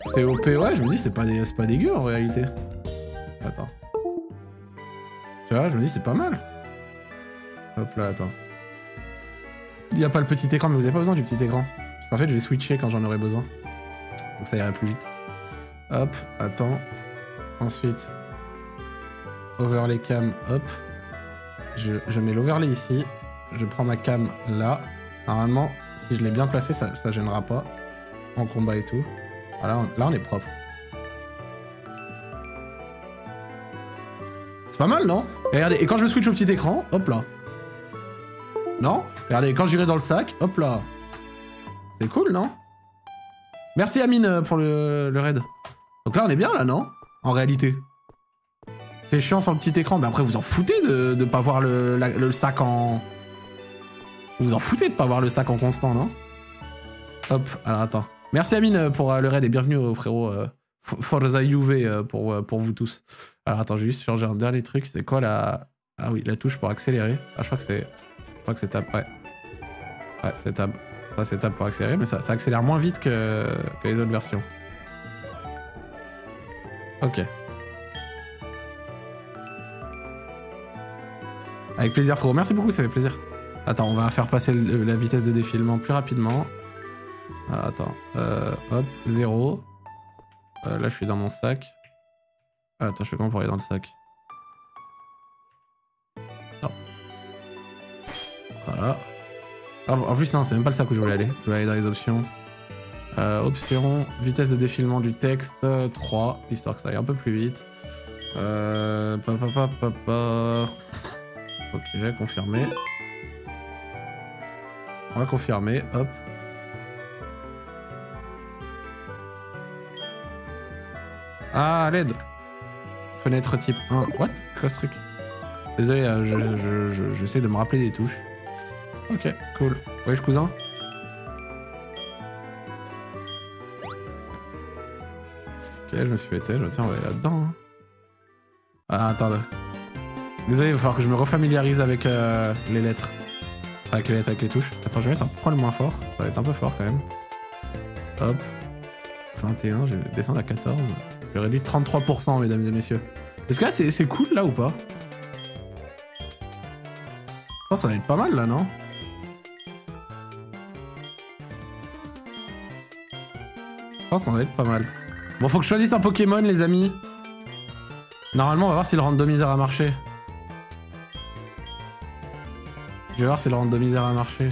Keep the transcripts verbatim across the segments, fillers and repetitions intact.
C'est O P, ouais, je me dis, c'est pas, dé... pas dégueu en réalité. Attends. Tu vois, je me dis, c'est pas mal. Hop là, attends. Il n'y a pas le petit écran, mais vous avez pas besoin du petit écran. Parce qu'en fait, je vais switcher quand j'en aurai besoin. Donc ça ira plus vite. Hop, attends. Ensuite, overlay cam, hop. Je, je mets l'overlay ici. Je prends ma cam là. Normalement, si je l'ai bien placé, ça, ça gênera pas. En combat et tout. Voilà, on, là on est propre. C'est pas mal, non? Et regardez, et quand je switch au petit écran, hop là. Non? Regardez, quand j'irai dans le sac, hop là. C'est cool, non? Merci Amine pour le, le raid. Donc là on est bien là, non? En réalité. C'est chiant sur le petit écran, mais après vous en foutez de, de pas voir le, la, le sac en... Vous en foutez de pas voir le sac en constant, non? Hop, alors attends. Merci Amine pour euh, le raid et bienvenue au frérot euh, Forza U V euh, pour, euh, pour vous tous. Alors attends, je vais juste changer un dernier truc, c'est quoi la... Ah oui, la touche pour accélérer. Ah je crois que c'est... Je crois que c'est tab, ouais. Ouais, c'est tab. Ça c'est tab pour accélérer, mais ça, ça accélère moins vite que, que les autres versions. Ok. Avec plaisir frérot, merci beaucoup, ça fait plaisir. Attends, on va faire passer le, la vitesse de défilement plus rapidement. Alors, attends, euh, hop, zéro. Euh, là, je suis dans mon sac. Ah, attends, je fais comment pour aller dans le sac? Non. Voilà. Ah, en plus, non, c'est même pas le sac où je voulais aller. Je voulais aller dans les options. Euh, options, vitesse de défilement du texte, trois, histoire que ça aille un peu plus vite. Euh, pa, pa, pa, pa, pa. Ok, confirmé. On va confirmer, hop. Ah, L E D. Fenêtre type un. What? Quoi ce truc? Désolé, euh, je, je, je, j'essaie de me rappeler des touches. Ok, cool. Wesh, cousin. Ok, je me suis fait je tiens, on va aller là-dedans. Hein. Ah, attendez. Désolé, il va falloir que je me refamiliarise avec euh, les lettres. Avec les lettres, avec les touches. Attends, je vais mettre un poil moins fort. Ça va être un peu fort quand même. Hop. vingt et un, je vais descendre à quatorze. J'ai réduit trente-trois pour cent, mesdames et messieurs. Est-ce que là, c'est cool, là, ou pas? Je pense que ça va être pas mal, là, non? Je pense qu'on va être pas mal. Bon, faut que je choisisse un Pokémon, les amis. Normalement, on va voir si le randomizer a marché. Je vais voir si le randomizer a marché.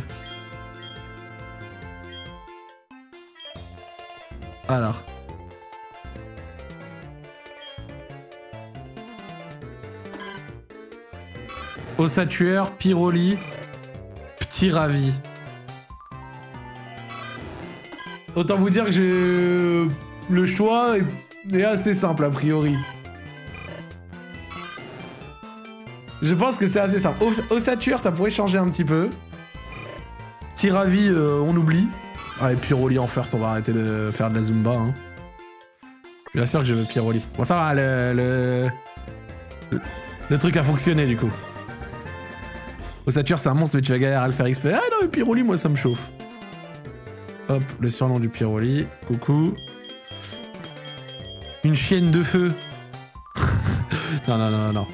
Alors. Ossatueur, Pyroli, Petit Ravi. Autant vous dire que j'ai... Le choix est assez simple a priori. Je pense que c'est assez simple. Ossature, ça pourrait changer un petit peu. Petit Ravi, euh, on oublie. Ah, et Pyroli en first, on va arrêter de faire de la Zumba. Hein. Bien sûr que je veux Pyroli. Bon, ça va, le, le, le, le truc a fonctionné du coup. Ossature, c'est un monstre, mais tu vas galérer à le faire exprès. Ah non, mais Pyroli, moi, ça me chauffe. Hop, le surnom du Pyroli. Coucou. Une chienne de feu. non, non, non, non.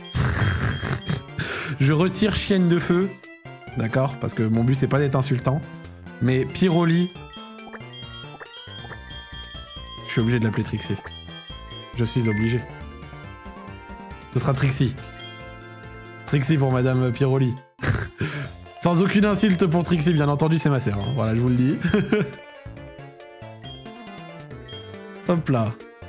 Je retire chienne de feu. D'accord? Parce que mon but, c'est pas d'être insultant. Mais Pyroli... Je suis obligé de l'appeler Trixie. Je suis obligé. Ce sera Trixie. Trixie pour Madame Pyroli. Sans aucune insulte pour Trixie, bien entendu, c'est ma sœur. Hein. Voilà, je vous le dis. Hop là.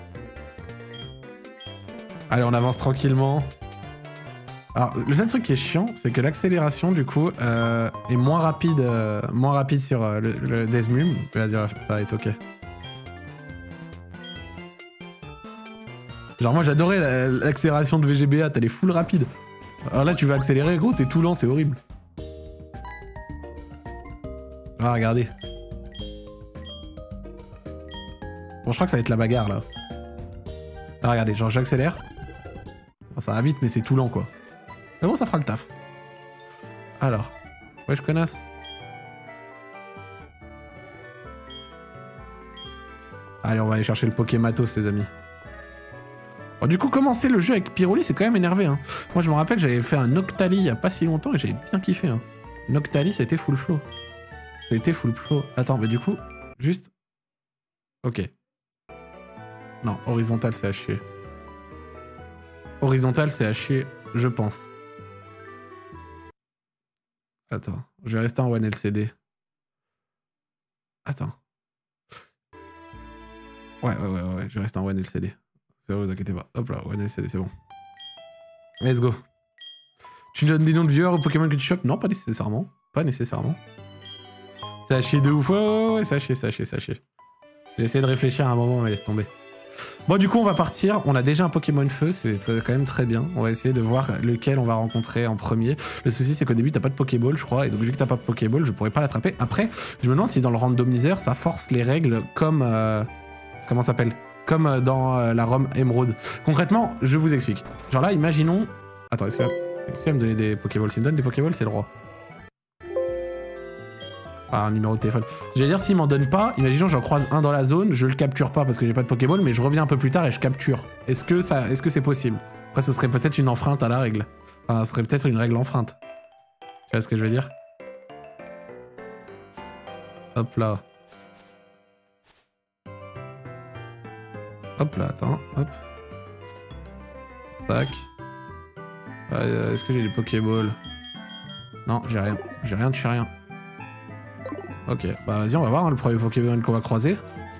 Allez, on avance tranquillement. Alors, le seul truc qui est chiant, c'est que l'accélération, du coup, euh, est moins rapide, euh, moins rapide sur euh, le, le Desmum. Vas-y, ça va être ok. Genre, moi, j'adorais l'accélération de V G B A, elle est full rapide. Alors là, tu vas accélérer, gros, t'es tout lent, c'est horrible. Ah, regardez. Bon, je crois que ça va être la bagarre, là. Ah, regardez, genre, j'accélère. Bon, ça va vite, mais c'est tout lent, quoi. Mais bon, ça fera le taf. Alors. Ouais, je connasse. Allez, on va aller chercher le Pokématos, les amis. Bon, du coup, commencer le jeu avec Pyroli, c'est quand même énervé. Hein. Moi, je me rappelle, j'avais fait un Octali il y a pas si longtemps et j'avais bien kiffé. Hein. Noctali, c'était full flow. C'était full flow. Attends, mais du coup, juste... Ok. Non, horizontal, c'est à chier. Horizontal, c'est à chier, je pense. Attends, je vais rester en one L C D. Attends. Ouais, ouais, ouais, ouais, je reste en one L C D. C'est vrai, vous inquiétez pas. Hop là, one L C D, c'est bon. Let's go. Tu donnes des noms de viewers au Pokémon que tu chopes? Non, pas nécessairement. Pas nécessairement. C'est à chier de ouf. Ouais, ouais, ouais, c'est à chier, c'est à chier, c'est à chier. J'ai essayé de réfléchir à un moment, mais laisse tomber. Bon, du coup, on va partir. On a déjà un Pokémon Feu, c'est quand même très bien. On va essayer de voir lequel on va rencontrer en premier. Le souci, c'est qu'au début, t'as pas de Pokéball, je crois. Et donc, vu que t'as pas de Pokéball, je pourrais pas l'attraper. Après, je me demande si dans le randomizer, ça force les règles comme... Euh, comment ça s'appelle? Comme dans euh, la ROM Emerald. Concrètement, je vous explique. Genre là, imaginons... Attends, est-ce qu'il va... est-ce qu'il va me donner des Pokéballs? S'il me donne des Pokéballs, c'est le roi. Enfin, un numéro de téléphone. Je veux dire, s'il m'en donne pas, imaginons j'en croise un dans la zone, je le capture pas parce que j'ai pas de Pokéball, mais je reviens un peu plus tard et je capture. Est-ce que ça, est-ce que c'est possible? Après, ce serait peut-être une enfreinte à la règle. Enfin, ce serait peut-être une règle enfreinte. Tu vois ce que je veux dire? Hop là. Hop là, attends, hop. Sac. Euh, Est-ce que j'ai des Pokéballs? Non, j'ai rien. J'ai rien de chez rien. Ok, bah vas-y, on va voir hein, le premier Pokémon qu'on va croiser.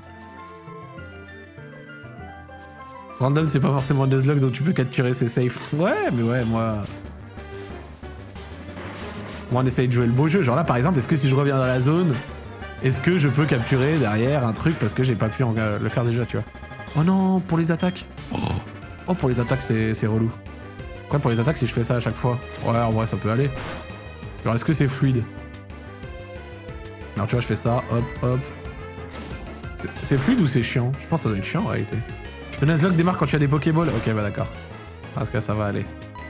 Random, c'est pas forcément Nuzlocke, donc tu peux capturer, c'est safe. Ouais, mais ouais, moi... Moi, on essaye de jouer le beau jeu. Genre là, par exemple, est-ce que si je reviens dans la zone, est-ce que je peux capturer derrière un truc parce que j'ai pas pu en... le faire déjà, tu vois? Oh non, pour les attaques. Oh, oh pour les attaques, c'est relou. Après, pour les attaques, si je fais ça à chaque fois, ouais, en vrai, ça peut aller. Genre, est-ce que c'est fluide? Alors, tu vois, je fais ça, hop, hop. C'est fluide ou c'est chiant? Je pense que ça doit être chiant, en réalité. Le Nuzlocke démarre quand tu as des Pokéballs. Ok, bah d'accord. Parce que ça va aller.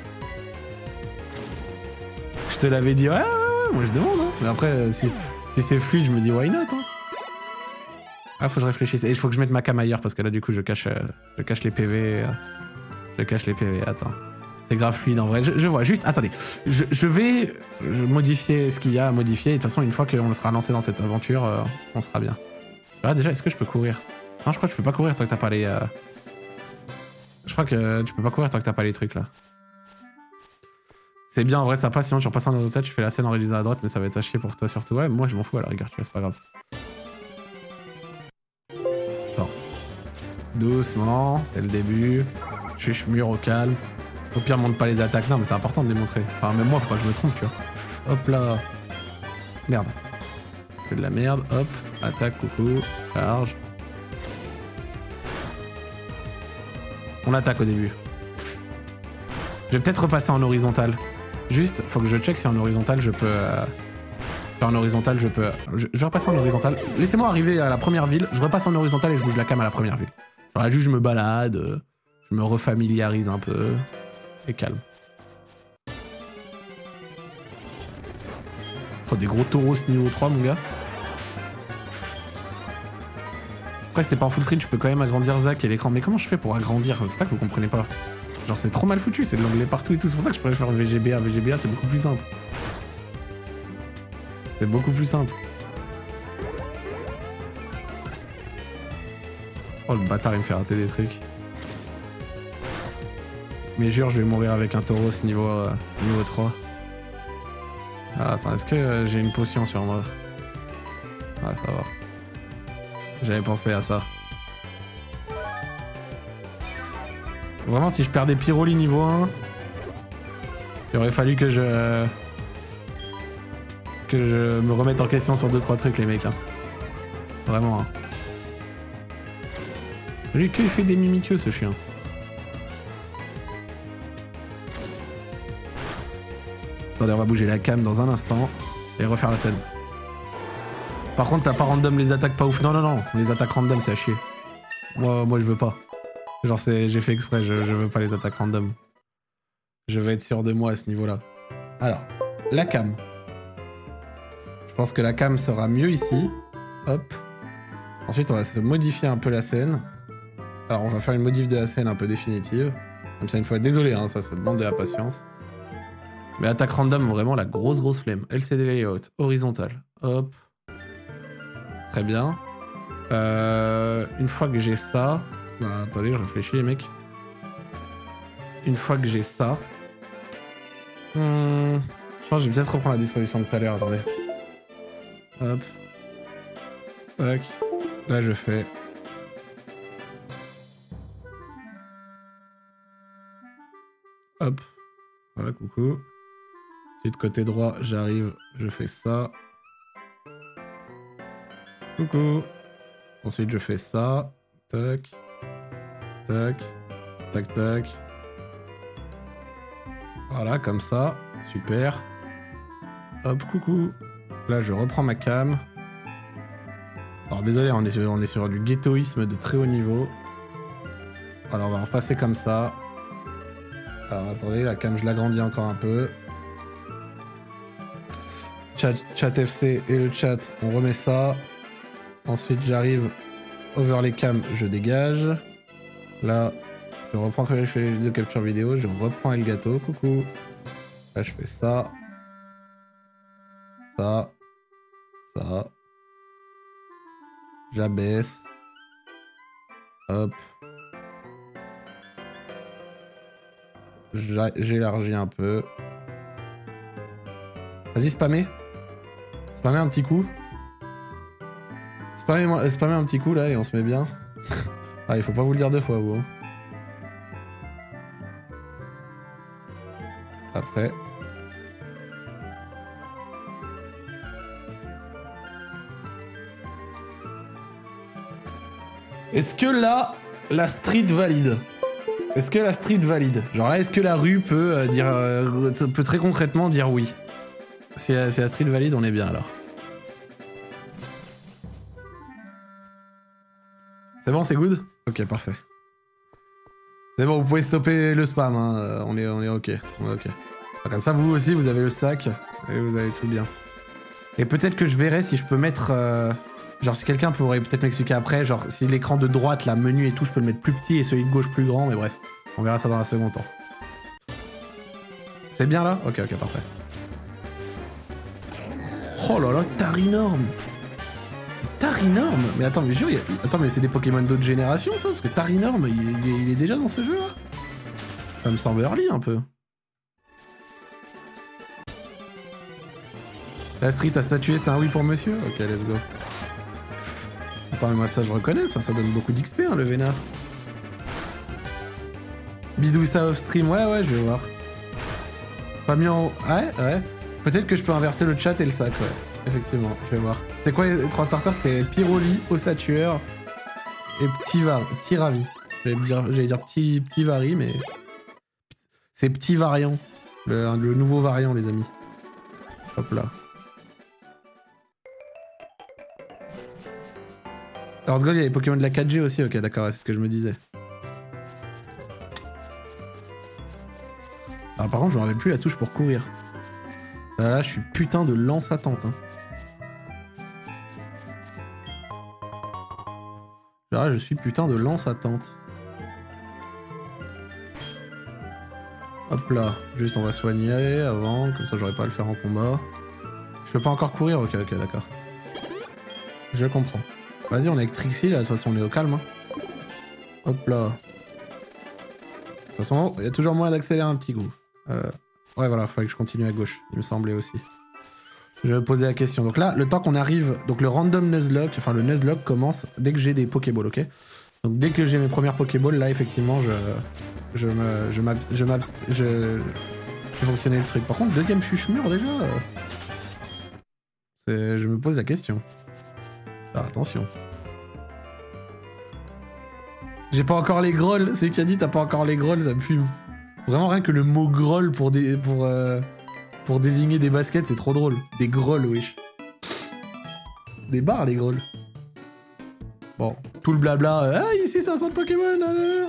Je te l'avais dit, ouais, ouais, ouais, moi je demande, hein. Mais après, si, si c'est fluide, je me dis, why not, hein. Ah, faut que je réfléchisse. Et il faut que je mette ma cam ailleurs, parce que là, du coup, je cache, euh, je cache les P V. Euh, je cache les P V, attends. C'est grave fluide, en vrai. Je, je vois, juste, attendez. Je, je vais modifier ce qu'il y a à modifier. Et de toute façon, une fois qu'on sera lancé dans cette aventure, euh, on sera bien. Ah, déjà, est-ce que je peux courir? Non, je crois que je peux pas courir tant que t'as pas les... Euh... Je crois que tu peux pas courir tant que t'as pas les trucs, là. C'est bien, en vrai, ça passe. Sinon, tu repasses en autre tu fais la scène en réduisant à droite, mais ça va être à chier pour toi, surtout. Ouais, moi, je m'en fous, à la rigueur, tu vois, c'est pas grave. Bon. Doucement, c'est le début. Chuche-mure au calme. Au pire, montre pas les attaques. Non, mais c'est important de les montrer. Enfin, même moi, faut pas que je me trompe, tu vois. Hop là. Merde. Je fais de la merde. Hop. Attaque, coucou. Charge. On attaque au début. Je vais peut-être repasser en horizontal. Juste, faut que je check si en horizontal je peux... Euh... Si en horizontal je peux... Je, je vais repasser en horizontal. Laissez-moi arriver à la première ville. Je repasse en horizontal et je bouge la cam à la première ville. Genre là, juste je me balade. Euh... Je me refamiliarise un peu. Et calme. Oh, des gros taureaux niveau trois, mon gars. Après, c'était pas en full screen, je peux quand même agrandir Zach et l'écran. Mais comment je fais pour agrandir? C'est ça que vous comprenez pas. Genre, c'est trop mal foutu, c'est de l'anglais partout et tout. C'est pour ça que je préfère faire V G B A. V G B A, c'est beaucoup plus simple. C'est beaucoup plus simple. Oh, le bâtard, il me fait rater des trucs. Mais jure, je vais mourir avec un taureau niveau, euh, niveau trois. Ah, attends, est-ce que euh, j'ai une potion sur moi? Ah, ça va. J'avais pensé à ça. Vraiment, si je perdais Pyroli niveau un, il aurait fallu que je... que je me remette en question sur deux trois trucs, les mecs. Hein. Vraiment. Hein. Lui, qu'il fait des mimiqueux, ce chien. Attendez, on va bouger la cam dans un instant et refaire la scène. Par contre, t'as pas random les attaques pas ouf. Non, non, non, les attaques random, c'est à chier. Moi, moi je veux pas. Genre, j'ai fait exprès, je, je veux pas les attaques random. Je veux être sûr de moi à ce niveau-là. Alors, la cam. Je pense que la cam sera mieux ici. Hop. Ensuite, on va se modifier un peu la scène. Alors, on va faire une modif de la scène un peu définitive. Comme ça, une fois. Désolé, hein, ça, ça demande de la patience. Mais attaque random, vraiment la grosse, grosse flemme. L C D layout, horizontal. Hop. Très bien. Euh, une fois que j'ai ça... Ah, attendez, je réfléchis, les mecs. Une fois que j'ai ça... Hmm, je pense que je vais peut-être reprendre la disposition de tout à l'heure, attendez. Hop. Tac. Là, je fais... Hop. Voilà, coucou. Ensuite, côté droit, j'arrive, je fais ça. Coucou. Ensuite, je fais ça. Tac. Tac. Tac, tac. Voilà, comme ça. Super. Hop, coucou. Là, je reprends ma cam. Alors, désolé, on est sur, on est sur du ghettoïsme de très haut niveau. Alors, on va repasser comme ça. Alors, attendez, la cam, je l'agrandis encore un peu. Chat, chat F C et le chat, on remet ça. Ensuite, j'arrive over les cams, je dégage. Là, je reprends quand j'ai fait les vidéos de capture vidéo, je reprends Elgato, coucou. Là, je fais ça. Ça. Ça. J'abaisse. Hop. J'élargis un peu. Vas-y, spammer. Spammer un petit coup. Spammer, spammer un petit coup là et on se met bien. Ah, il faut pas vous le dire deux fois, vous. Hein. Après. Est-ce que là, la street valide? Est-ce que la street valide? Genre là, est-ce que la rue peut euh, dire, euh, peut très concrètement dire oui? Si la, si la street valide, on est bien alors. C'est bon, c'est good? Ok, parfait. C'est bon, vous pouvez stopper le spam, hein. on, est, on est ok. On est ok. Comme ça, vous aussi, vous avez le sac et vous avez tout bien. Et peut-être que je verrai si je peux mettre... Euh... Genre, si quelqu'un pourrait peut-être m'expliquer après, genre, si l'écran de droite, là, menu et tout, je peux le mettre plus petit et celui de gauche plus grand, mais bref. On verra ça dans un second temps. C'est bien là? Ok, ok, parfait. Oh là là, Tarinorm! Tarinorm? Mais attends, mais jure, il y a... attends, mais c'est des Pokémon d'autres générations, ça? Parce que Tarinorm, il est, il est déjà dans ce jeu-là? Ça me semble early, un peu. La street a statué, c'est un oui pour monsieur? Ok, let's go. Attends, mais moi ça je reconnais, ça, ça donne beaucoup d'X P, hein, le vénard. Bidou ça off stream, ouais, ouais, je vais voir. Pas mieux en haut. Ouais, ouais. Peut-être que je peux inverser le chat et le sac, ouais. Effectivement, je vais voir. C'était quoi les trois starters? C'était Pyroli, Ossatueur et Petit Var... Petit Ravi. J'allais dire, dire Petit, petit Vari, mais... C'est Petit Variant. Le, le nouveau variant, les amis. Hop là. Alors, de il y a les Pokémon de la quatre G aussi, ok, d'accord, c'est ce que je me disais. Alors, par contre, je me rappelle plus la touche pour courir. Là, là je suis putain de lance attente. Hein. Là, je suis putain de lance attente. Hop là, juste on va soigner avant, comme ça j'aurais pas à le faire en combat. Je peux pas encore courir, ok, ok, d'accord. Je comprends. Vas-y, on est avec Trixie, là, de toute façon, on est au calme. Hein. Hop là. De toute façon, il y a toujours moyen d'accélérer un petit coup. Euh, ouais, voilà, fallait que je continue à gauche, il me semblait aussi. Je vais poser la question. Donc là, le temps qu'on arrive... Donc le random Nuzlocke, enfin le Nuzlocke commence dès que j'ai des Pokéballs, ok? Donc dès que j'ai mes premières Pokéballs, là, effectivement, je... Je me... Je m'ab... Je m'abst... Je... Je fais fonctionner le truc. Par contre, deuxième chuche-mur, déjà... Euh... C'est... Je me pose la question. Ah, attention. J'ai pas encore les grolls. Celui qui a dit t'as pas encore les grolls, ça me fume. Vraiment rien que le mot groll pour des pour euh, pour désigner des baskets, c'est trop drôle. Des grolls, wesh. Des barres, les grolls. Bon, tout le blabla. Euh, ah, ici c'est un centre Pokémon. Alors.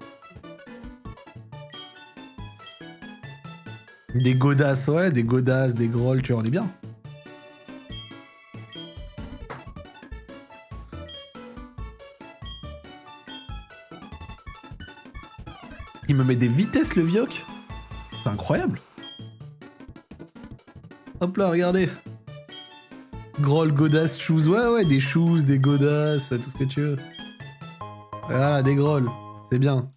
Des godasses, ouais, des godasses, des grolls, tu vois, on est bien. Il me met des vitesses, le Vioc. C'est incroyable. Hop là, regardez. Groll, Godass, shoes. Ouais, ouais, des shoes, des Godass, tout ce que tu veux. Voilà, des Groll. C'est bien.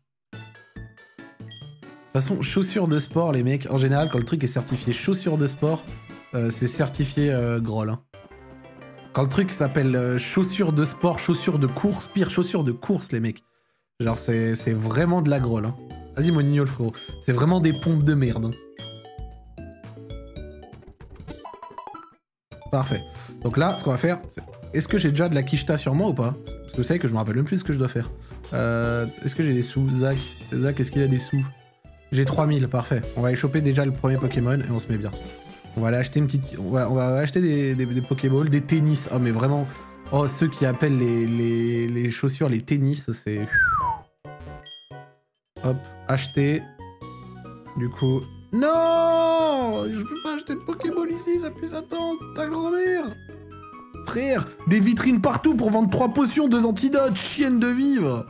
De toute façon, chaussures de sport, les mecs, en général, quand le truc est certifié chaussures de sport, euh, c'est certifié euh, Groll. Hein. Quand le truc s'appelle euh, chaussures de sport, chaussures de course, pire, chaussures de course, les mecs. Genre, c'est vraiment de la Groll. Hein. Vas-y, mon igno, le frérot. C'est vraiment des pompes de merde. Hein. Parfait. Donc là, ce qu'on va faire, c'est... Est-ce que j'ai déjà de la quicheta sur moi ou pas? Parce que vous savez que je me rappelle même plus ce que je dois faire. Euh, est-ce que j'ai des sous? Zach, Zach, est-ce qu'il a des sous? J'ai trois mille, parfait. On va aller choper déjà le premier Pokémon et on se met bien. On va aller acheter une petite... On va, on va acheter des, des, des Pokéballs, des tennis. Oh, mais vraiment... Oh, ceux qui appellent les, les, les chaussures les tennis, c'est... Hop, acheter. Du coup... Non! Je peux pas acheter de Pokéball ici, ça pue attendre. Ta grand-mère! Frère, des vitrines partout pour vendre trois potions, deux antidotes, chienne de vivre!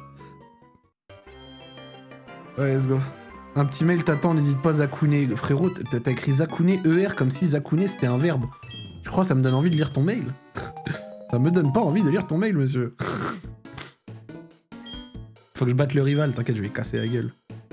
Ouais, let's go. Un petit mail t'attend, n'hésite pas Zakouné. Frérot, t'as écrit Zakouné E R comme si Zakouné c'était un verbe. Je crois que ça me donne envie de lire ton mail. Ça me donne pas envie de lire ton mail, monsieur. Faut que je batte le rival, t'inquiète, je vais casser la gueule.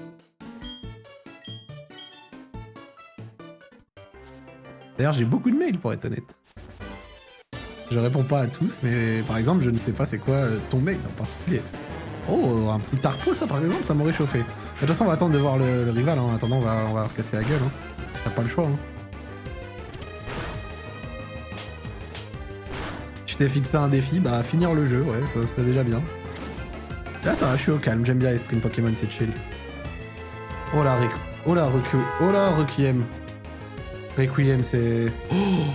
D'ailleurs, j'ai beaucoup de mails pour être honnête. Je réponds pas à tous, mais par exemple, je ne sais pas c'est quoi ton mail en particulier. Oh, un petit tarpo, ça par exemple, ça m'aurait chauffé. De toute façon, on va attendre de voir le, le rival. Hein. En attendant, on va, on va leur casser la gueule. Hein. T'as pas le choix. Hein. Tu t'es fixé un défi, bah finir le jeu, ouais, ça serait déjà bien. Là, ça va, je suis au calme. J'aime bien les streams Pokémon, c'est chill. Oh là, Rick. Oh là, Requiem. Oh là, Requiem. Requiem, c'est... Oh,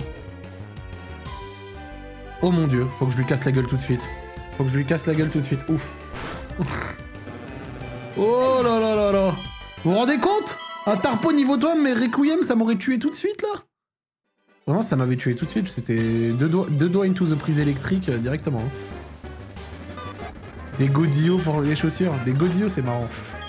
oh mon dieu, faut que je lui casse la gueule tout de suite. Faut que je lui casse la gueule tout de suite. Ouf. Oh là là là là. Vous vous rendez compte? Un tarpo niveau toi, mais Requiem, ça m'aurait tué tout de suite, là? Vraiment, ça m'avait tué tout de suite. C'était deux doigts, deux doigts into the prise électrique euh, directement. Hein. Des godillots pour les chaussures. Des godillots, c'est marrant.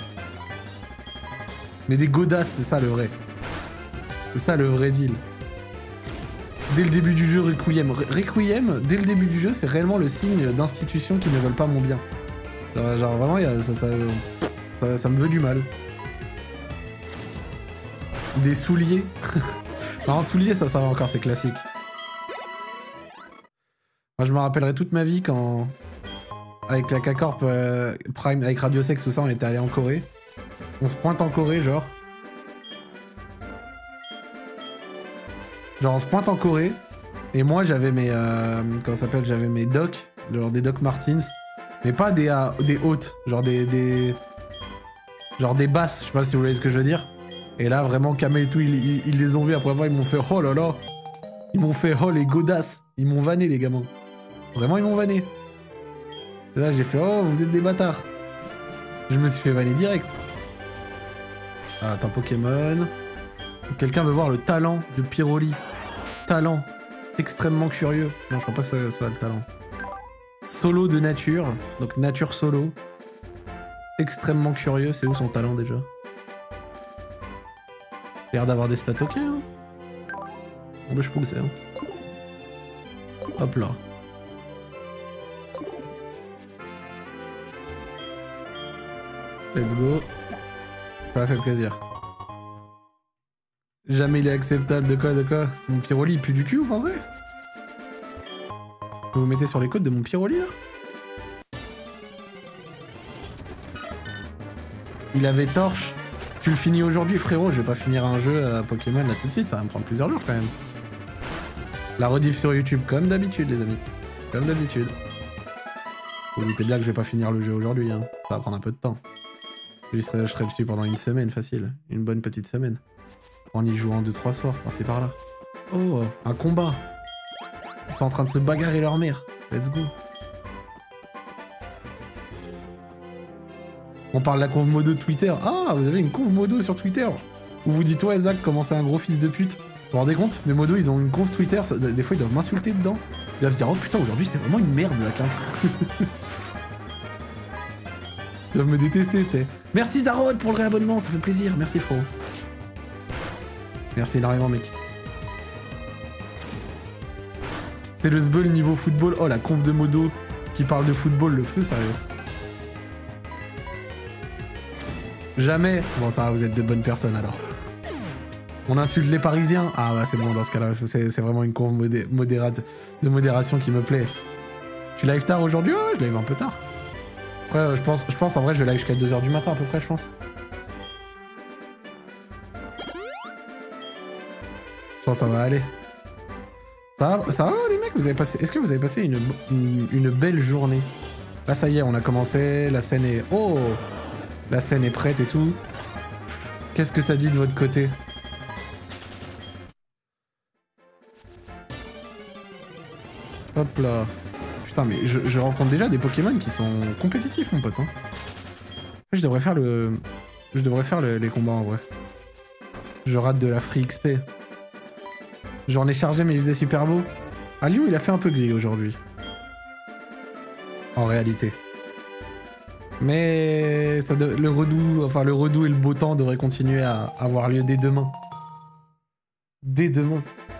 Mais des godasses, c'est ça le vrai. C'est ça le vrai deal. Dès le début du jeu, Requiem. Requiem, dès le début du jeu, c'est réellement le signe d'institutions qui ne veulent pas mon bien. Genre, genre vraiment, y a, ça, ça, ça, ça me veut du mal. Des souliers. Non, souliers, ça, ça va encore, c'est classique. Moi, je me rappellerai toute ma vie quand... Avec la K-Corp euh, Prime, avec Radio Sex, tout ça, on était allé en Corée. On se pointe en Corée, genre... Genre on se pointe en Corée, et moi j'avais mes... Euh, comment ça s'appelle? J'avais mes Doc, genre des Doc Martens, mais pas des, euh, des hautes, genre des, des... Genre des basses, je sais pas si vous voyez ce que je veux dire. Et là vraiment Kamel et tout, ils, ils, ils les ont vus, après voir, ils m'ont fait oh là là. Ils m'ont fait oh les godasses, ils m'ont vanné les gamins. Vraiment ils m'ont vanné. Et là j'ai fait oh vous êtes des bâtards. Je me suis fait vanner direct. Ah, attends, Pokémon... Quelqu'un veut voir le talent de Pyroli. Talent. Extrêmement curieux. Non, je crois pas que ça, ça a le talent. Solo de nature. Donc nature solo. Extrêmement curieux. C'est où son talent déjà? Il a l'air d'avoir des stats ok. Hein. Bon, bah, je pousse. Hein. Hop là. Let's go. Ça va faire plaisir. Jamais il est acceptable. De quoi, de quoi? Mon Pyroli, il pue du cul, vous pensez? Vous vous mettez sur les côtes de mon Pyroli, là? Il avait torche. Tu le finis aujourd'hui, frérot. Je vais pas finir un jeu à Pokémon là tout de suite. Ça va me prendre plusieurs jours, quand même. La rediff sur YouTube, comme d'habitude, les amis. Comme d'habitude. Vous doutez bien que je vais pas finir le jeu aujourd'hui, hein. Ça va prendre un peu de temps. Je serai, je serai dessus pendant une semaine, facile. Une bonne petite semaine. En y jouant deux trois soirs, par-ci par-là. Oh, un combat. Ils sont en train de se bagarrer leur mère. Let's go. On parle de la conv modo de Twitter. Ah, vous avez une conv modo sur Twitter. Où vous dites, ouais, Zach, comment c'est un gros fils de pute. Vous vous rendez compte? Mes modos, ils ont une conv Twitter. Ça, des fois, ils doivent m'insulter dedans. Ils doivent dire, oh putain, aujourd'hui, c'était vraiment une merde, Zach. Hein. Ils doivent me détester, tu sais. Merci Zarod pour le réabonnement, ça fait plaisir. Merci frérot. Merci énormément, mec. C'est le sbeul niveau football. Oh, la conf de modo qui parle de football, le feu, sérieux. Jamais. Bon, ça va, vous êtes de bonnes personnes alors. On insulte les Parisiens. Ah bah c'est bon, dans ce cas-là, c'est vraiment une conf modé modérate, de modération qui me plaît. Tu live tard aujourd'hui? Ouais, je live un peu tard. Après, euh, je pense, je pense en vrai, je live jusqu'à deux heures du matin à peu près, je pense. Je pense que ça va aller. Ça va, ça va les mecs, vous avez passé... Est-ce que vous avez passé une, une, une belle journée? Là ça y est, on a commencé, la scène est... Oh! La scène est prête et tout. Qu'est-ce que ça dit de votre côté? Hop là. Putain mais je, je rencontre déjà des Pokémon qui sont compétitifs mon pote hein. Je devrais faire le... Je devrais faire le, les combats en vrai. Je rate de la free X P. J'en ai chargé mais il faisait super beau. Ah Liu il a fait un peu gris aujourd'hui. En réalité. Mais ça de... le redout, enfin le redout et le beau temps devraient continuer à avoir lieu dès demain. Dès demain.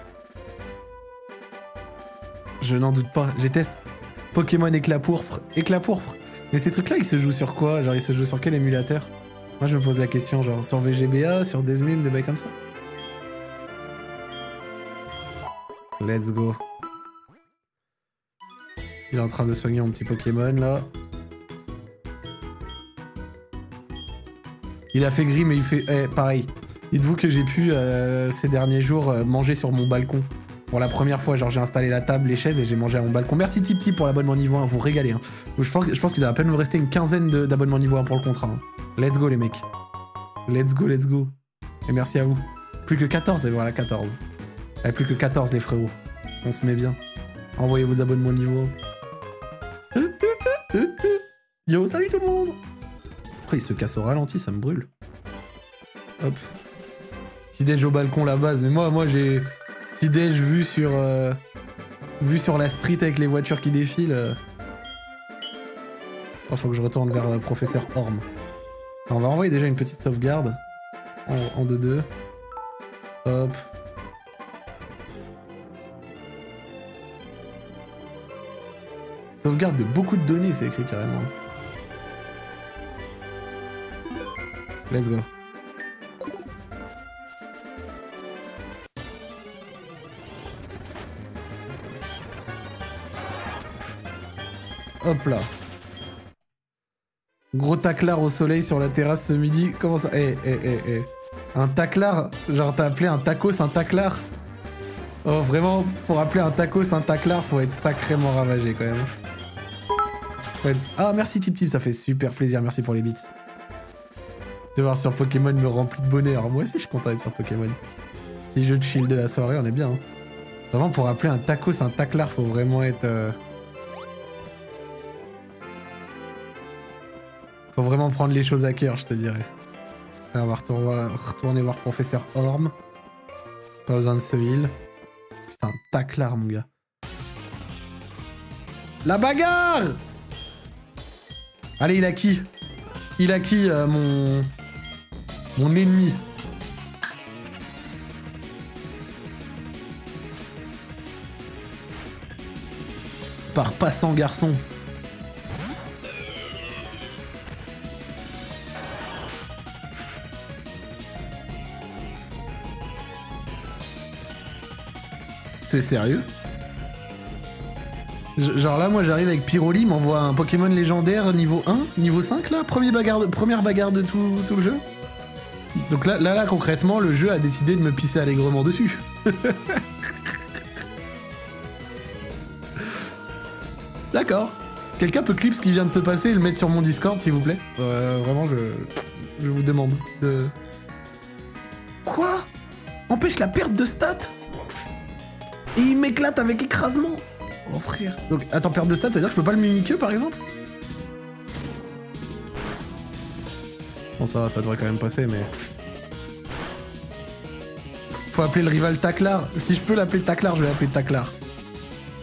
Je n'en doute pas. J'ai testé Pokémon éclat pourpre. Éclat pourpre. Mais ces trucs là ils se jouent sur quoi? Genre ils se jouent sur quel émulateur? Moi je me pose la question genre sur V G B A, sur Desmim, des bails comme ça. Let's go. Il est en train de soigner mon petit Pokémon là. Il a fait gris mais il fait... Eh, pareil. Dites-vous que j'ai pu euh, ces derniers jours euh, manger sur mon balcon. Pour la première fois, genre j'ai installé la table, les chaises et j'ai mangé à mon balcon. Merci Tip Tip pour l'abonnement niveau un, vous régalez. Hein. Je pense, je pense qu'il doit à peine me rester une quinzaine d'abonnements niveau un pour le contrat. Hein. Let's go les mecs. Let's go, let's go. Et merci à vous. Plus que quatorze, et voilà quatorze. Et plus que quatorze les frérots. On se met bien. Envoyez vos abonnements niveau un. Yo, salut tout le monde. Après il se casse au ralenti, ça me brûle. Hop. Petit déj au balcon la base, mais moi, moi j'ai... Petit déj vu sur... Euh... Vu sur la street avec les voitures qui défilent. Euh... Oh, faut que je retourne vers euh, Professeur Orm. Alors, on va envoyer déjà une petite sauvegarde. En deux deux. Hop. Sauvegarde de beaucoup de données, c'est écrit carrément. Let's go. Hop là. Gros taclard au soleil sur la terrasse ce midi. Comment ça? Eh, eh, eh, eh. Un taclard? Genre t'as appelé un tacos un taclard? Oh vraiment, pour appeler un tacos un taclard, faut être sacrément ravagé quand même. Être... Ah merci Tip Tip, ça fait super plaisir, merci pour les bits. De voir sur Pokémon me remplit de bonheur. Moi aussi je suis content d'être sur Pokémon. Petit jeu de shield de la soirée, on est bien. Hein. Vraiment pour appeler un tacos un taclard, faut vraiment être... Euh... Faut vraiment prendre les choses à cœur, je te dirais. Alors, on va retourner, retourner voir Professeur Orm. Pas besoin de ce heal. Putain, taclard, mon gars. La bagarre! Allez, il a qui? Il a qui, euh, mon... Mon ennemi? Par passant garçon. C'est sérieux? Genre là, moi j'arrive avec Pyroli, il m'envoie un Pokémon légendaire niveau un, niveau cinq là, Premier bagarre de, première bagarre de tout, tout le jeu. Donc là, là, là, concrètement, le jeu a décidé de me pisser allègrement dessus. D'accord. Quelqu'un peut clip ce qui vient de se passer et le mettre sur mon Discord, s'il vous plaît? euh, Vraiment, je, je vous demande de... Quoi? Empêche la perte de stats? Et il m'éclate avec écrasement. Oh frère. Donc attends, perte de stats, ça veut dire que je peux pas le mimiqueux par exemple? Bon ça va, ça devrait quand même passer mais... Faut appeler le rival Taclard. Si je peux l'appeler Taclard, je vais l'appeler Taclard.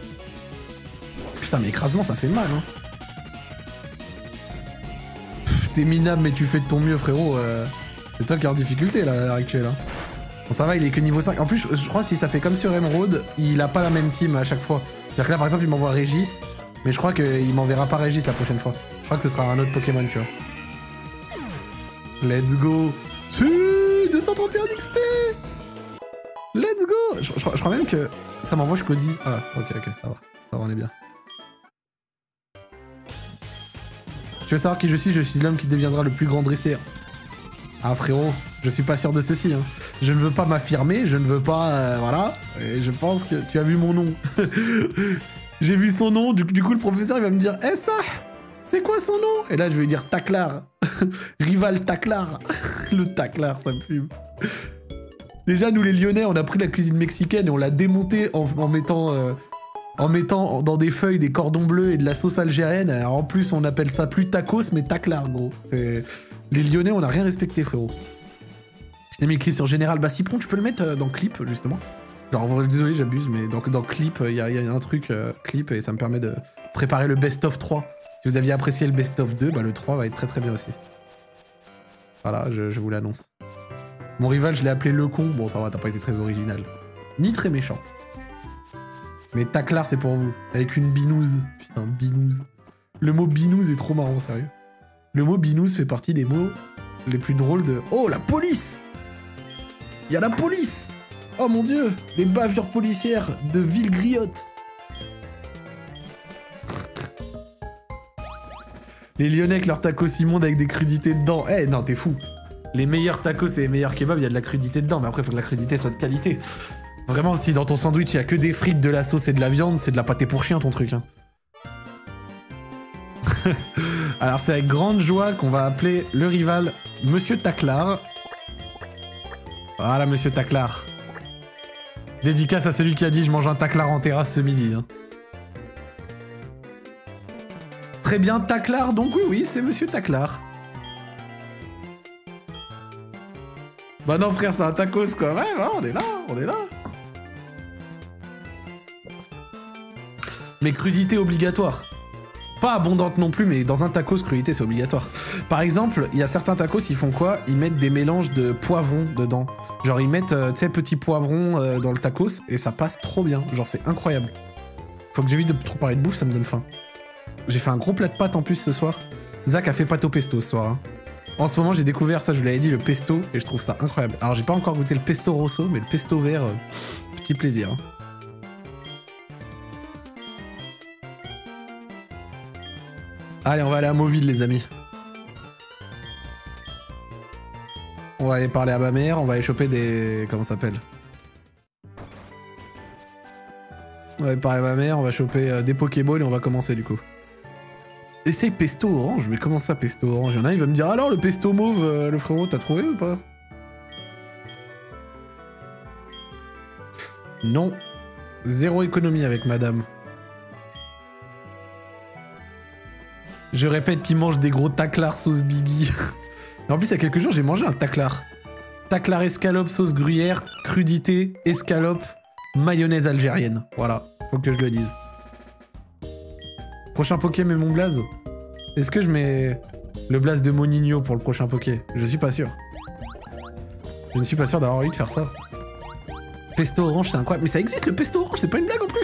Putain mais écrasement ça fait mal hein. t'es minable mais tu fais de ton mieux frérot. Euh, c'est toi qui es en difficulté là à l'heure actuelle. Hein. Bon, ça va, il est que niveau cinq. En plus, je, je crois que si ça fait comme sur Emerald, il a pas la même team à chaque fois. C'est-à-dire que là par exemple il m'envoie Régis, mais je crois qu'il m'enverra pas Régis la prochaine fois. Je crois que ce sera un autre Pokémon, tu vois. Let's go. Si, deux cent trente et un X P. Let's go. Je, je, je crois même que ça m'envoie jusqu'au dix. Ah, ok, ok, ça va. Ça va, on est bien. Tu veux savoir qui je suis? Je suis l'homme qui deviendra le plus grand dresseur. Ah frérot, je suis pas sûr de ceci. Hein. Je ne veux pas m'affirmer, je ne veux pas... Euh, voilà. Et je pense que tu as vu mon nom. J'ai vu son nom, du, du coup le professeur il va me dire « Eh ça, c'est quoi son nom ?» Et là je vais lui dire « Taclar. » Rival Taclar. Le Taclar, ça me fume. Déjà nous les Lyonnais, on a pris la cuisine mexicaine et on l'a démontée en, en mettant... Euh, En mettant dans des feuilles des cordons bleus et de la sauce algérienne. Alors en plus, on appelle ça plus tacos, mais taclar, gros. C'est... Les Lyonnais, on n'a rien respecté, frérot. Je t'ai mis le clip sur Général Bassipron, tu peux le mettre dans clip, justement. Genre, désolé, j'abuse, mais dans, dans clip, il y, y a un truc, euh, clip, et ça me permet de préparer le best-of trois. Si vous aviez apprécié le best-of deux, bah le trois va être très très bien aussi. Voilà, je, je vous l'annonce. Mon rival, je l'ai appelé Le Con. Bon, ça va, t'as pas été très original. Ni très méchant. Mais Taclar, c'est pour vous. Avec une binouse. Putain, binouse. Le mot binouse est trop marrant, sérieux. Le mot binouse fait partie des mots les plus drôles de... Oh, la police! Il y a la police! Oh mon dieu! Les bavures policières de Villegriotte. Les Lyonnais avec leurs tacos immondes avec des crudités dedans. Eh, non, t'es fou. Les meilleurs tacos et les meilleurs kebabs, il y a de la crudité dedans. Mais après, il faut que la crudité soit de qualité. Vraiment, si dans ton sandwich, il y a que des frites, de la sauce et de la viande, c'est de la pâté pour chien, ton truc. Hein. Alors, c'est avec grande joie qu'on va appeler le rival Monsieur Taclar. Voilà, Monsieur Taclar. Dédicace à celui qui a dit « Je mange un Taclar en terrasse ce midi. Hein. » Très bien, Taclar. Donc oui, oui, c'est Monsieur Taclar. Bah non, frère, c'est un tacos, quoi. Ouais, ouais, on est là, on est là. Mais crudité obligatoire. Pas abondante non plus, mais dans un tacos, crudité, c'est obligatoire. Par exemple, il y a certains tacos, ils font quoi? Ils mettent des mélanges de poivrons dedans. Genre, ils mettent, euh, tu sais, petits poivrons euh, dans le tacos, et ça passe trop bien. Genre, c'est incroyable. Faut que j'évite de trop parler de bouffe, ça me donne faim. J'ai fait un gros plat de pâtes en plus ce soir. Zach a fait pâte au pesto ce soir. Hein. En ce moment, j'ai découvert ça, je vous l'avais dit, le pesto, et je trouve ça incroyable. Alors, j'ai pas encore goûté le pesto rosso, mais le pesto vert, euh, petit plaisir. Hein. Allez, on va aller à Mauville, les amis. On va aller parler à ma mère, on va aller choper des... Comment ça s'appelle? On va aller parler à ma mère, on va choper euh, des Pokéballs et on va commencer, du coup. Essaye pesto orange, mais comment ça pesto orange? Il y en a, il va me dire, alors le pesto mauve, euh, le frérot, t'as trouvé ou pas? Non. Zéro économie avec madame. Je répète qu'il mange des gros taclars sauce bibi. En plus, il y a quelques jours, j'ai mangé un taclar. Taclar escalope sauce gruyère, crudité, escalope, mayonnaise algérienne. Voilà, faut que je le dise. Prochain Poké, mais mon blaze. Est-ce que je mets le blaze de Moninho pour le prochain Poké? Je suis pas sûr. Je ne suis pas sûr d'avoir envie de faire ça. Pesto orange, c'est incroyable. Mais ça existe le pesto orange, c'est pas une blague en plus.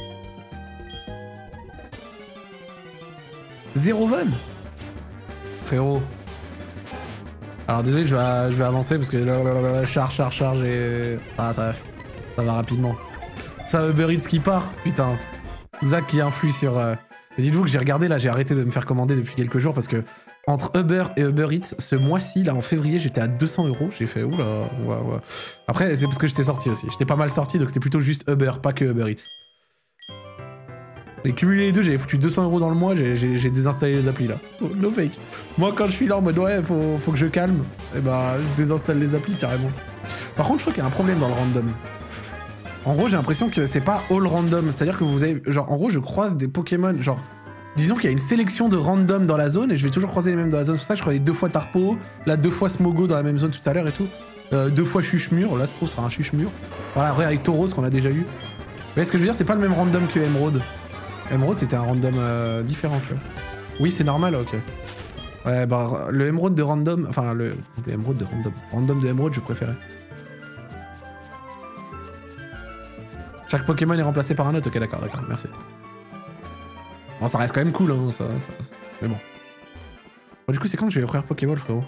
Zéro van. Frérot. Alors désolé, je vais, je vais avancer parce que là, charge, charge, charge et... Ah, ça, ça va rapidement. Ça, Uber Eats qui part. Putain. Zach qui influe sur... Euh... Dites-vous que j'ai regardé, là, j'ai arrêté de me faire commander depuis quelques jours parce que entre Uber et Uber Eats, ce mois-ci, là, en février, j'étais à deux cents euros. J'ai fait, oula, ouais, ouais. Après, c'est parce que j'étais sorti aussi. J'étais pas mal sorti, donc c'était plutôt juste Uber, pas que Uber Eats. Et cumulé les deux, j'avais foutu deux cents euros dans le mois, j'ai désinstallé les applis là. Oh, no fake. Moi quand je suis là en mode ouais, faut, faut que je calme, et bah je désinstalle les applis carrément. Par contre, je crois qu'il y a un problème dans le random. En gros, j'ai l'impression que c'est pas all random, c'est-à-dire que vous avez... Genre, en gros, je croise des Pokémon, genre... Disons qu'il y a une sélection de random dans la zone, et je vais toujours croiser les mêmes dans la zone. C'est pour ça que je croisais deux fois Tarpo, là deux fois Smogo dans la même zone tout à l'heure et tout. Euh, deux fois Chuchemur, là ce sera un Chuchemur. Voilà, après avec Tauros qu'on a déjà eu. Mais ce que je veux dire, c'est pas le même random que Emerald. Emerald, c'était un random euh, différent, tu vois. Oui, c'est normal, ok. Ouais, bah, le émeraude de random... Enfin, le... L'émeraude de random. Random de émeraude, je préférais. Chaque Pokémon est remplacé par un autre. Ok, d'accord, d'accord, merci. Bon, ça reste quand même cool, hein, ça... ça... Mais bon. Bon, du coup, c'est quand que je vais ouvrir Pokéball, frérot?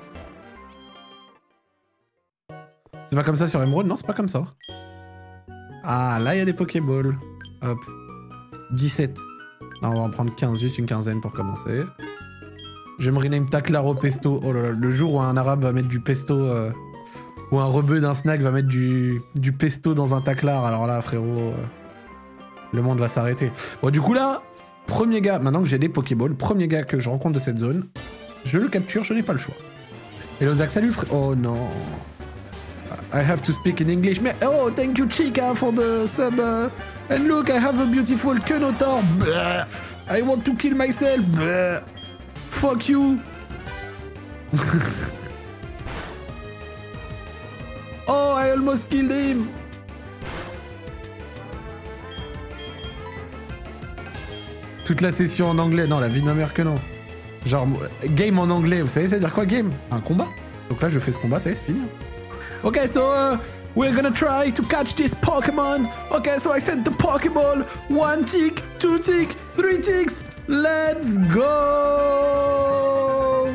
C'est pas comme ça sur Emerald? Non, c'est pas comme ça. Ah, là, il y a des Pokéballs. Hop. dix-sept. Non, on va en prendre quinze, juste une quinzaine pour commencer. Je vais me rename Taclaro Pesto. Oh là là, le jour où un arabe va mettre du pesto... Euh, ou un rebeu d'un snack va mettre du, du pesto dans un taclar, alors là, frérot... Euh, le monde va s'arrêter. Bon, du coup, là, premier gars... Maintenant que j'ai des Pokéballs, premier gars que je rencontre de cette zone, je le capture, je n'ai pas le choix. Hello Zach, salut frère... Oh non... I have to speak in English. Mais oh, thank you Chica for the sub. Uh, and look, I have a beautiful Kenotor. Bleh. I want to kill myself. Bleh. Fuck you. Oh, I almost killed him. Toute la session en anglais. Non, la vie de ma mère que non. Genre, game en anglais, vous savez, ça veut dire quoi, game? Un combat. Donc là, je fais ce combat, ça y est, c'est fini. Okay, so uh, we're gonna try to catch this Pokemon. Okay, so I sent the Pokeball. One tick, two tick, three ticks. Let's go!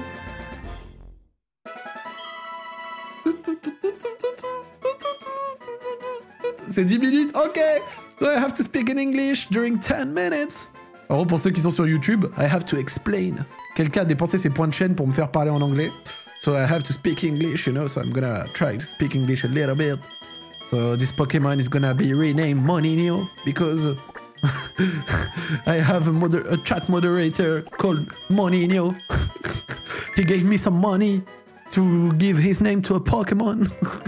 C'est dix minutes, ok. So I have to speak in English during ten minutes. En gros, pour ceux qui sont sur YouTube, I have to explain. Quelqu'un a dépensé ses points de chaîne pour me faire parler en anglais. So I have to speak English, you know, so I'm gonna try to speak English a little bit. So this Pokemon is gonna be renamed Moninio because I have a, moder a chat moderator called Moninio. He gave me some money to give his name to a Pokemon.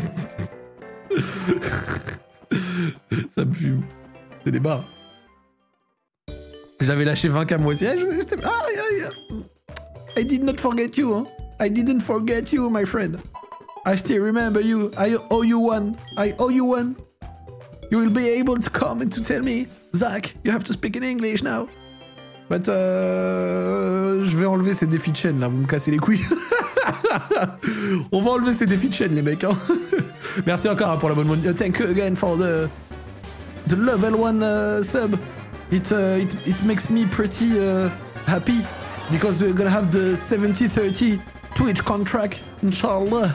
Ça me fume. C'est des barres. J'avais lâché vingt K moi aussi. Ah, je, je, ah, ah, I did not forget you, hein. I didn't forget you, my friend. I still remember you. I owe you one. I owe you one. You will be able to come and to tell me, Zach, you have to speak in English now. But euh, je vais enlever ces défis de chaîne là, vous me cassez les couilles. On va enlever ces défis de chaîne les mecs. Hein. Merci encore hein, pour la bonne monnaie. Thank you again for the the level one uh, sub. It, uh, it it makes me pretty uh, happy because we're gonna have the seventy thirty Twitch contract, inshallah.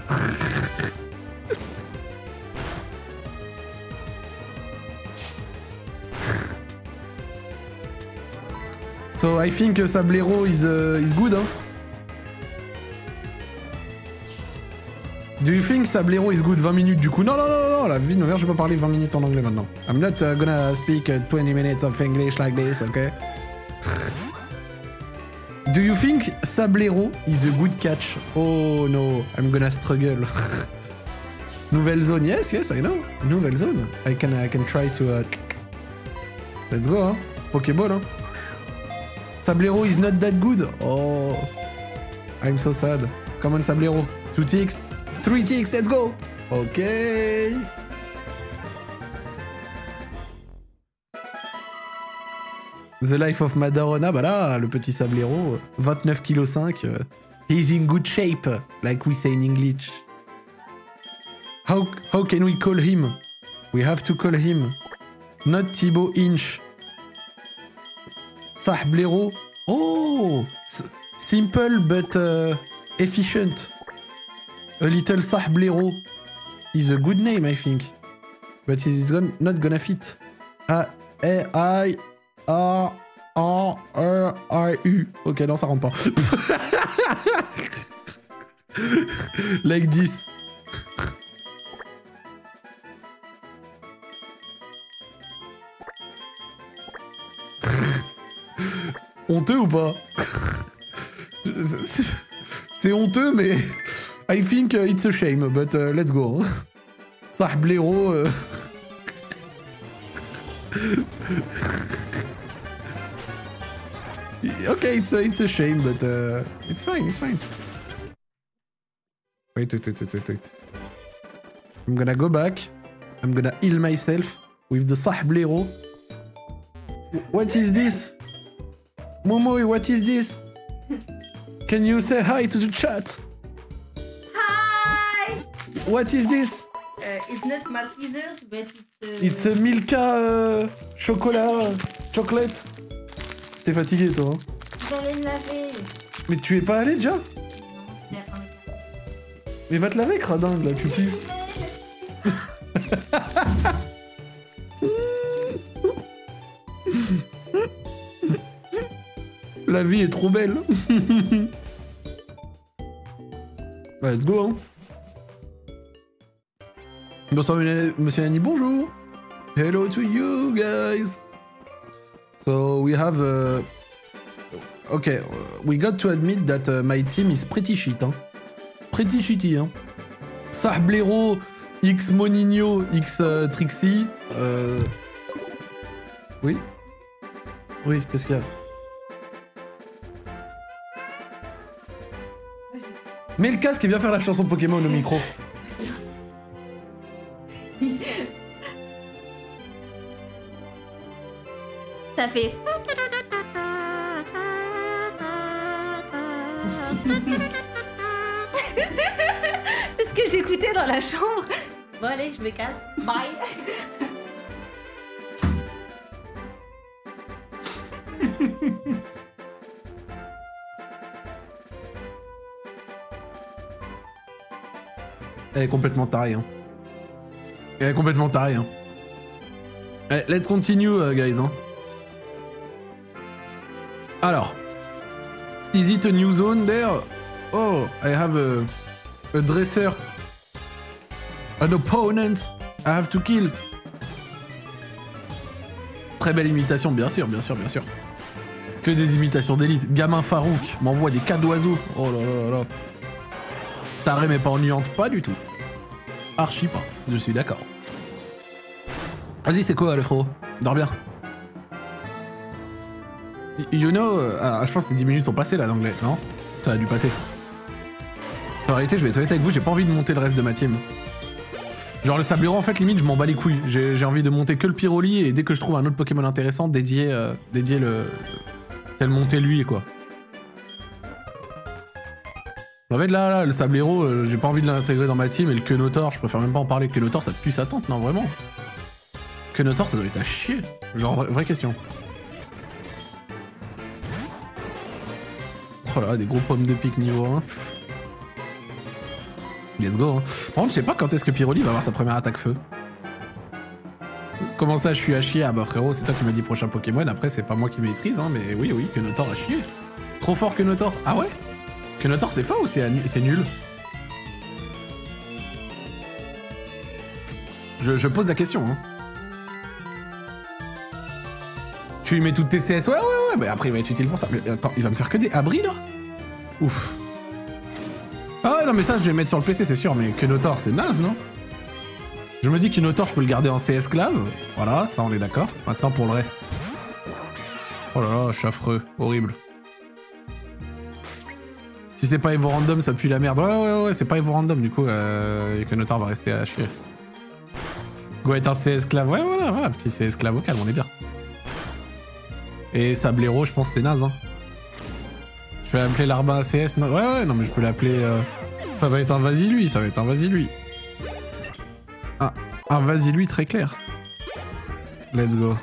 So I think uh, Sablero is uh, is good, huh? Do you think Sablero is good? vingt minutes du coup? Non, non, non, non, la vie de ma mère, je peux pas parler vingt minutes en anglais maintenant. I'm not uh, gonna speak uh, twenty minutes of English like this, okay? Do you think Sablero is a good catch? Oh no, I'm gonna struggle. Nouvelle zone, yes, yes, I know. Nouvelle zone. I can, I can try to... Uh... Let's go, hein. Pokéball, hein. Sablero is not that good. Oh, I'm so sad. Come on, Sablero. Two ticks. Three ticks, let's go. Okay. The Life of Madarona, bah là, le petit Sablero, vingt-neuf virgule cinq kilos. Uh, he's in good shape, like we say in English. How, how can we call him? We have to call him. Not Thibaut Inch. Sablero. Oh! S simple but uh, efficient. A little Sablero is a good name, I think. But he's gon not gonna fit. A I R A R I U. Ok, non, ça rentre pas. Like this. Honteux ou pas? C'est honteux, mais I think it's a shame, but uh, let's go. Sablero. Euh... Okay, it's a, it's a shame, but uh, it's fine, it's fine. Wait, wait, wait, wait, wait. I'm gonna go back. I'm gonna heal myself with the Sablero. What is this? Momo, what is this? Can you say hi to the chat? Hi! What is this? Uh, it's not Maltesers, but it's... Uh... It's a Milka euh, chocolat, euh, chocolate. T'es fatigué, toi, hein? Je vais aller me laver. Mais tu es pas allé, déjà? Non, mais attends, mais va te laver, cradingue, là, tu pues. La vie est trop belle. Let's go, hein. Bonsoir, monsieur Annie, bonjour. Hello to you, guys. So, we have... Uh... Okay, we got to admit that uh, my team is pretty shit, hein. Pretty shitty, hein. Sablero, X Moninho, X uh, Trixie. Euh... Oui? Oui, qu'est-ce qu'il y a? Mets le casque et viens faire la chanson Pokémon au micro. Ça fait... C'est ce que j'écoutais dans la chambre. Bon allez, je me casse. Bye. Elle est complètement tarée, hein. Elle est complètement tarée, hein. Hey, let's continue, uh, guys, hein. Alors. Is it a new zone there? Oh, I have a... a dresser. An opponent. I have to kill. Très belle imitation, bien sûr, bien sûr, bien sûr. Que des imitations d'élite. Gamin Farouk m'envoie des cas d'oiseaux. Oh là là là là. Taré mais pas ennuyante, pas du tout. Archi pas, je suis d'accord. Vas-y, c'est quoi le frérot? Dors bien. You know... Ah, je pense que ces dix minutes sont passées là d'anglais, non? Ça a dû passer. En réalité, je vais être honnête avec vous, j'ai pas envie de monter le reste de ma team. Genre le Sablero, en fait, limite, je m'en bats les couilles. J'ai envie de monter que le Pyroli et dès que je trouve un autre Pokémon intéressant, dédier, euh, dédier le... C'est le monter lui, quoi. En fait, là, là le Sablero, euh, j'ai pas envie de l'intégrer dans ma team, et le Quenotor, je préfère même pas en parler. Quenotor, ça pue sa tante, non, vraiment. Quenotor, ça doit être à chier. Genre, vraie, vraie question. Oh là, des gros pommes de pique niveau un. Let's go, hein. Par contre, je sais pas quand est-ce que Pyroli va avoir sa première attaque feu. Comment ça, je suis à chier? Ah bah frérot, c'est toi qui m'as dit prochain Pokémon, après c'est pas moi qui maîtrise, hein, mais oui, oui, Quenotor a chier. Trop fort Quenotor. Ah ouais? Quenotor c'est fort ou c'est nul? je, je pose la question, hein. Tu lui mets toutes tes C S? Ouais, ouais, ouais, bah après il va être utile pour ça. Mais attends, il va me faire que des abris là? Ouf. Ah ouais, non mais ça je vais mettre sur le P C, c'est sûr, mais Quenotor c'est naze, non? Je me dis qu'Quenotor je peux le garder en C esclave. Voilà, ça on est d'accord. Maintenant pour le reste. Oh là là, je suis affreux, horrible. Si c'est pas Evo Random, ça pue la merde. Ouais, ouais, ouais, c'est pas Evo Random, du coup, euh, Quenotor va rester à chier. Go être un C esclave, ouais, voilà, voilà, petit C esclave au calme, on est bien. Et Sablero, je pense que c'est naze, hein. Je peux l'appeler l'Arbin A C S, non, ouais, ouais, non, mais je peux l'appeler... Euh... Ça va être un vas-y lui, ça va être un vas-y lui. Un, un vas-y lui très clair. Let's go.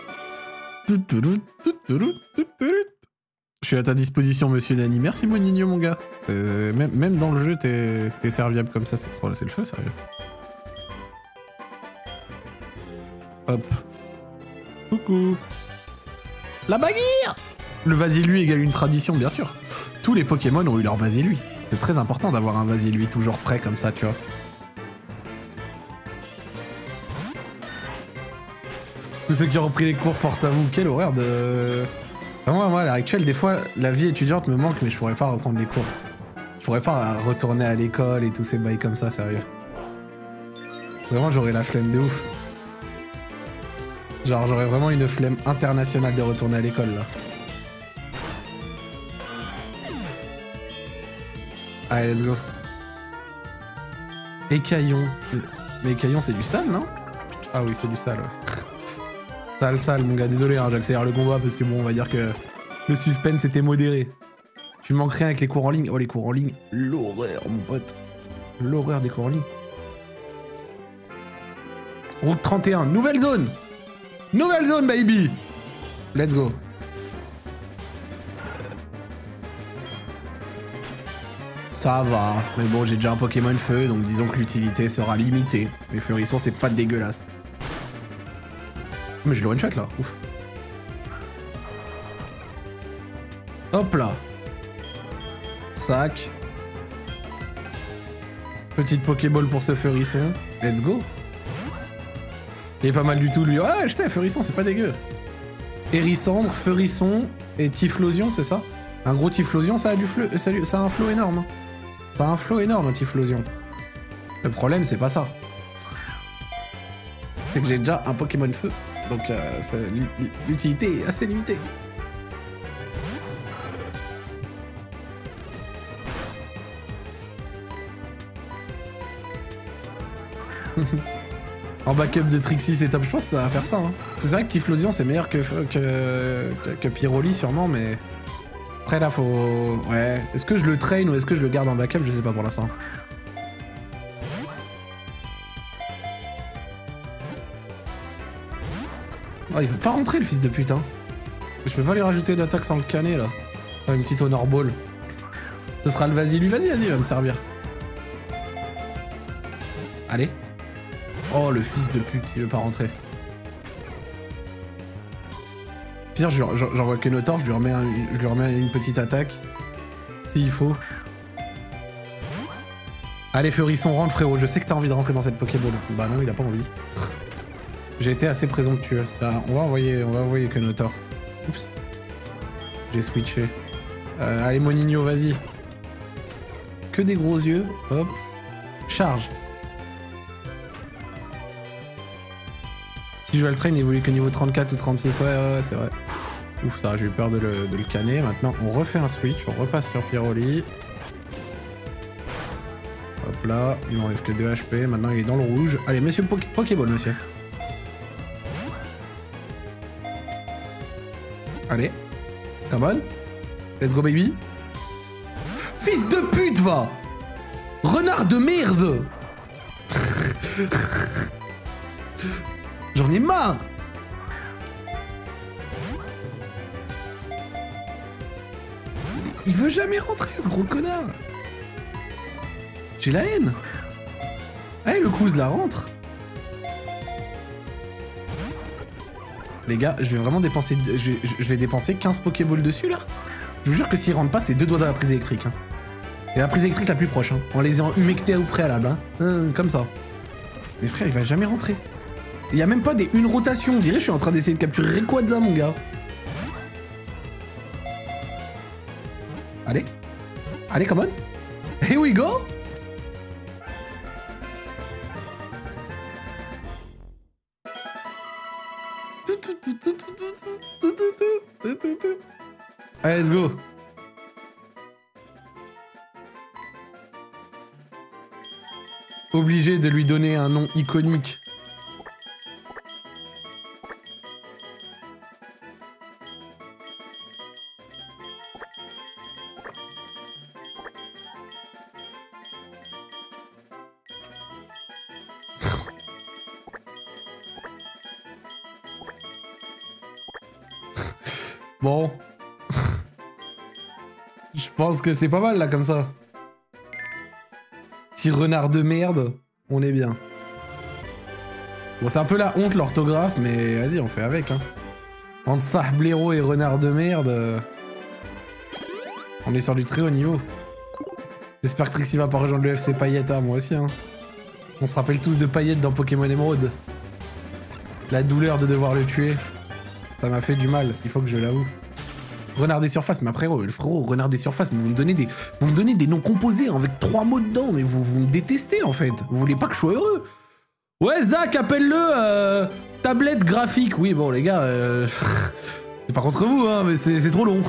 Je suis à ta disposition, monsieur Nani. Merci, Moninho, mon gars. Même, même dans le jeu, t'es serviable comme ça, c'est trop... C'est le feu, sérieux. Hop. Coucou. La baguire. Le vas-y lui égale une tradition, bien sûr. Tous les Pokémon ont eu leur vas-y lui. C'est très important d'avoir un vas-y lui toujours prêt comme ça, tu vois. Tous ceux qui ont repris les cours, force à vous. Quelle horreur de... Moi, moi, à l'heure actuelle, des fois, la vie étudiante me manque, mais je pourrais pas reprendre les cours. Je pourrais pas retourner à l'école et tous ces bails comme ça, sérieux. Vraiment, j'aurais la flemme de ouf. Genre, j'aurais vraiment une flemme internationale de retourner à l'école, là. Allez, let's go. Écaillon. Mais écaillon, c'est du sale, non? Ah oui, c'est du sale, ouais. Sale, sale, mon gars. Désolé, hein, j'accélère le combat parce que bon, on va dire que le suspense était modéré. Tu manques rien avec les cours en ligne. Oh, les cours en ligne, l'horreur, mon pote. L'horreur des cours en ligne. Route trente et un, nouvelle zone. Nouvelle zone, baby. Let's go. Ça va, mais bon, j'ai déjà un Pokémon feu, donc disons que l'utilité sera limitée. Mais Feurisson, c'est pas dégueulasse. Mais je le one-shot là, ouf. Hop là. Sac. Petite Pokéball pour ce Feurisson. Let's go. Il est pas mal du tout, lui. Ouais, je sais, Feurisson, c'est pas dégueu. Hérissandre, Feurisson et Typhlosion, c'est ça? Un gros Typhlosion, ça a du fleu, ça, ça a un flow énorme. Hein. Ça a un flow énorme, un Typhlosion. Le problème, c'est pas ça. C'est que j'ai déjà un Pokémon feu. Donc, euh, l'utilité est assez limitée. En backup de Trixie, c'est top. Je pense que ça va faire ça. Hein. C'est vrai que Typhlosion, c'est meilleur que, que, que, que Pyroli, sûrement, mais... Après, là, faut... Ouais. Est-ce que je le traîne ou est-ce que je le garde en backup? Je sais pas pour l'instant. Oh, il veut pas rentrer, le fils de pute, hein. Je peux pas lui rajouter d'attaque sans le canner, là. Oh, une petite honor ball. Ce sera le vas-y, lui, vas-y, vas-y, il va me servir. Allez. Oh, le fils de pute, il veut pas rentrer. Pire, j'envoie que Notor, je lui remets, un, je lui remets une petite attaque. S'il faut. Allez, Feurisson, rentre, frérot. Je sais que t'as envie de rentrer dans cette Pokéball. Bah non, il a pas envie. J'ai été assez présomptueux. Ah, on va envoyer, on va envoyer que Notor. Oups. J'ai switché. Euh, allez, Monigno, vas-y. Que des gros yeux. Hop. Charge. Si je vais le train, il évolue que niveau trente-quatre ou trente-six. Ouais, ouais, ouais, c'est vrai. Ouf, ça, j'ai eu peur de le, de le canner. Maintenant, on refait un switch. On repasse sur Pyroli. Hop là. Il m'enlève que deux H P. Maintenant, il est dans le rouge. Allez, monsieur Poké Pokéball, monsieur. Allez. Come on. Let's go, baby. Fils de pute, va. Renard de merde. J'en ai marre. Il veut jamais rentrer, ce gros connard. J'ai la haine. Allez, le Cruz la rentre. Les gars, je vais vraiment dépenser... Je, je, je vais dépenser quinze Pokéballs dessus, là. Je vous jure que s'il rentre pas, c'est deux doigts dans la prise électrique. Hein. Et la prise électrique la plus proche, hein. En les ayant humectés au préalable, hein. Hum, comme ça. Mais frère, il va jamais rentrer. Il y a même pas des une rotation. On dirait que je suis en train d'essayer de capturer Rayquaza, mon gars. Allez. Allez, come on. Here we go. Allez, let's go. Obligé de lui donner un nom iconique. Bon. Je pense que c'est pas mal là comme ça. Petit renard de merde, on est bien. Bon, c'est un peu la honte l'orthographe, mais vas-y, on fait avec. Hein. Entre Sablero et renard de merde, euh... on est sur du très haut niveau. J'espère que Trixie va pas rejoindre le F C Paillette, hein, moi aussi. Hein. On se rappelle tous de Paillette dans Pokémon Emerald. La douleur de devoir le tuer. Ça m'a fait du mal, il faut que je l'avoue. Renard des surfaces, mais après, le frérot, renard des surfaces, mais vous me donnez des, vous me donnez des noms composés avec trois mots dedans, mais vous, vous me détestez en fait. Vous voulez pas que je sois heureux. Ouais, Zach, appelle-le euh, tablette graphique. Oui, bon, les gars, euh, c'est pas contre vous, hein, mais c'est trop long.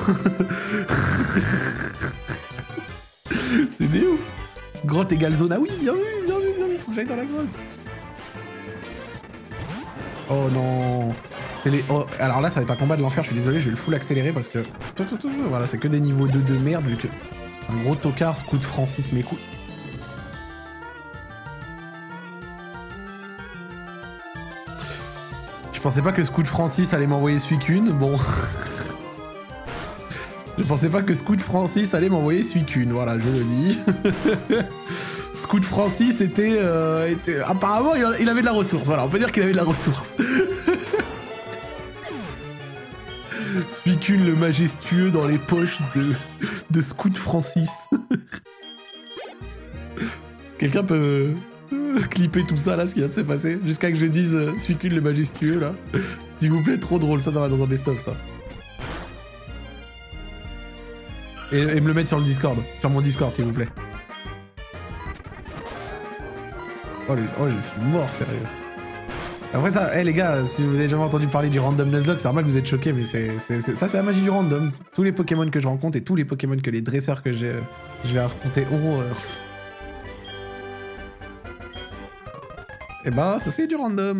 C'est des ouf. Grotte égale zone. Ah oui, bien vu, bien vu, bien vu, faut que j'aille dans la grotte. Oh non. C'est les... Oh, alors là, ça va être un combat de l'enfer, je suis désolé, je vais le full accélérer parce que... Voilà, c'est que des niveaux deux de merde, vu que... Un gros tocard, Scout Francis, mes couilles. Je pensais pas que Scout Francis allait m'envoyer Suicune, bon... Je pensais pas que Scout Francis allait m'envoyer Suicune, voilà, je le dis. Scout Francis était, euh, était... Apparemment, il avait de la ressource, voilà, on peut dire qu'il avait de la ressource. Suicune le majestueux dans les poches de, de Scout Francis. Quelqu'un peut euh, clipper tout ça, là, ce qui vient de se passer, jusqu'à que je dise euh, Suicune le majestueux, là. S'il vous plaît, trop drôle, ça, ça va dans un best-of, ça. Et, et me le mettre sur le Discord, sur mon Discord, s'il vous plaît. Oh, les... oh, je suis mort, sérieux. Après ça, hey, les gars, si vous avez jamais entendu parler du Random Nuzlocke, c'est normal que vous êtes choqués, mais c'est, c'est, c'est... ça c'est la magie du random. Tous les Pokémon que je rencontre et tous les Pokémon que les dresseurs que j'ai, je vais affronter auront... Euh... Et bah, ça c'est du random.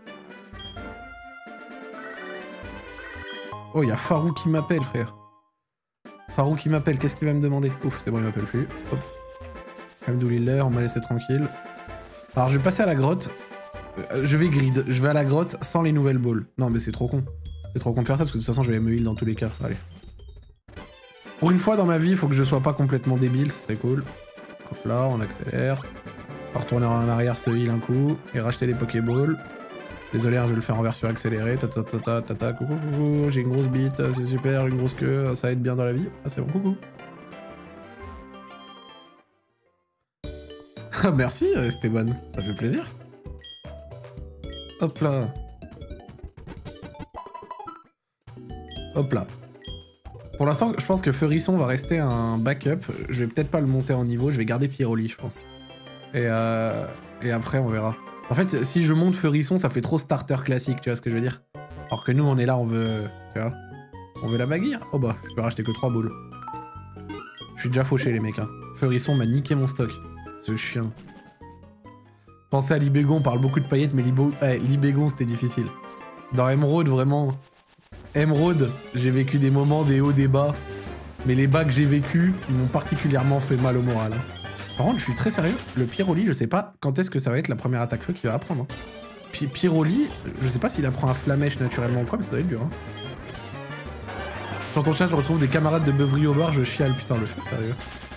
Oh, il y a Farou qui m'appelle, frère. Farou qui m'appelle, qu'est-ce qu'il va me demander? Ouf, c'est bon, il m'appelle plus. Hop. Alhamdoulilah, on m'a laissé tranquille. Alors, je vais passer à la grotte. Euh, je vais grid. Je vais à la grotte sans les nouvelles balls. Non, mais c'est trop con. C'est trop con de faire ça, parce que de toute façon, je vais me heal dans tous les cas. Allez. Pour une fois dans ma vie, il faut que je sois pas complètement débile, c'est très cool. Hop là, on accélère. On va retourner en arrière, se heal un coup. Et racheter des Pokéballs. Désolé, hein, je vais le faire en version accélérée. Ta ta ta ta ta ta. Coucou, coucou. J'ai une grosse bite, c'est super, une grosse queue. Ça aide bien dans la vie. Ah, c'est bon, coucou. Merci, Esteban. Ça fait plaisir. Hop là. Hop là. Pour l'instant, je pense que Feurisson va rester un backup. Je vais peut-être pas le monter en niveau. Je vais garder Pyroli, je pense. Et, euh... Et après, on verra. En fait, si je monte Feurisson, ça fait trop starter classique, tu vois ce que je veux dire? Alors que nous, on est là, on veut... Tu vois? On veut la baguille. Oh bah, je peux racheter que trois balls. Je suis déjà fauché, les mecs. Hein. Feurisson m'a niqué mon stock. Ce chien. Pensez à Libégon, on parle beaucoup de paillettes, mais Libo... eh, Libégon, c'était difficile. Dans Emerald, vraiment... Emerald, j'ai vécu des moments, des hauts, des bas. Mais les bas que j'ai vécu, ils m'ont particulièrement fait mal au moral. Hein. Par contre, je suis très sérieux, le Pyroli, je sais pas quand est-ce que ça va être la première attaque feu qu'il va apprendre. Hein. Puis Pyroli, je sais pas s'il apprend un Flamèche naturellement ou quoi, mais ça doit être dur. Hein. Sur ton chat, je retrouve des camarades de beuverie au bar, je chiale, putain, le feu, sérieux.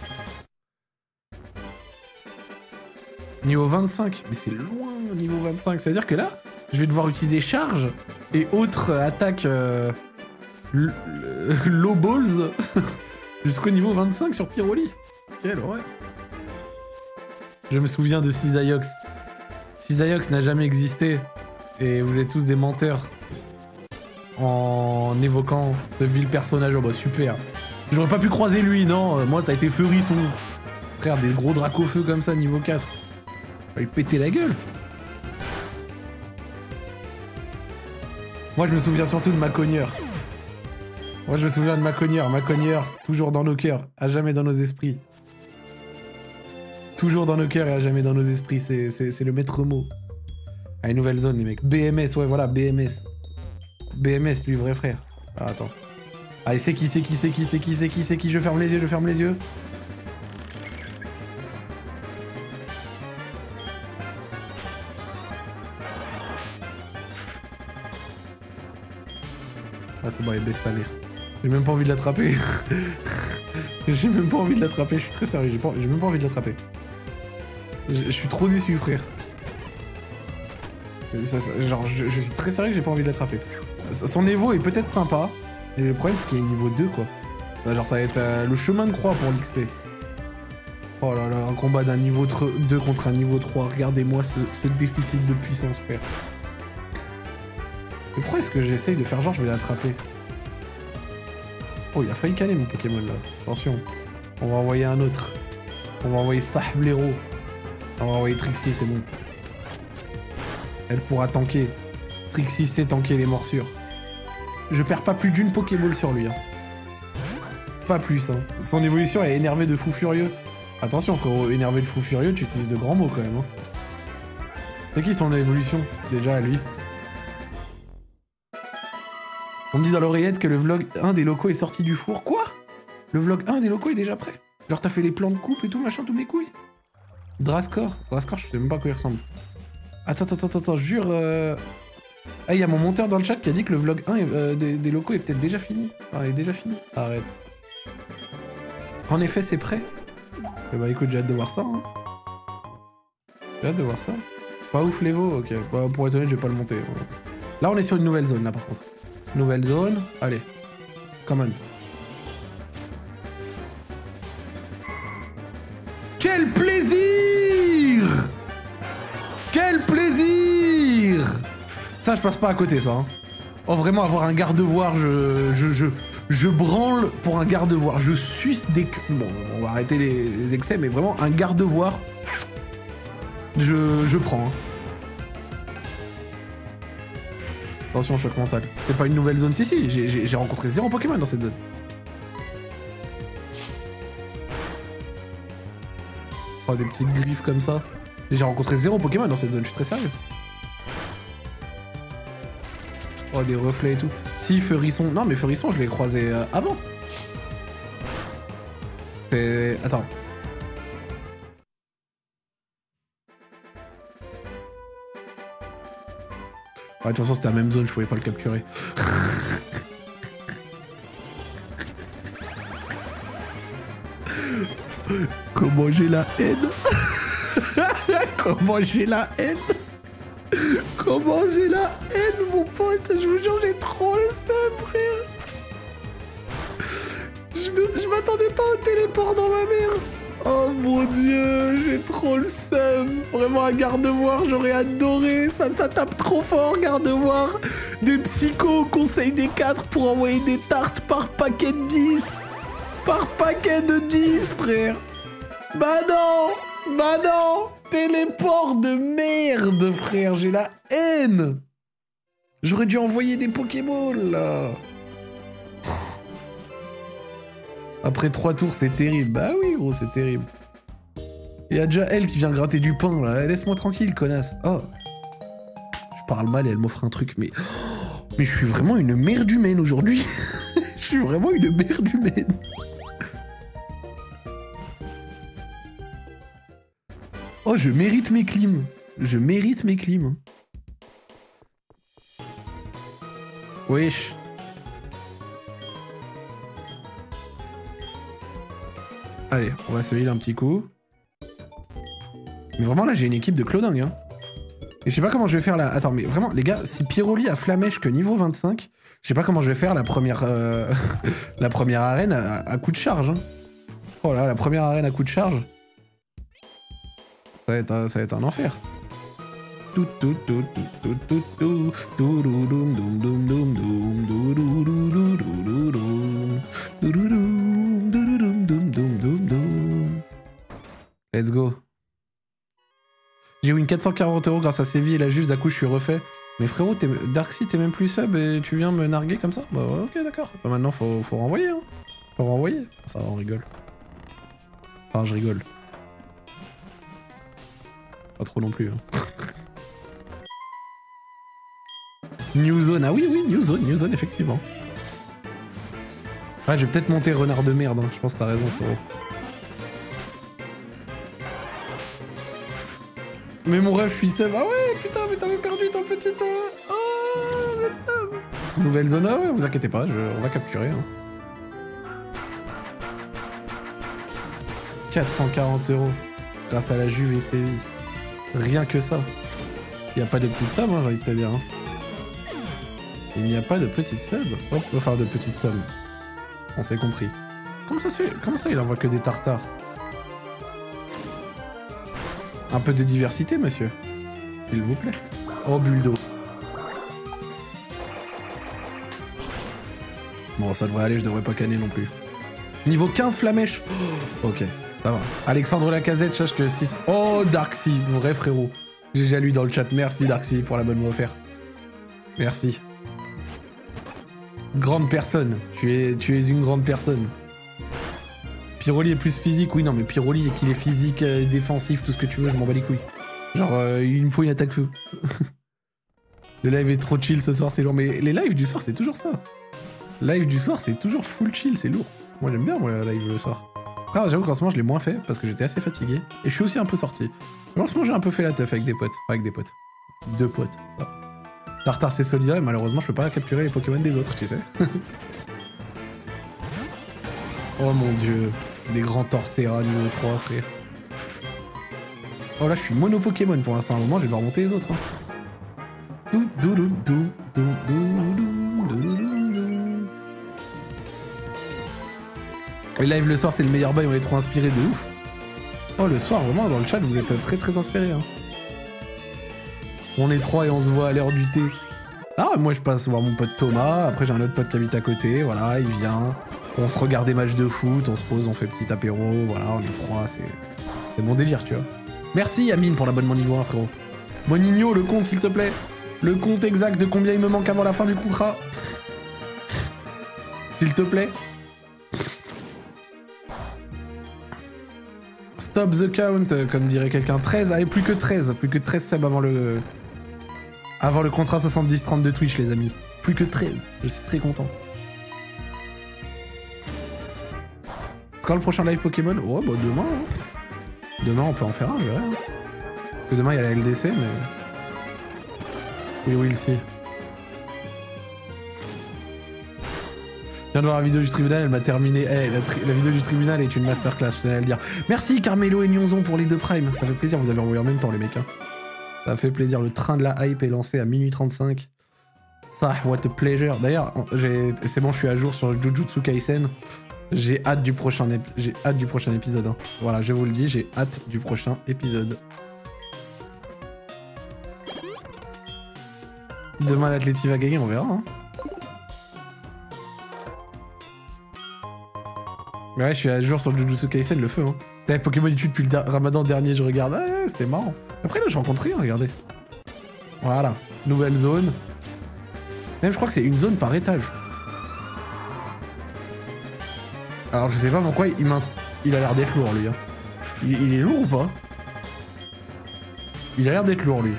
Niveau vingt-cinq, mais c'est loin, niveau vingt-cinq. C'est-à-dire que là, je vais devoir utiliser charge et autres attaques euh, low balls jusqu'au niveau vingt-cinq sur Pyroli. Quelle horreur. Je me souviens de Cisaiox. Cisaiox n'a jamais existé. Et vous êtes tous des menteurs. En évoquant ce vil personnage. Oh bah super. J'aurais pas pu croiser lui, non. Moi ça a été Feurisson. Frère, des gros dracofeux comme ça, niveau quatre. Il péter la gueule. Moi je me souviens surtout de Macogneur. Moi je me souviens de Macogneur. Macogneur, toujours dans nos cœurs, à jamais dans nos esprits. Toujours dans nos cœurs et à jamais dans nos esprits, c'est le maître mot. Allez, nouvelle zone les mecs. B M S, ouais voilà, B M S. B M S, lui, vrai frère. Ah, attends. Allez, c'est qui, c'est qui, c'est qui, c'est qui, c'est qui, c'est qui, je ferme les yeux, je ferme les yeux. Ah c'est bon, il est bestalé. J'ai même pas envie de l'attraper. J'ai même pas envie de l'attraper, je suis très sérieux, j'ai même pas envie de l'attraper. Je suis trop déçu, frère. Ça, ça, genre, je, je suis très sérieux que j'ai pas envie de l'attraper. Son Evo est peut-être sympa, mais le problème c'est qu'il est niveau deux, quoi. Genre, ça va être euh, le chemin de croix pour l'X P. Oh là là, un combat d'un niveau deux contre un niveau trois. Regardez-moi ce, ce déficit de puissance, frère. Mais pourquoi est-ce que j'essaye de faire genre je vais l'attraper? Oh, il a failli caler mon Pokémon, là. Attention. On va envoyer un autre. On va envoyer Sablero. On va envoyer Trixie, c'est bon. Elle pourra tanker. Trixie sait tanker les morsures. Je perds pas plus d'une Pokéball sur lui. Hein. Pas plus. Hein. Son évolution est énervée de fou furieux. Attention frérot, énervé de fou furieux, tu utilises de grands mots quand même. Hein. C'est qui son évolution déjà à lui? On me dit dans l'oreillette que le vlog un des locaux est sorti du four. Quoi? Le vlog un des locaux est déjà prêt? Genre t'as fait les plans de coupe et tout, machin, toutes les couilles? Drascore. Drascore, je sais même pas à quoi il ressemble. Attends, attends, attends, attends, jure... Euh... Ah, il y a mon monteur dans le chat qui a dit que le vlog un euh, des, des locaux est peut-être déjà fini. Ah, il est déjà fini. Arrête. En effet, c'est prêt. Eh bah écoute, j'ai hâte de voir ça. Hein. J'ai hâte de voir ça. Pas ouf l'Evo, ok. Bah, pour être honnête, je vais pas le monter. Là, on est sur une nouvelle zone, là, par contre. Nouvelle zone. Allez. Come on. Quel plaisir! Quel plaisir! Ça, je passe pas à côté, ça. Hein. Oh, vraiment, avoir un garde-voir, je, je, je, je branle pour un garde-voir. Je suce des... Bon, on va arrêter les, les excès, mais vraiment, un garde-voir, je, je prends. Hein. Attention, choc mental. C'est pas une nouvelle zone, si, si. J'ai rencontré zéro Pokémon dans cette zone. Oh, des petites griffes comme ça. J'ai rencontré zéro Pokémon dans cette zone, je suis très sérieux. Oh, des reflets et tout. Si, Feurisson... Non, mais Feurisson, je l'ai croisé euh, avant. C'est... Attends. Ouais, de toute façon, c'était la même zone, je pouvais pas le capturer. Comment j'ai la haine. Comment j'ai la haine. Comment j'ai la haine, mon pote. Je vous jure, j'ai trop le seum, frère. Je m'attendais pas au téléport dans ma mère. Oh mon dieu, j'ai trop le seum. Vraiment, un garde-voir, j'aurais adoré. Ça, ça tape trop fort, garde-voir. Des psychos, conseil des quatre pour envoyer des tartes par paquet de dix. Par paquet de dix, frère. Bah non. Bah non. Téléport de merde, frère. J'ai la haine. J'aurais dû envoyer des Pokéballs, là. Après trois tours, c'est terrible. Bah oui, gros, c'est terrible. Il y a déjà elle qui vient gratter du pain, là. Laisse-moi tranquille, connasse. Oh. Je parle mal et elle m'offre un truc, mais... Mais je suis vraiment une merde humaine aujourd'hui. Je suis vraiment une merde humaine. Oh, je mérite mes clims. Je mérite mes clims. Wesh. Allez, on va se heal un petit coup. Mais vraiment, là, j'ai une équipe de clodingue, hein. Et je sais pas comment je vais faire là. Attends, mais vraiment, les gars, si Pyroli a Flamèche que niveau vingt-cinq, je sais pas comment je vais faire la première, euh... la première arène à, à coup de charge, hein. Oh là, la première arène à coup de charge. Ça va être un, ça va être un enfer. Tout tout tout tout tout tout tout doum doum doum doum doum doum doum doum doum. Let's go. J'ai win quatre cent quarante euros grâce à Séville et la Juve, à coup je suis refait. Mais frérot, Darksy, t'es même plus sub et tu viens me narguer comme ça? Bah ok, d'accord. Bah, maintenant faut, faut renvoyer, hein. Faut renvoyer. Ça va, on rigole. Enfin, je rigole. Pas trop non plus, hein. New Zone, ah oui, oui, New Zone, New Zone, effectivement. Ouais, je vais peut-être monter renard de merde, hein. Je pense que t'as raison, frérot. Mais mon rêve, je suis sub. Ah ouais, putain, mais t'avais perdu ton petit... Euh... Oh, putain. Nouvelle zone, ah ouais, vous inquiétez pas, je... on va capturer. Hein. quatre cent quarante euros, grâce à la Juve et Séville. Rien que ça. Il n'y a pas de petite sub, hein, j'ai envie de te dire. Hein. Il n'y a pas de petite sub. Oh, enfin, de petite sub. On s'est compris. Comment ça se fait? Comment ça, il envoie que des tartares? Un peu de diversité, monsieur. S'il vous plaît. Oh, bulle d'eau. Bon, ça devrait aller, je devrais pas canner non plus. Niveau quinze Flamèche. Oh, ok, ça va. Alexandre Lacazette, sache que six... Oh, Darksy, vrai frérot. J'ai déjà lu dans le chat. Merci, Darksy, pour la bonne offerte. Merci. Grande personne. Tu es, tu es une grande personne. Pyroli est plus physique, oui, non, mais Pyroli, qu'il est physique, euh, défensif, tout ce que tu veux, je m'en bats les couilles. Genre, euh, il me faut une attaque feu. Le live est trop chill ce soir, c'est lourd. Mais les lives du soir, c'est toujours ça. Live du soir, c'est toujours full chill, c'est lourd. Moi, j'aime bien, moi, le live le soir. Après, j'avoue qu'en ce moment, je l'ai moins fait parce que j'étais assez fatigué. Et je suis aussi un peu sorti. Mais en ce moment, j'ai un peu fait la teuf avec des potes. Enfin, avec des potes. Deux potes. Oh. Tartare, c'est solidaire et malheureusement, je peux pas capturer les Pokémon des autres, tu sais. Oh mon dieu. Des grands Torterra niveau trois, frère. Oh là, je suis mono Pokémon pour l'instant. À un moment, je vais devoir monter les autres. Hein. Dou, dou, dou, dou, dou, dou, dou, dou, dou. Et live le soir, c'est le meilleur bail, on est trop inspiré de ouf. Oh, le soir, vraiment, dans le chat, vous êtes très très inspirés. Hein. On est trois et on se voit à l'heure du thé. Ah, moi, je passe voir mon pote Thomas. Après, j'ai un autre pote qui habite à côté. Voilà, il vient. On se regarde des matchs de foot, on se pose, on fait petit apéro. Voilà, on est trois, c'est mon délire, tu vois. Merci, Amine, pour l'abonnement niveau un, frérot. Monigno, le compte, s'il te plaît. Le compte exact de combien il me manque avant la fin du contrat. S'il te plaît. Stop the count, comme dirait quelqu'un. treize, allez, plus que treize. Plus que treize subs avant le... Avant le contrat soixante-dix trente de Twitch, les amis. Plus que treize. Je suis très content. C'est quand le prochain live Pokémon? Oh, bah demain. Hein. Demain, on peut en faire un, je verrai. Hein. Parce que demain, il y a la L D C, mais... Oui, oui, si. Je viens de voir la vidéo du tribunal, elle m'a terminé. Hey, la, la vidéo du tribunal est une masterclass, je tenais à le dire. Merci Carmelo et Nyonzon pour les deux primes. Ça fait plaisir, vous avez envoyé en même temps, les mecs. Hein. Ça fait plaisir. Le train de la hype est lancé à minuit trente-cinq. Ça, what a pleasure. D'ailleurs, c'est bon, je suis à jour sur Jujutsu Kaisen. J'ai hâte du prochain, j'ai hâte du prochain épisode. Hein. Voilà, je vous le dis, j'ai hâte du prochain épisode. Demain, l'Atleti va gagner, on verra. Hein. Ouais, je suis à jour sur Jujutsu Kaisen, le feu. Hein. T'avais Pokémon YouTube depuis le Ramadan dernier, je regarde. Ah, c'était marrant. Après, là, je rencontre rien, regardez. Voilà. Nouvelle zone. Même, je crois que c'est une zone par étage. Alors, je sais pas pourquoi il, il a l'air d'être lourd, lui. Hein. Il, il est lourd ou pas? Il a l'air d'être lourd, lui.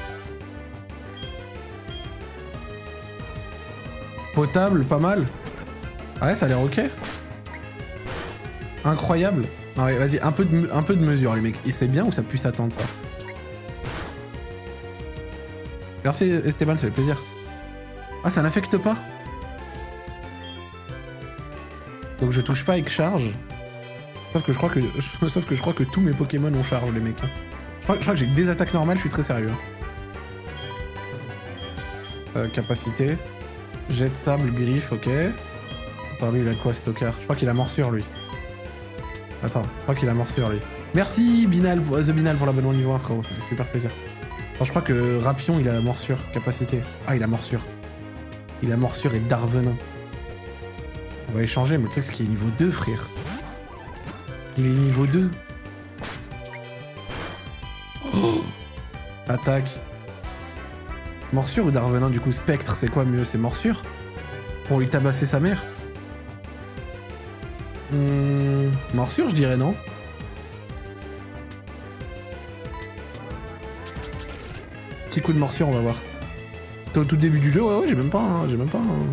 Potable, pas mal. Ah ouais, ça a l'air ok. Incroyable. Non, ouais, vas-y, un peu de, un peu de mesure, les mecs. Et c'est bien ou ça puisse attendre, ça? Merci, Esteban, ça fait plaisir. Ah, ça n'affecte pas? Donc je touche pas avec charge. Sauf que je crois que, sauf que, je crois que tous mes Pokémon ont charge, les mecs. Je crois, je crois que j'ai que des attaques normales, je suis très sérieux. Euh, capacité. Jet de sable, griffe, ok. Attends, lui, il a quoi, Stocker? Je crois qu'il a morsure, lui. Attends, je crois qu'il a morsure, lui. Merci, Binal, The Binal, pour l'abonnement niveau un, frérot. Ça fait super plaisir. Attends, je crois que Rapion, il a morsure, capacité. Ah, il a morsure. Il a morsure et Darvenin. On va échanger, mais le truc, c'est qu'il est niveau deux, frère. Il est niveau deux. Oh. Attaque. Morsure ou Darvenin, du coup? Spectre, c'est quoi mieux? C'est morsure? Pour lui tabasser sa mère? Hum, morsure, je dirais, non? Petit coup de morsure, on va voir. T'es au tout début du jeu? Ouais, ouais, j'ai même pas... Hein, j'ai même pas... Hein.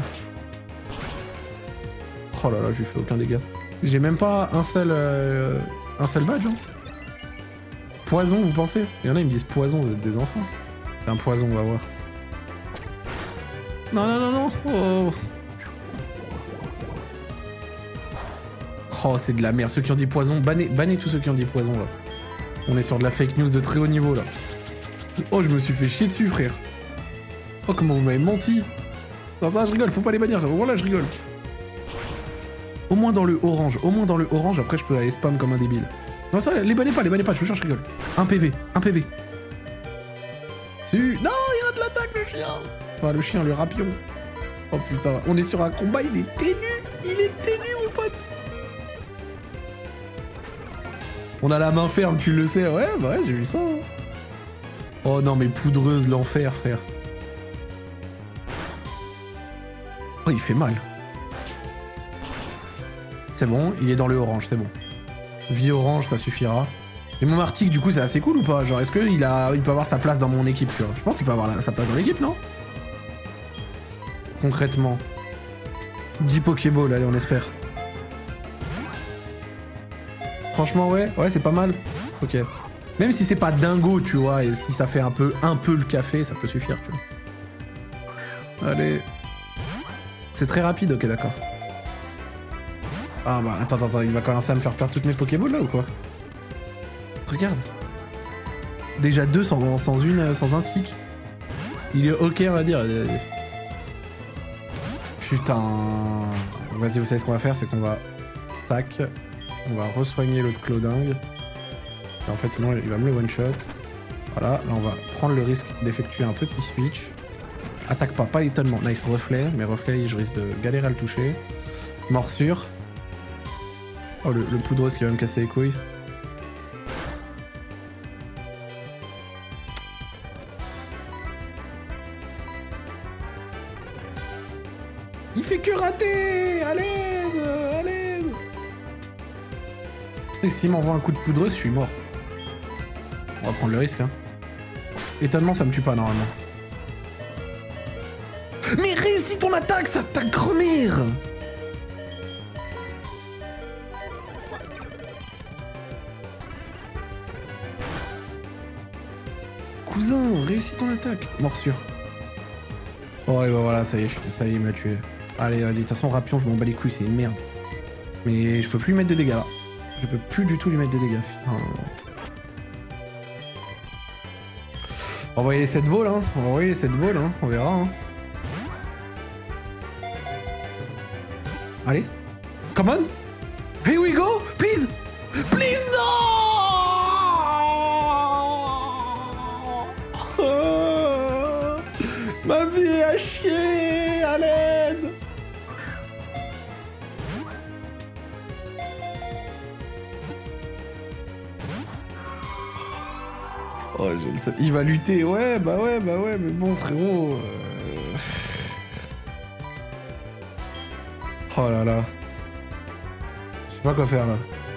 Oh là là, je lui fais aucun dégât. J'ai même pas un seul... Euh, un seul badge, hein. Poison, vous pensez? Il y en a, ils me disent poison, vous êtes des enfants. C'est un poison, on va voir. Non, non, non, non. Oh, oh c'est de la merde. Ceux qui ont dit poison, bannez, bannez tous ceux qui ont dit poison, là. On est sur de la fake news de très haut niveau, là. Oh, je me suis fait chier dessus, frère. Oh, comment vous m'avez menti. Non, ça, je rigole, faut pas les bannir. Voilà, je rigole. Au moins dans le orange. Au moins dans le orange, après, je peux aller spam comme un débile. Non, ça, les bannez pas, les bannez pas, je vous jure, je rigole. Un P V, un P V. Si. Non, il rate l'attaque, le chien. Enfin, le chien, le rapion. Oh putain, on est sur un combat, il est ténu. Il est ténu, mon pote. On a la main ferme, tu le sais. Ouais, bah ouais, j'ai vu ça. Hein. Oh non, mais poudreuse, l'enfer, frère. Oh, il fait mal. C'est bon, il est dans le orange, c'est bon. Vie orange, ça suffira. Et mon Martic, du coup, c'est assez cool ou pas? Genre, est-ce qu'il a... il peut avoir sa place dans mon équipe, tu vois? Je pense qu'il peut avoir la... sa place dans l'équipe, non? concrètement? dix Pokéballs, allez, on espère. Franchement, ouais, ouais, c'est pas mal. Ok. Même si c'est pas dingo, tu vois, et si ça fait un peu, un peu le café, ça peut suffire, tu vois. Allez. C'est très rapide, ok, d'accord. Ah bah, attends, attends, il va commencer à me faire perdre toutes mes Pokéballs, là, ou quoi? Regarde. Déjà deux sans, sans une, sans un tic. Il est ok, on va dire. Putain. Vas-y, vous savez ce qu'on va faire, c'est qu'on va... Sac. On va re-soigner l'autre Clodingue. Et en fait, sinon, il va me le one-shot. Voilà, là, on va prendre le risque d'effectuer un petit switch. Attaque pas, pas l'étonnement. Nice, reflet. Mais reflet, je risque de galérer à le toucher. Morsure. Oh, le, le poudreux qui va me casser les couilles. Il fait que rater. À l'aide, à l'aide. Tu sais que s'il m'envoie un coup de poudreuse, je suis mort. On va prendre le risque, hein. Étonnement, ça me tue pas, normalement. Mais réussis ton attaque, ça t'a grand-mère. Cousin, réussis ton attaque. Morsure. Oh, et bah voilà, ça y est, ça y est, il m'a tué. Allez, vas-y, de toute façon, Rapion, je m'en bats les couilles, c'est une merde. Mais je peux plus lui mettre de dégâts, là. Je peux plus du tout lui mettre de dégâts, putain. On va envoyer les sept balls, hein. On va envoyer les sept balls, hein. On verra, hein. Allez. Come on. Here we go. Please. Please, no. Oh, ma vie est à chier. À l'aide. Oh, j'ai le seum. Il va lutter. Ouais, bah ouais, bah ouais. Mais bon, frérot... Euh... Oh là là. Je sais pas quoi faire là.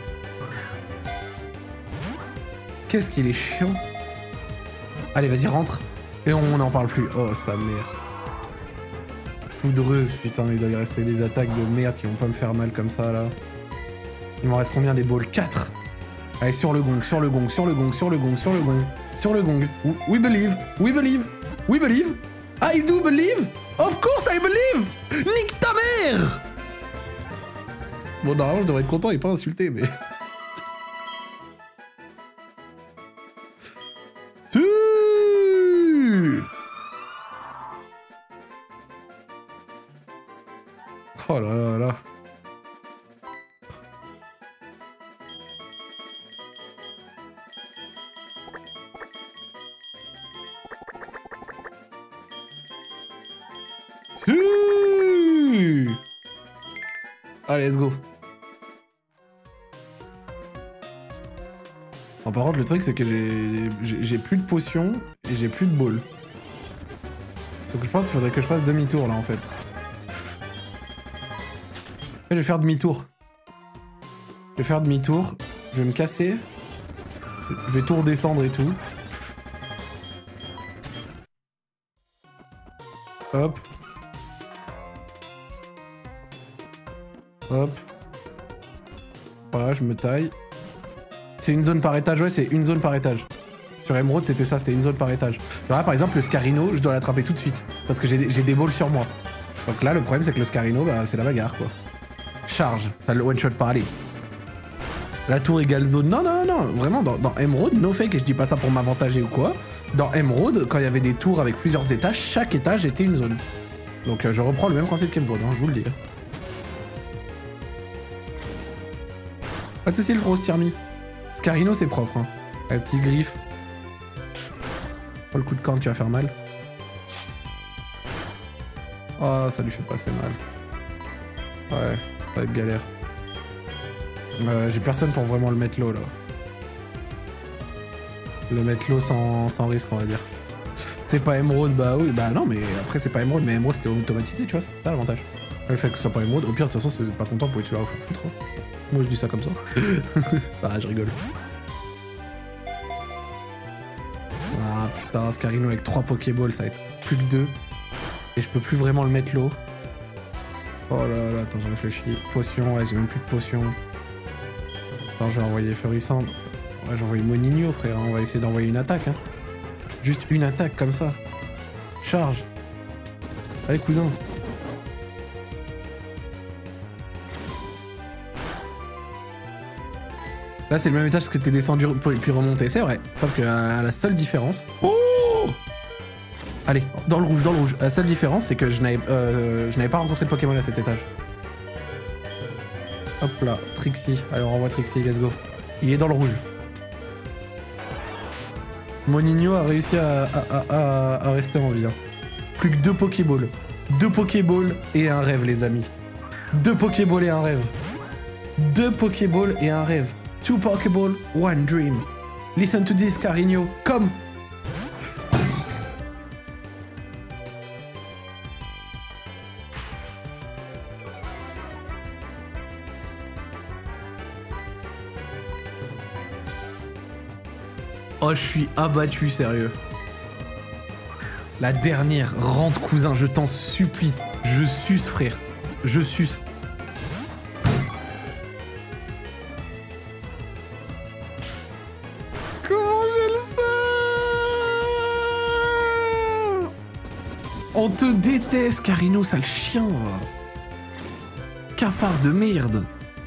Qu'est-ce qu'il est chiant. Allez, vas-y, rentre. Et on n'en parle plus. Oh, sa mère. Poudreuse, putain, il doit y rester des attaques de merde qui vont pas me faire mal comme ça là. Il m'en reste combien des balls? quatre. Allez, sur le gong, sur le gong, sur le gong, sur le gong, sur le gong, sur le gong. We believe, we believe, we believe. I do believe. Of course I believe. Nique ta mère. Bon, normalement, je devrais être content et pas insulter, mais... Oh là là là. Allez, let's go. Bon, par contre, le truc, c'est que j'ai plus de potions et j'ai plus de balles. Donc je pense qu'il faudrait que je fasse demi-tour, là, en fait. Je vais faire demi-tour. Je vais faire demi-tour. Je vais me casser. Je vais tout redescendre et tout. Hop. Hop. Voilà, je me taille. C'est une zone par étage, ouais, c'est une zone par étage. Sur Emerald, c'était ça, c'était une zone par étage. Là, par exemple, le Scarino, je dois l'attraper tout de suite. Parce que j'ai des balls sur moi. Donc là, le problème, c'est que le Scarino, bah, c'est la bagarre, quoi. Charge, ça le one-shot pas, allez. La tour égale zone. Non, non, non, vraiment, dans, dans Emerald, no fake, et je dis pas ça pour m'avantager ou quoi. Dans Emerald, quand il y avait des tours avec plusieurs étages, chaque étage était une zone. Donc euh, je reprends le même principe qu'Emerald, hein, je vous le dis. Pas de soucis, le Frost Tiermi. Scarino, c'est propre, hein. La petite griffe. Oh, le coup de corne qui va faire mal. Oh, ça lui fait passer mal. Ouais, ça va être galère. Euh, J'ai personne pour vraiment le mettre low, là. Le mettre low sans, sans risque, on va dire. C'est pas Emerald, bah oui, bah non, mais après c'est pas Emerald, mais Emerald c'était automatisé, tu vois, c'est ça l'avantage. Le fait que ce soit pas Emerald, au pire, de toute façon, c'est pas content pour que tu la foutre. Hein. Moi je dis ça comme ça. Ah, je rigole. Ah putain, Scarino avec trois Pokéballs, ça va être plus que deux. Et je peux plus vraiment le mettre l'eau. Oh là là, attends, je réfléchis. Potion, ouais, j'ai même plus de potion. Attends, je vais envoyer Furissant. Ouais, j'ai envoyé Moninho, frère. On va essayer d'envoyer une attaque. Hein. Juste une attaque comme ça. Charge. Allez, cousin. Là, c'est le même étage que t'es descendu puis remonté, c'est vrai. Sauf que à la seule différence... Oh! Allez, dans le rouge, dans le rouge. La seule différence, c'est que je n'avais euh, je n'avais pas rencontré de Pokémon à cet étage. Hop là, Trixie. Allez, on renvoie Trixie, let's go. Il est dans le rouge. Moninho a réussi à, à, à, à rester en vie. Hein. Plus que deux Pokéballs. Deux Pokéballs et un rêve, les amis. Deux Pokéballs et un rêve. Deux Pokéballs et un rêve. Two Pokéballs, one dream. Listen to this, Carigno. Come. Oh, je suis abattu, sérieux. La dernière, rentre, cousin, je t'en supplie. Je suce, frère. Je suce. Comment je le sais? On te déteste, Carino, sale chien. Cafard de merde.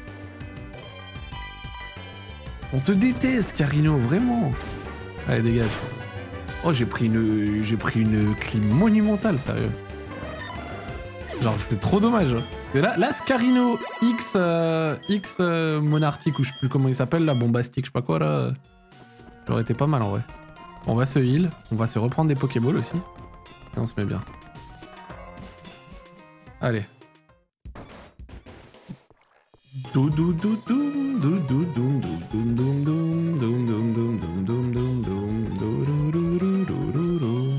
On te déteste, Carino, vraiment. Allez, dégage. Oh, j'ai pris une... J'ai pris une clim monumentale, sérieux. Genre, c'est trop dommage. Parce que là, là Scarino X... Euh, X euh, Monartique, ou je sais plus comment il s'appelle, là, Bombastique, je sais pas quoi, là. J'aurais été pas mal, en vrai. On va se heal, on va se reprendre des Pokéballs aussi. Et on se met bien. Allez. Dou dou dou dou dou dou dou dou dou dou dou dou dou dou dou dou dou dou dou dou.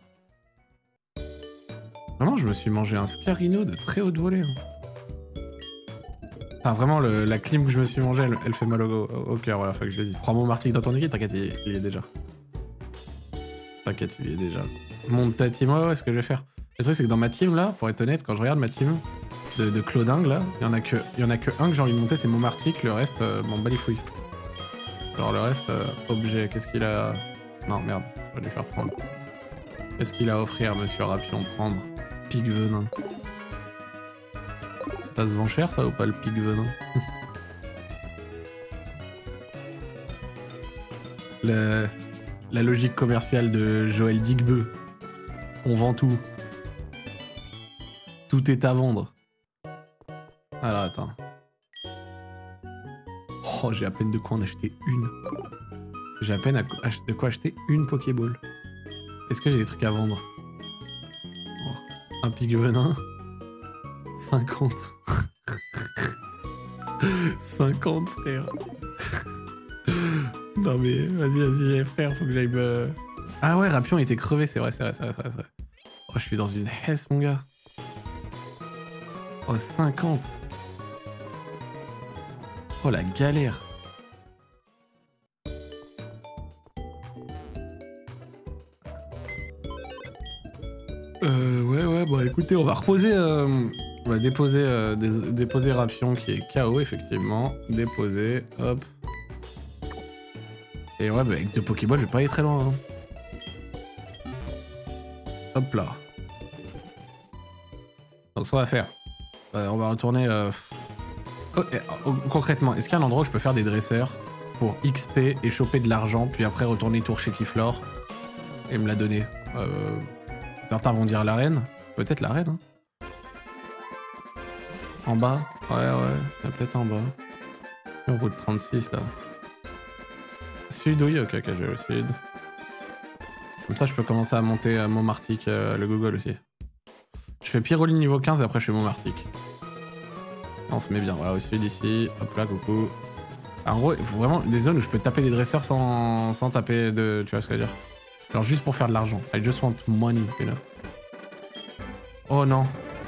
Vraiment, je me suis mangé un Scarino de très haute volée. Enfin, vraiment, le, la clim que je me suis mangé, elle, elle fait mal au, au, au cœur. Voilà, faut que je le dise. Prends mon Martic dans ton équipe, t'inquiète, il, il y est déjà. T'inquiète, il y est déjà. Monte ta team, ouais, ouais, ce que je vais faire. Le truc, c'est que dans ma team, là, pour être honnête, quand je regarde ma team de, de Claudingue, là, il y en a que, il y en a que un que j'ai envie de monter, c'est mon Martic, le reste, euh, m'en bat les couilles. Genre, le reste, euh, objet, qu'est-ce qu'il a... Non, merde, je vais lui faire prendre. Qu'est-ce qu'il a à offrir, monsieur Rapion? Prendre. Pic venin. Ça se vend cher, ça, ou pas, le pic venin? la... la logique commerciale de Joël Digbeu. On vend tout. Tout est à vendre. Alors, attends. Oh, j'ai à peine de quoi en acheter une. J'ai à peine à de quoi acheter une Pokéball. Est-ce que j'ai des trucs à vendre? Oh, un pic venin. cinquante. cinquante, frère. Non mais, vas-y, vas-y, frère, faut que j'aille me... Ah ouais, Rapion était crevé, c'est vrai, c'est vrai, c'est vrai, c'est vrai. Oh, je suis dans une hesse, mon gars. Oh, cinquante. Oh, la galère. Euh, ouais, ouais, bon, écoutez, on va reposer... Euh, on va déposer, euh, dé déposer Rapion, qui est K O, effectivement. Déposer, hop. Et ouais, bah, avec deux Pokéballs, je vais pas aller très loin, hein. Hop là. Donc, ce qu'on va faire... Euh, on va retourner... Euh... Oh, eh, oh, concrètement, est-ce qu'il y a un endroit où je peux faire des dresseurs pour X P et choper de l'argent, puis après retourner tour chez Tiflor et me la donner? euh... Certains vont dire l'arène. Peut-être l'arène, hein. En bas? Ouais, ouais. Il y a peut-être en bas. En route trente-six, là. Sud, oui, ok, ok, je vais au sud. Comme ça, je peux commencer à monter euh, mon Martic, euh, le Google aussi. Je fais Pyroline niveau quinze et après je fais mon Martic. Et on se met bien, voilà, au sud ici. Hop là, coucou. Alors, en gros, il faut vraiment des zones où je peux taper des dresseurs sans, sans taper de... Tu vois ce que je veux dire? Genre juste pour faire de l'argent. I just want money, you know. Oh non.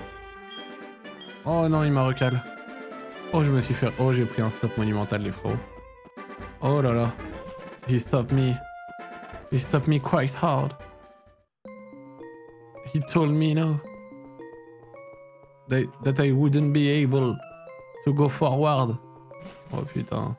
Oh non, il m'a recalé. Oh, je me suis fait... Oh, j'ai pris un stop monumental, les frots. Oh là là. He stopped me. He stopped me quite hard. He told me no. that, that I wouldn't be able to go forward. Oh putain.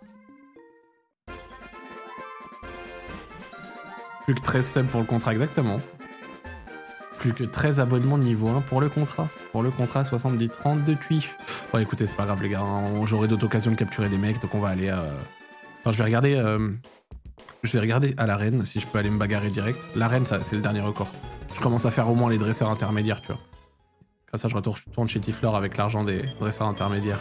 Plus que treize subs pour le contrat, exactement. Plus que treize abonnements niveau un pour le contrat. Pour le contrat soixante-dix trente de Twitch. Bon écoutez, c'est pas grave les gars, hein. J'aurai d'autres occasions de capturer des mecs, donc on va aller... Euh... Enfin, je vais regarder... Euh... Je vais regarder à l'arène, si je peux aller me bagarrer direct. L'arène, c'est le dernier record. Je commence à faire au moins les dresseurs intermédiaires, tu vois. Comme ça, je retourne chez Tiflor avec l'argent des dresseurs intermédiaires.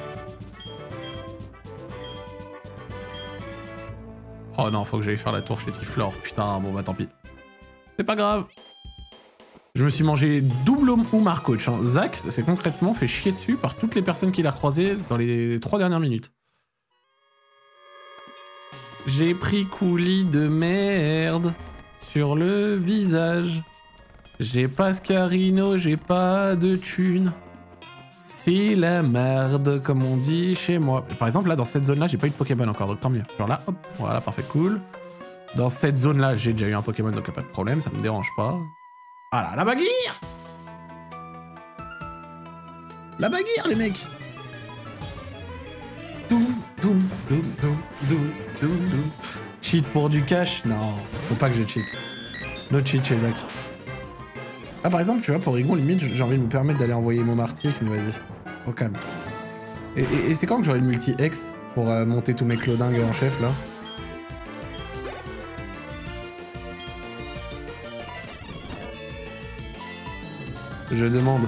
Oh non, faut que j'aille faire la tour chez Tiflor. Putain, bon bah tant pis. C'est pas grave. Je me suis mangé double Oumar coach. Hein. Zach s'est concrètement fait chier dessus par toutes les personnes qu'il a croisées dans les trois dernières minutes. J'ai pris coulis de merde sur le visage. J'ai pas Scarino, j'ai pas de thunes. C'est la merde, comme on dit chez moi. Par exemple, là, dans cette zone-là, j'ai pas eu de Pokémon encore, donc tant mieux. Genre là, hop, voilà, parfait, cool. Dans cette zone-là, j'ai déjà eu un Pokémon, donc y'a pas de problème, ça me dérange pas. Ah là, la baguire! La baguire, les mecs! Doum, doum, doum, doum, doum, doum, doum. Cheat pour du cash? Non, faut pas que je cheat. No cheat chez Zach. Ah, par exemple, tu vois, pour Rigon, limite, j'ai envie de me permettre d'aller envoyer mon Martic, mais vas-y, au calme. Et, et, et c'est quand que j'aurai le multi-exp pour euh, monter tous mes clodingues en chef, là? Je demande.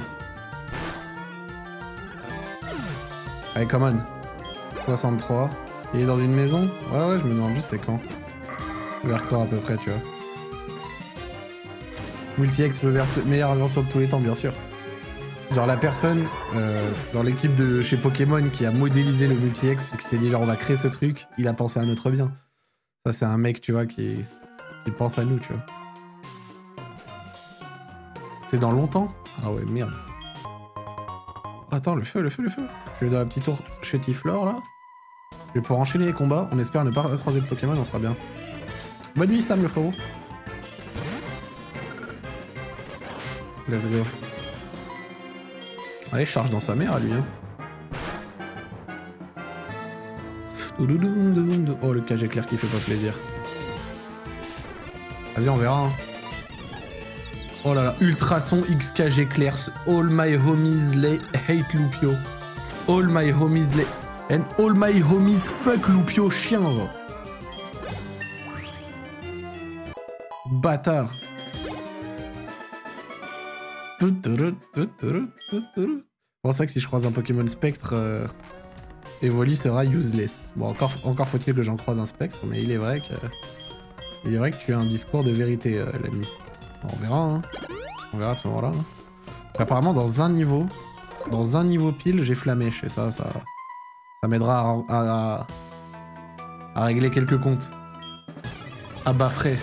Allez, come on. soixante-trois. Il est dans une maison? Ouais, ouais, je me demande juste c'est quand. Vers quoi, à peu près, tu vois. Multi-exp, meilleure version de tous les temps, bien sûr. Genre la personne euh, dans l'équipe de chez Pokémon qui a modélisé le multi-exp, qui s'est dit genre on va créer ce truc, il a pensé à notre bien. Ça c'est un mec, tu vois, qui, qui pense à nous, tu vois. C'est dans longtemps? Ah ouais, merde. Attends, le feu, le feu, le feu. Je vais dans la petite tour chez Tiflor, là. Je vais pouvoir enchaîner les combats. On espère ne pas croiser de Pokémon, on sera bien. Bonne nuit, Sam, le frérot. Let's go. Allez, charge dans sa mère, à lui, hein. Oh, le cage éclair qui fait pas plaisir. Vas-y, on verra, hein. Oh là là, ultrason X K G Clairs, all my homies les hate Lupio. All my homies les... And all my homies fuck Lupio, chien. Bâtard. Bon, c'est vrai que si je croise un Pokémon Spectre, euh, Evoli sera useless. Bon, encore, encore faut-il que j'en croise un Spectre, mais il est vrai que... Il est vrai que tu as un discours de vérité, euh, l'ami. On verra, hein. On verra à ce moment-là. Hein. Apparemment, dans un niveau, dans un niveau pile, j'ai flamèche. Et ça, ça, ça m'aidera à, à, à régler quelques comptes. À bas frais.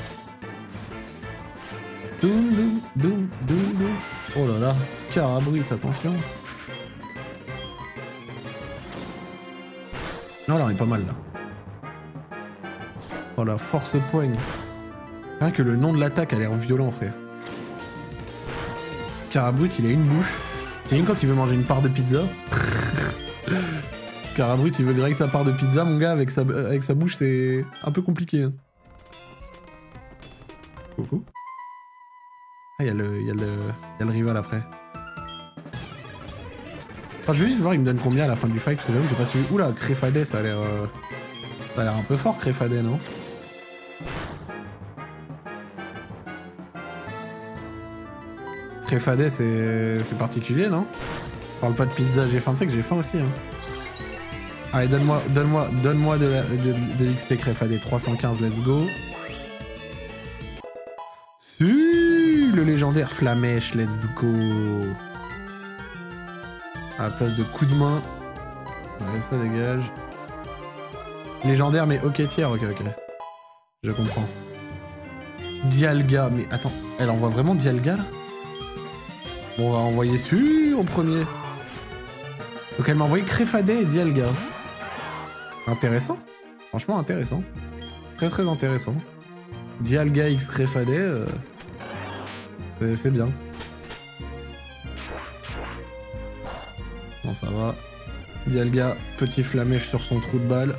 Doum, doum, doum, doum, doum. Oh là là, Scarabrit, attention. Non, là, on est pas mal, là. Oh la force poigne. Rien que le nom de l'attaque a l'air violent, frère. Scarabrit, il a une bouche. T'imagines quand il veut manger une part de pizza? Scarabrit, il veut grailler sa part de pizza, mon gars, avec sa, avec sa bouche, c'est un peu compliqué. Hein. Coucou. Ah, il y a le, y a le, y a le rival après. Enfin, je veux juste voir, il me donne combien à la fin du fight, parce que j'avoue, j'ai pas suivi. Oula, Créfadet, ça a l'air... Euh... Ça a l'air un peu fort, Créfadet, non? Créfadet, c'est particulier, non? Parle pas de pizza, j'ai faim, tu sais que j'ai faim aussi. Hein. Allez, donne-moi donne-moi, donne-moi de, de, de l'X P Créfadet. trois cent quinze, let's go. Si, le légendaire Flamèche, let's go. À la place de coup de main. Ouais, ça dégage. Légendaire, mais ok tiers, ok, ok. Je comprends. Dialga, mais attends, elle envoie vraiment Dialga, là? Bon, on va envoyer Su en premier. Donc elle m'a envoyé Créfadet et Dialga. Intéressant. Franchement intéressant. Très très intéressant. Dialga X Créfadet, euh... c'est bien. Non, ça va. Dialga, petit flamèche sur son trou de balle.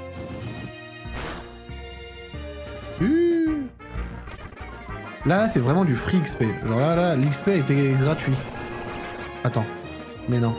Uh. Là, c'est vraiment du free X P. Genre là, là, l'X P était gratuit. Attends. Mais non.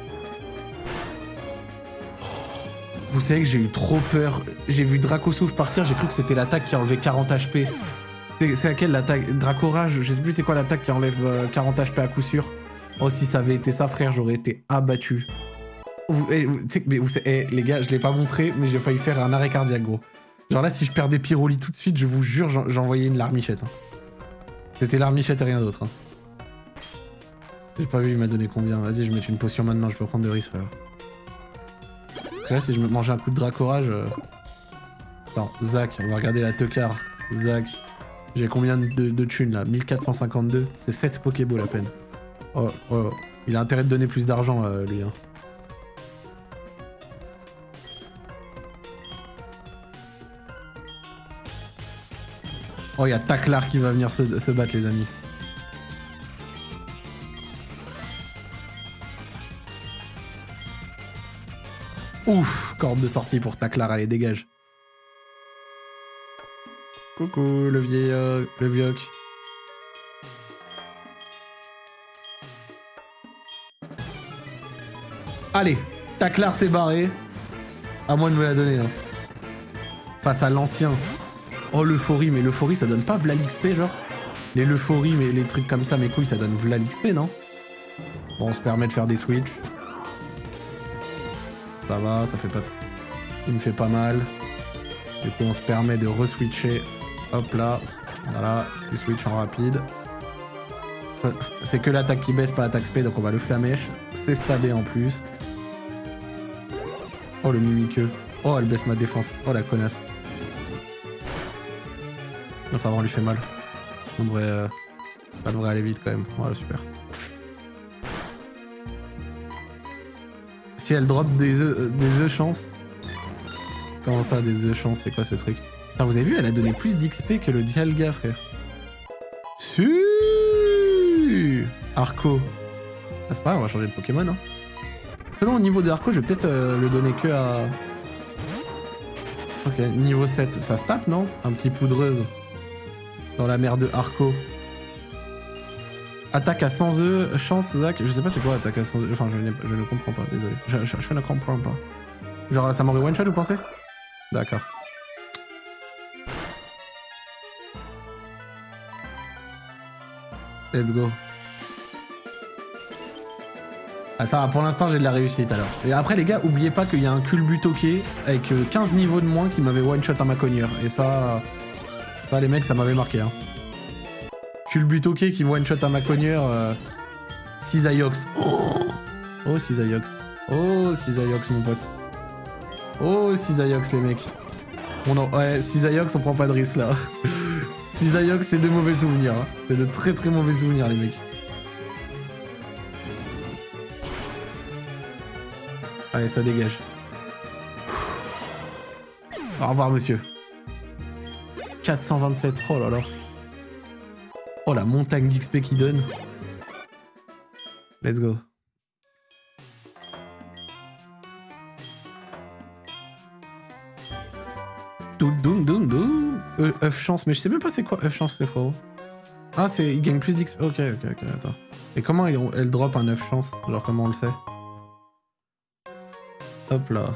Vous savez que j'ai eu trop peur. J'ai vu Dracosouf partir, j'ai cru que c'était l'attaque qui enlevait quarante H P. C'est laquelle l'attaque? Dracorage, je sais plus c'est quoi l'attaque qui enlève euh, quarante H P à coup sûr. Oh, si ça avait été ça, frère, j'aurais été abattu. Vous, eh, vous, mais vous, eh, les gars, je l'ai pas montré, mais j'ai failli faire un arrêt cardiaque, gros. Genre là, si je perdais Pyroli tout de suite, je vous jure, j'envoyais une larmichette. Hein. C'était larmichette et rien d'autre. Hein. J'ai pas vu, il m'a donné combien. Vas-y, je mets une potion maintenant, je peux prendre des risques, frère. Parce que là, si je me mangeais un coup de Dracorage... Euh... Attends, Zach, on va regarder la teucar. Zach, j'ai combien de, de thunes là? mille quatre cent cinquante-deux. C'est sept Pokéballs à peine. Oh, oh, il a intérêt de donner plus d'argent, euh, lui. Hein. Oh, il y a Taclar qui va venir se, se battre, les amis. Ouf, corde de sortie pour Taclar, allez, dégage. Coucou, le vieil... Euh, le vioc. Allez, Taclar s'est barré. À moins de me la donner. Hein. Face à l'ancien. Oh, l'euphorie, mais l'euphorie, ça donne pas v'là l'X P, genre? Les l'euphorie, mais les trucs comme ça, mes couilles, ça donne v'là l'X P, non? Bon, on se permet de faire des switches. Ça va, ça fait pas trop... Il me fait pas mal. Du coup, on se permet de re-switcher. Hop là. Voilà, du switch en rapide. C'est que l'attaque qui baisse, pas l'attaque spé, donc on va le flamèche. C'est stabé en plus. Oh, le mimiqueux. Oh, elle baisse ma défense. Oh, la connasse. Non, ça va, on lui fait mal. On devrait... Euh... Ça devrait aller vite quand même. Voilà, super. Si elle drop des œufs, euh, des œufs chance. Comment ça, des œufs chance? C'est quoi ce truc? Enfin, vous avez vu, elle a donné plus d'X P que le Dialga, frère. Su Arco. Ah, c'est pas grave, on va changer de Pokémon. Hein. Selon le niveau de Arco, je vais peut-être euh, le donner que à... Ok, niveau sept. Ça se tape, non? Un petit poudreuse. Dans la mer de Arco. Attaque à cent œufs, chance, Zach. Je sais pas c'est quoi attaque à cent œufs. Enfin, je, je ne comprends pas, désolé. Je, je, je ne comprends pas. Genre, ça m'aurait one-shot, vous pensez? D'accord. Let's go. Ah ça va, pour l'instant j'ai de la réussite alors. Et après les gars, oubliez pas qu'il y a un culbutoké avec quinze niveaux de moins qui m'avait one shot à ma cogneur. Et ça... Ça les mecs, ça m'avait marqué. Hein. Culbutoké qui me one shot à ma cogneur. Euh... Cisaiox. Oh, oh Cisaiox. Oh Cisaiox mon pote. Oh Cisaiox les mecs. On en... Ouais, Cisaiox on prend pas de risque là. Cisaiox c'est de mauvais souvenirs. Hein. C'est de très très mauvais souvenirs les mecs. Allez, ça dégage. Au revoir, monsieur. quatre cent vingt-sept, oh là là. Oh, la montagne d'X P qu'il donne. Let's go. Doum doum doum doum. Euh, œuf chance, mais je sais même pas c'est quoi œuf chance, c'est faux. Ah, c'est il gagne plus d'X P. Ok, ok, ok, attends. Et comment elle, elle drop un œuf chance? Genre, comment on le sait? Hop là.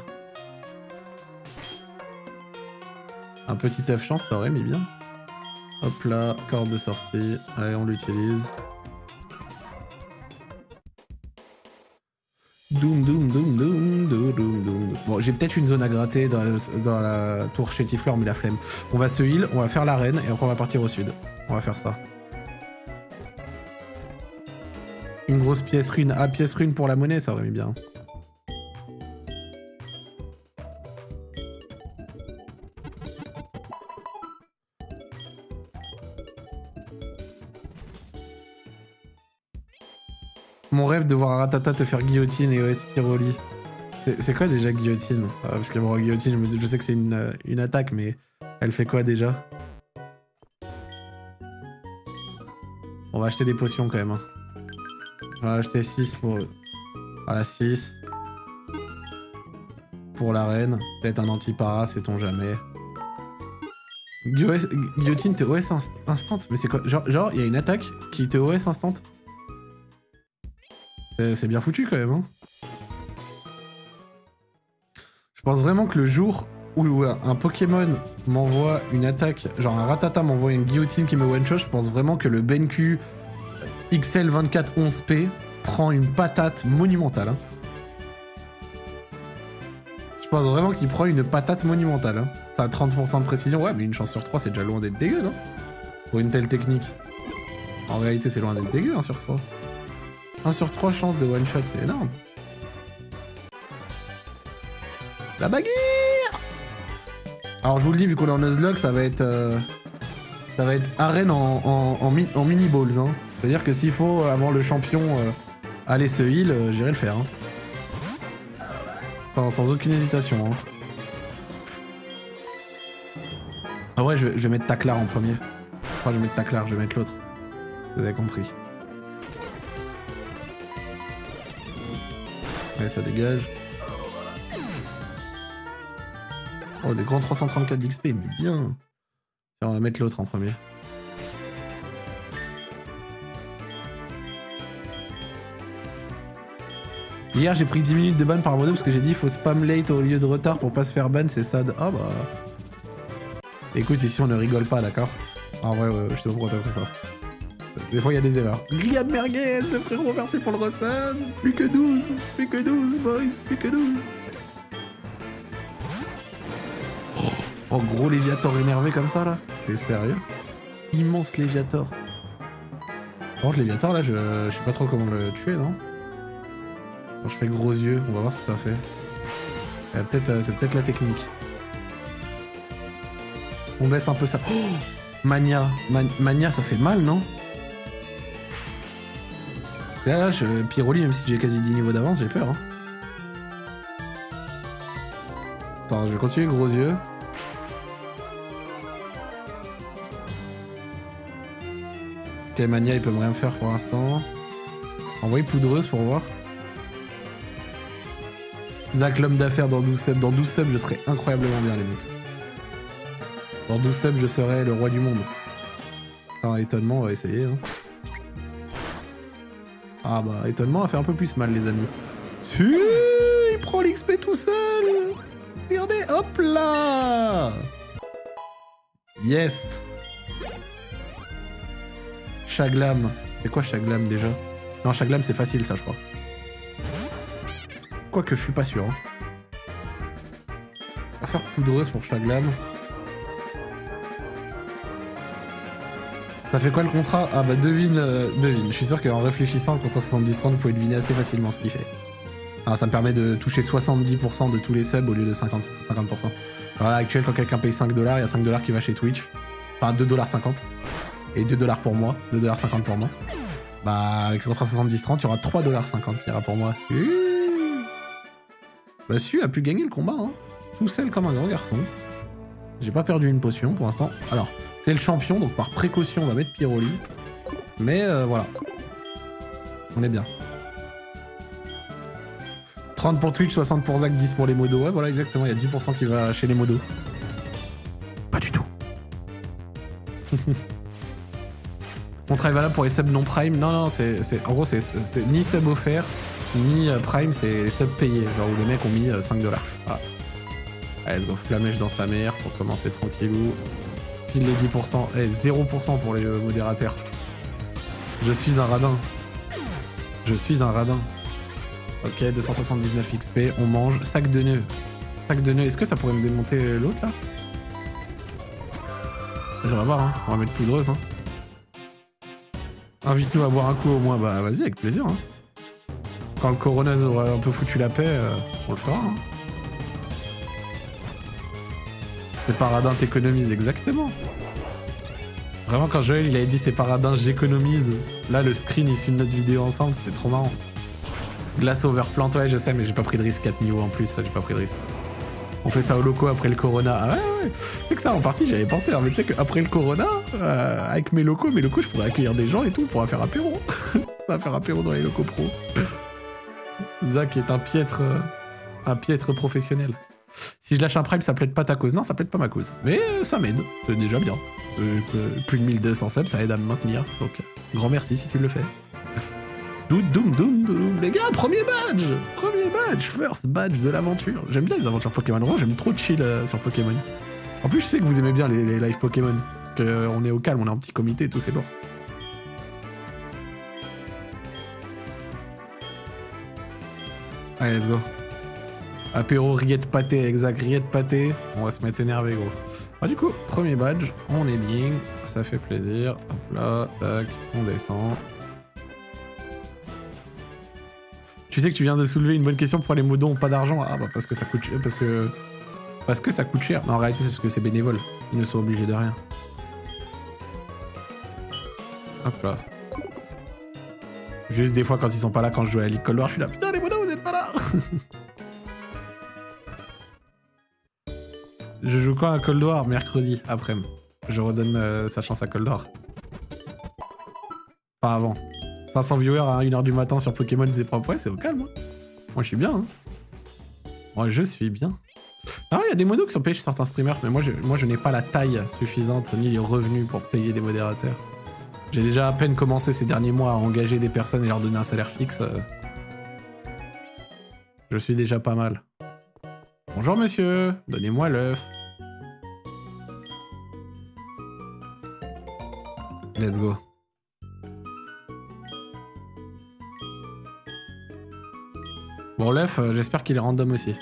Un petit œuf chance, ça aurait mis bien. Hop là, corde de sortie. Allez, on l'utilise. Doum doum doum doum doum doum doum. Bon, j'ai peut-être une zone à gratter dans la, dans la tour chétifleur, mais la flemme. On va se heal, on va faire l'arène et après on va partir au sud. On va faire ça. Une grosse pièce rune. Ah, pièce rune pour la monnaie, ça aurait mis bien. Mon rêve de voir Ratata te faire guillotine et O S Pyroli. C'est quoi déjà guillotine? ah, Parce que bon, guillotine, je sais que c'est une, une attaque, mais elle fait quoi déjà? On va acheter des potions quand même. Hein. On va acheter six pour... Voilà, six. Pour l'arène. Peut-être un anti-para, sait-on jamais. Guillotine, Guillotine T O S inst instant. Mais c'est quoi? Genre, genre, il y a une attaque qui T O S instant. C'est bien foutu quand même, hein. Je pense vraiment que le jour où un Pokémon m'envoie une attaque, genre un Rattata m'envoie une guillotine qui me one-shot, je pense vraiment que le BenQ X L vingt-quatre onze P prend une patate monumentale. Hein. Je pense vraiment qu'il prend une patate monumentale. Hein. Ça a trente pour cent de précision, ouais, mais une chance sur trois, c'est déjà loin d'être dégueu, non? Pour une telle technique. En réalité, c'est loin d'être dégueu, un sur trois. un sur trois chances de one-shot, c'est énorme. La baguille! Alors je vous le dis, vu qu'on est en Nuzlocke, ça va être... Euh, ça va être arène en, en, en, mi en mini-balls. Hein. C'est-à-dire que s'il faut, avant le champion, euh, aller se heal, euh, j'irai le faire. Hein. Sans, sans aucune hésitation. Hein. Ah ouais, je, je vais mettre Taclar en premier. Enfin, je vais mettre Taclar, je vais mettre l'autre. Vous avez compris. Ouais, ça dégage. Oh, des grands trois cent trente-quatre d'X P, mais bien. Tiens, on va mettre l'autre en premier. Hier, j'ai pris dix minutes de ban par modo parce que j'ai dit faut spam late au lieu de retard pour pas se faire ban, c'est sad. Ah bah... Écoute, ici on ne rigole pas, d'accord? En vrai, ouais, je sais pas pourquoi t'as fait ça. Des fois, il y a des erreurs. Gliade merguez, le frérot, merci pour le resub. Plus que douze, plus que douze, boys, plus que douze. Oh, gros Léviator énervé comme ça, là. T'es sérieux? Immense Léviator. Par contre, Léviator, là, je... je sais pas trop comment le tuer, non? Quand je fais gros yeux, on va voir ce que ça fait. Euh, peut-être, euh, c'est peut-être la technique. On baisse un peu ça. Oh, Mania. Man Mania, ça fait mal, non? Là, là, je... Pyroli, même si j'ai quasi dix niveaux d'avance, j'ai peur. Hein. Attends, je vais continuer gros yeux. Ok, Mania, il peut me rien faire pour l'instant. Envoyer poudreuse pour voir. Zach, l'homme d'affaires dans douze subs. Dans douze subs, je serais incroyablement bien, les mecs. Dans douze subs, je serais le roi du monde. Attends, étonnement, on va essayer. Hein. Ah bah, étonnement a fait un peu plus mal, les amis. Si, il prend l'X P tout seul. Regardez, hop là. Yes. Chaglam. C'est quoi Chaglam déjà? Non, Chaglam c'est facile ça je crois. Quoique je suis pas sûr. Hein. On va faire poudreuse pour Chaglam. Ça fait quoi le contrat? Ah bah devine, euh, devine. Je suis sûr qu'en réfléchissant, le contrat soixante-dix trente, vous pouvez deviner assez facilement ce qu'il fait. Alors, ça me permet de toucher soixante-dix pour cent de tous les subs au lieu de cinquante pour cent. Alors là, actuel, quand quelqu'un paye cinq dollars, il y a cinq dollars qui va chez Twitch. Enfin, deux dollars cinquante. Et deux dollars pour moi. deux dollars cinquante pour moi. Bah, avec le contrat soixante-dix trente, il y aura trois dollars cinquante qui ira pour moi. Bah, Su a pu gagner le combat, hein. Tout seul comme un grand garçon. J'ai pas perdu une potion pour l'instant. Alors, c'est le champion, donc par précaution, on va mettre Pyroli. Mais euh, voilà. On est bien. trente pour Twitch, soixante pour Zach, dix pour les modos. Ouais, voilà, exactement. Il y a dix pour cent qui va chez les modos. Pas du tout. Contrat est valable pour les subs non prime. Non, non, c'est, en gros, c'est ni sub offert, ni euh, prime, c'est les subs payés. Genre où les mecs ont mis euh, cinq dollars. Voilà. Allez, let's go, flamèche dans sa mère pour commencer tranquillou. File les dix pour cent. Eh, zéro pour cent pour les euh, modérateurs. Je suis un radin. Je suis un radin. Ok, deux cent soixante-dix-neuf X P, on mange. Sac de nœuds. Sac de nœuds, est-ce que ça pourrait me démonter l'autre là? On va voir, hein. On va mettre poudreuse. Hein. Invite-nous à boire un coup au moins. Bah vas-y, avec plaisir. Hein. Quand le Corona aura un peu foutu la paix, euh, on le fera. Hein. C'est paradin, t'économises, exactement. Vraiment, quand Joël il avait dit c'est paradin, j'économise. Là, le screen issu de notre vidéo ensemble, c'était trop marrant. Glace overplant, ouais, je sais, mais j'ai pas pris de risque. quatre niveaux en plus, j'ai pas pris de risque. On fait ça au loco après le Corona. Ah ouais, ouais. C'est que ça, en partie, j'avais pensé. Hein, mais tu sais qu'après le Corona, euh, avec mes locaux, mes locaux, je pourrais accueillir des gens et tout, on pourra faire apéro. On va faire apéro dans les locaux pro. Zach est un piètre... Euh, un piètre professionnel. Si je lâche un prime, ça plaide pas ta cause. Non, ça plaide pas ma cause. Mais euh, ça m'aide. C'est déjà bien. Euh, plus de mille deux cents subs, ça aide à me maintenir. Donc, grand merci si tu le fais. Doum, doum, doum, doum. Les gars, premier badge. Premier badge. First badge de l'aventure. J'aime bien les aventures Pokémon. Vraiment, j'aime trop chill euh, sur Pokémon. En plus, je sais que vous aimez bien les, les lives Pokémon. Parce qu'on euh, est au calme, on est en petit comité et tout, c'est lourd. Allez, let's go. Apéro, rillette pâté, exact, rillette pâté. On va se mettre énervé, gros. Ah, du coup, premier badge, on est bien, ça fait plaisir. Hop là, tac, on descend. Tu sais que tu viens de soulever une bonne question, pourquoi les modos ont pas d'argent? Ah bah parce que ça coûte cher, parce que... Parce que ça coûte cher. Non, en réalité, c'est parce que c'est bénévole. Ils ne sont obligés de rien. Hop là. Juste des fois, quand ils sont pas là, quand je joue à l'école noire, je suis là, putain, les modos, vous êtes pas là. Je joue quand à Cold War? Mercredi, après. Je redonne euh, sa chance à Cold War. Pas avant. cinq cents viewers à une heure du matin sur Pokémon, c'est propre. Ouais, c'est au calme. Hein. Moi, je suis bien. Hein. Moi, je suis bien. Ah, il y a des modos qui sont payés chez certains streamers, mais moi, je, moi, je n'ai pas la taille suffisante ni les revenus pour payer des modérateurs. J'ai déjà à peine commencé ces derniers mois à engager des personnes et leur donner un salaire fixe. Euh... Je suis déjà pas mal. Bonjour monsieur, donnez-moi l'œuf. Let's go. Bon l'œuf, euh, j'espère qu'il est random aussi.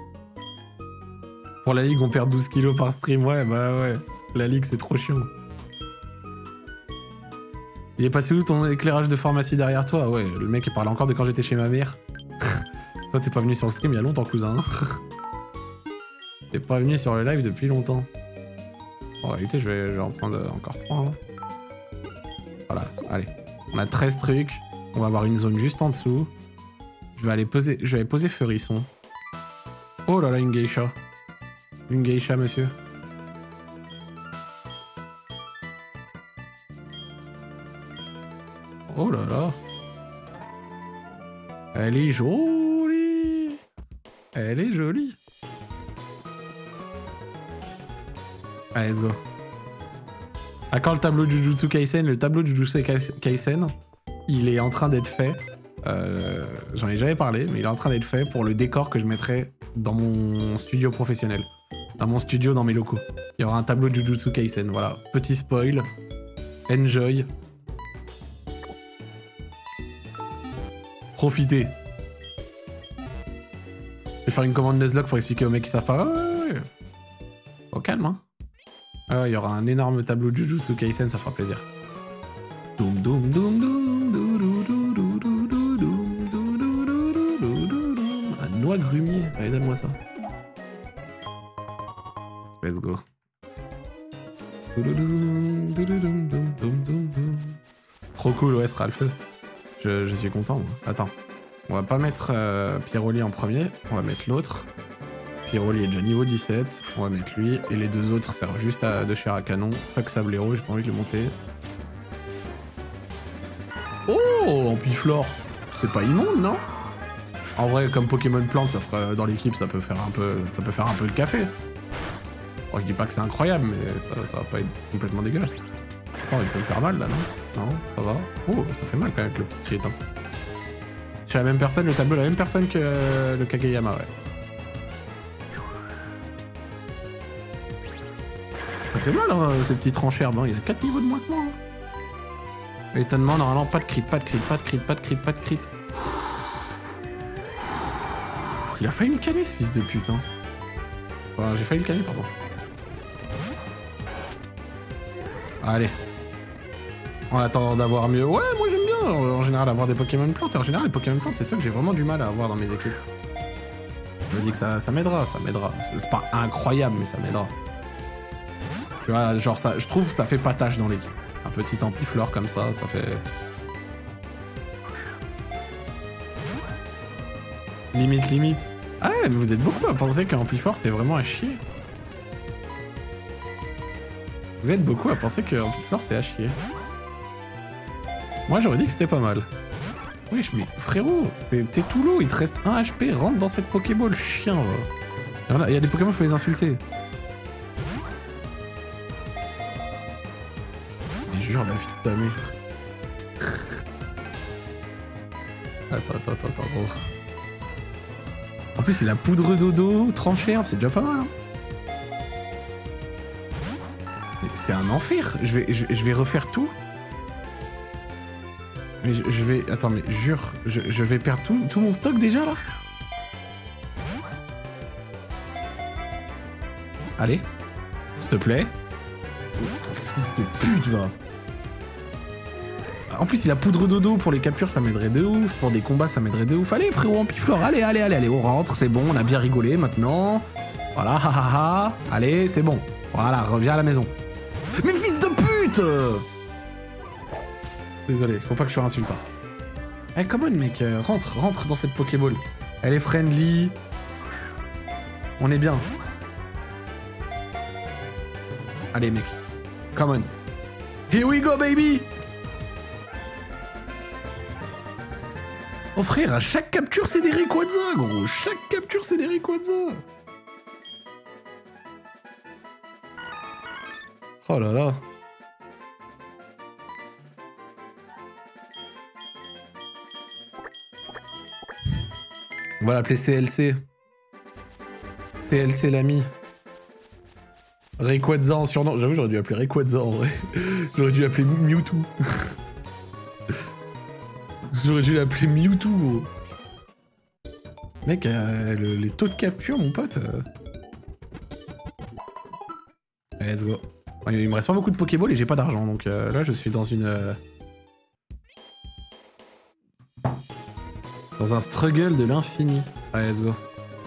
Pour la ligue on perd douze kilos par stream, ouais bah ouais. La ligue c'est trop chiant. Il est passé où ton éclairage de pharmacie derrière toi? Ouais, le mec il parlait encore de quand j'étais chez ma mère. Toi t'es pas venu sur le stream il y a longtemps cousin. T'es pas venu sur le live depuis longtemps. En réalité, je vais, je vais en prendre encore trois. Hein. Voilà, allez. On a treize trucs. On va avoir une zone juste en dessous. Je vais aller poser, je vais aller poser Feurisson. Oh là là, une geisha. Une geisha, monsieur. Oh là là. Elle est jolie. Elle est jolie. Allez, let's go. À quand le tableau de Jujutsu Kaisen? Le tableau de Jujutsu Kaisen, il est en train d'être fait. Euh, J'en ai jamais parlé, mais il est en train d'être fait pour le décor que je mettrai dans mon studio professionnel. Dans mon studio, dans mes locaux. Il y aura un tableau de Jujutsu Kaisen, voilà. Petit spoil. Enjoy. Profitez. Je vais faire une commande Nuzlocke pour expliquer aux mecs qui savent pas. Ouais, ouais, ouais. Au calme, hein. Ah, il y aura un énorme tableau de Jujutsu Kaisen, ça fera plaisir. Doum doum doum doum doum doum doum doum doum doum doum doum doum. Un noix grumier, allez donne-moi ça. Let's go. Trop cool, ouais, ce sera le feu. Je, je suis content, moi. Attends, on va pas mettre euh, Pieroli en premier, on va mettre l'autre. Pieroli est déjà niveau dix-sept, on va mettre lui, et les deux autres servent juste à de chair à canon. Fuck Sablero, j'ai pas envie de le monter. Oh, Ampiflore, c'est pas immonde, non? En vrai, comme Pokémon Plante, ça fera dans l'équipe, ça peut faire un peu, ça peut faire un peu le café. Bon, je dis pas que c'est incroyable, mais ça, ça va pas être complètement dégueulasse. Attends, il peut me faire mal là, non? Non, ça va. Oh, ça fait mal quand même avec le petit crit. Hein. Chez la même personne, le tableau, la même personne que euh, le Kageyama, ouais. Ça fait mal, hein, ces petits tranchères. Bon, il a quatre niveaux de moins que moi. Hein. Étonnement, normalement, pas de crit, pas de crit, pas de crit, pas de crit, pas de crit. Il a failli me canner, ce fils de pute. Hein. Enfin, j'ai failli le canner, pardon. Allez. En attendant d'avoir mieux. Ouais, moi j'aime bien en général avoir des Pokémon plantes. Et en général, les Pokémon plantes, c'est ça que j'ai vraiment du mal à avoir dans mes équipes. Je me dis que ça, ça m'aidera, ça m'aidera. C'est pas incroyable, mais ça m'aidera. Tu vois, genre, ça, je trouve que ça fait pas tâche dans l'équipe. Un petit Ampiflore comme ça, ça fait... Limite, limite. Ah ouais, mais vous êtes beaucoup à penser qu'un Ampiflore, c'est vraiment à chier. Vous êtes beaucoup à penser qu'un Ampiflore, c'est à chier. Moi, j'aurais dit que c'était pas mal. Wesh, mais frérot, t'es tout lourd, il te reste un H P, rentre dans cette Pokéball, chien. Il y a des Pokémon, faut les insulter. Mais jure, la vie de ta mère. Attends, attends, attends, attends, gros. En plus, c'est la poudre dodo, tranchée, c'est déjà pas mal. Hein. C'est un enfer. Je vais, je, je vais refaire tout. Mais je, je vais... Attends, mais jure, je, je vais perdre tout, tout mon stock déjà, là. Allez. S'il te plaît. Fils de pute, va. En plus, il a poudre dodo pour les captures, ça m'aiderait de ouf. Pour des combats, ça m'aiderait de ouf. Allez, frérot, Ampiflore, allez, allez, allez, allez, on rentre, c'est bon, on a bien rigolé maintenant. Voilà, hahaha. Allez, c'est bon. Voilà, reviens à la maison. Mais fils de pute! Désolé, faut pas que je sois insultant. Eh, hey, come on, mec, euh, rentre, rentre dans cette Pokéball. Elle est friendly. On est bien. Allez, mec. Come on. Here we go, baby! Oh frère, à chaque capture, c'est des Rayquaza, gros. Chaque capture, c'est des Rayquaza. Oh là là. On va l'appeler C L C. C L C l'ami. Rayquaza en surnom. J'avoue, j'aurais dû l'appeler Rayquaza en vrai. J'aurais dû l'appeler Mewtwo. J'aurais dû l'appeler Mewtwo, gros. Mec, euh, le, les taux de capture, mon pote. Euh... Allez, let's go. Bon, il me reste pas beaucoup de Pokéball et j'ai pas d'argent, donc euh, là je suis dans une... Euh... Dans un struggle de l'infini. Allez, let's go.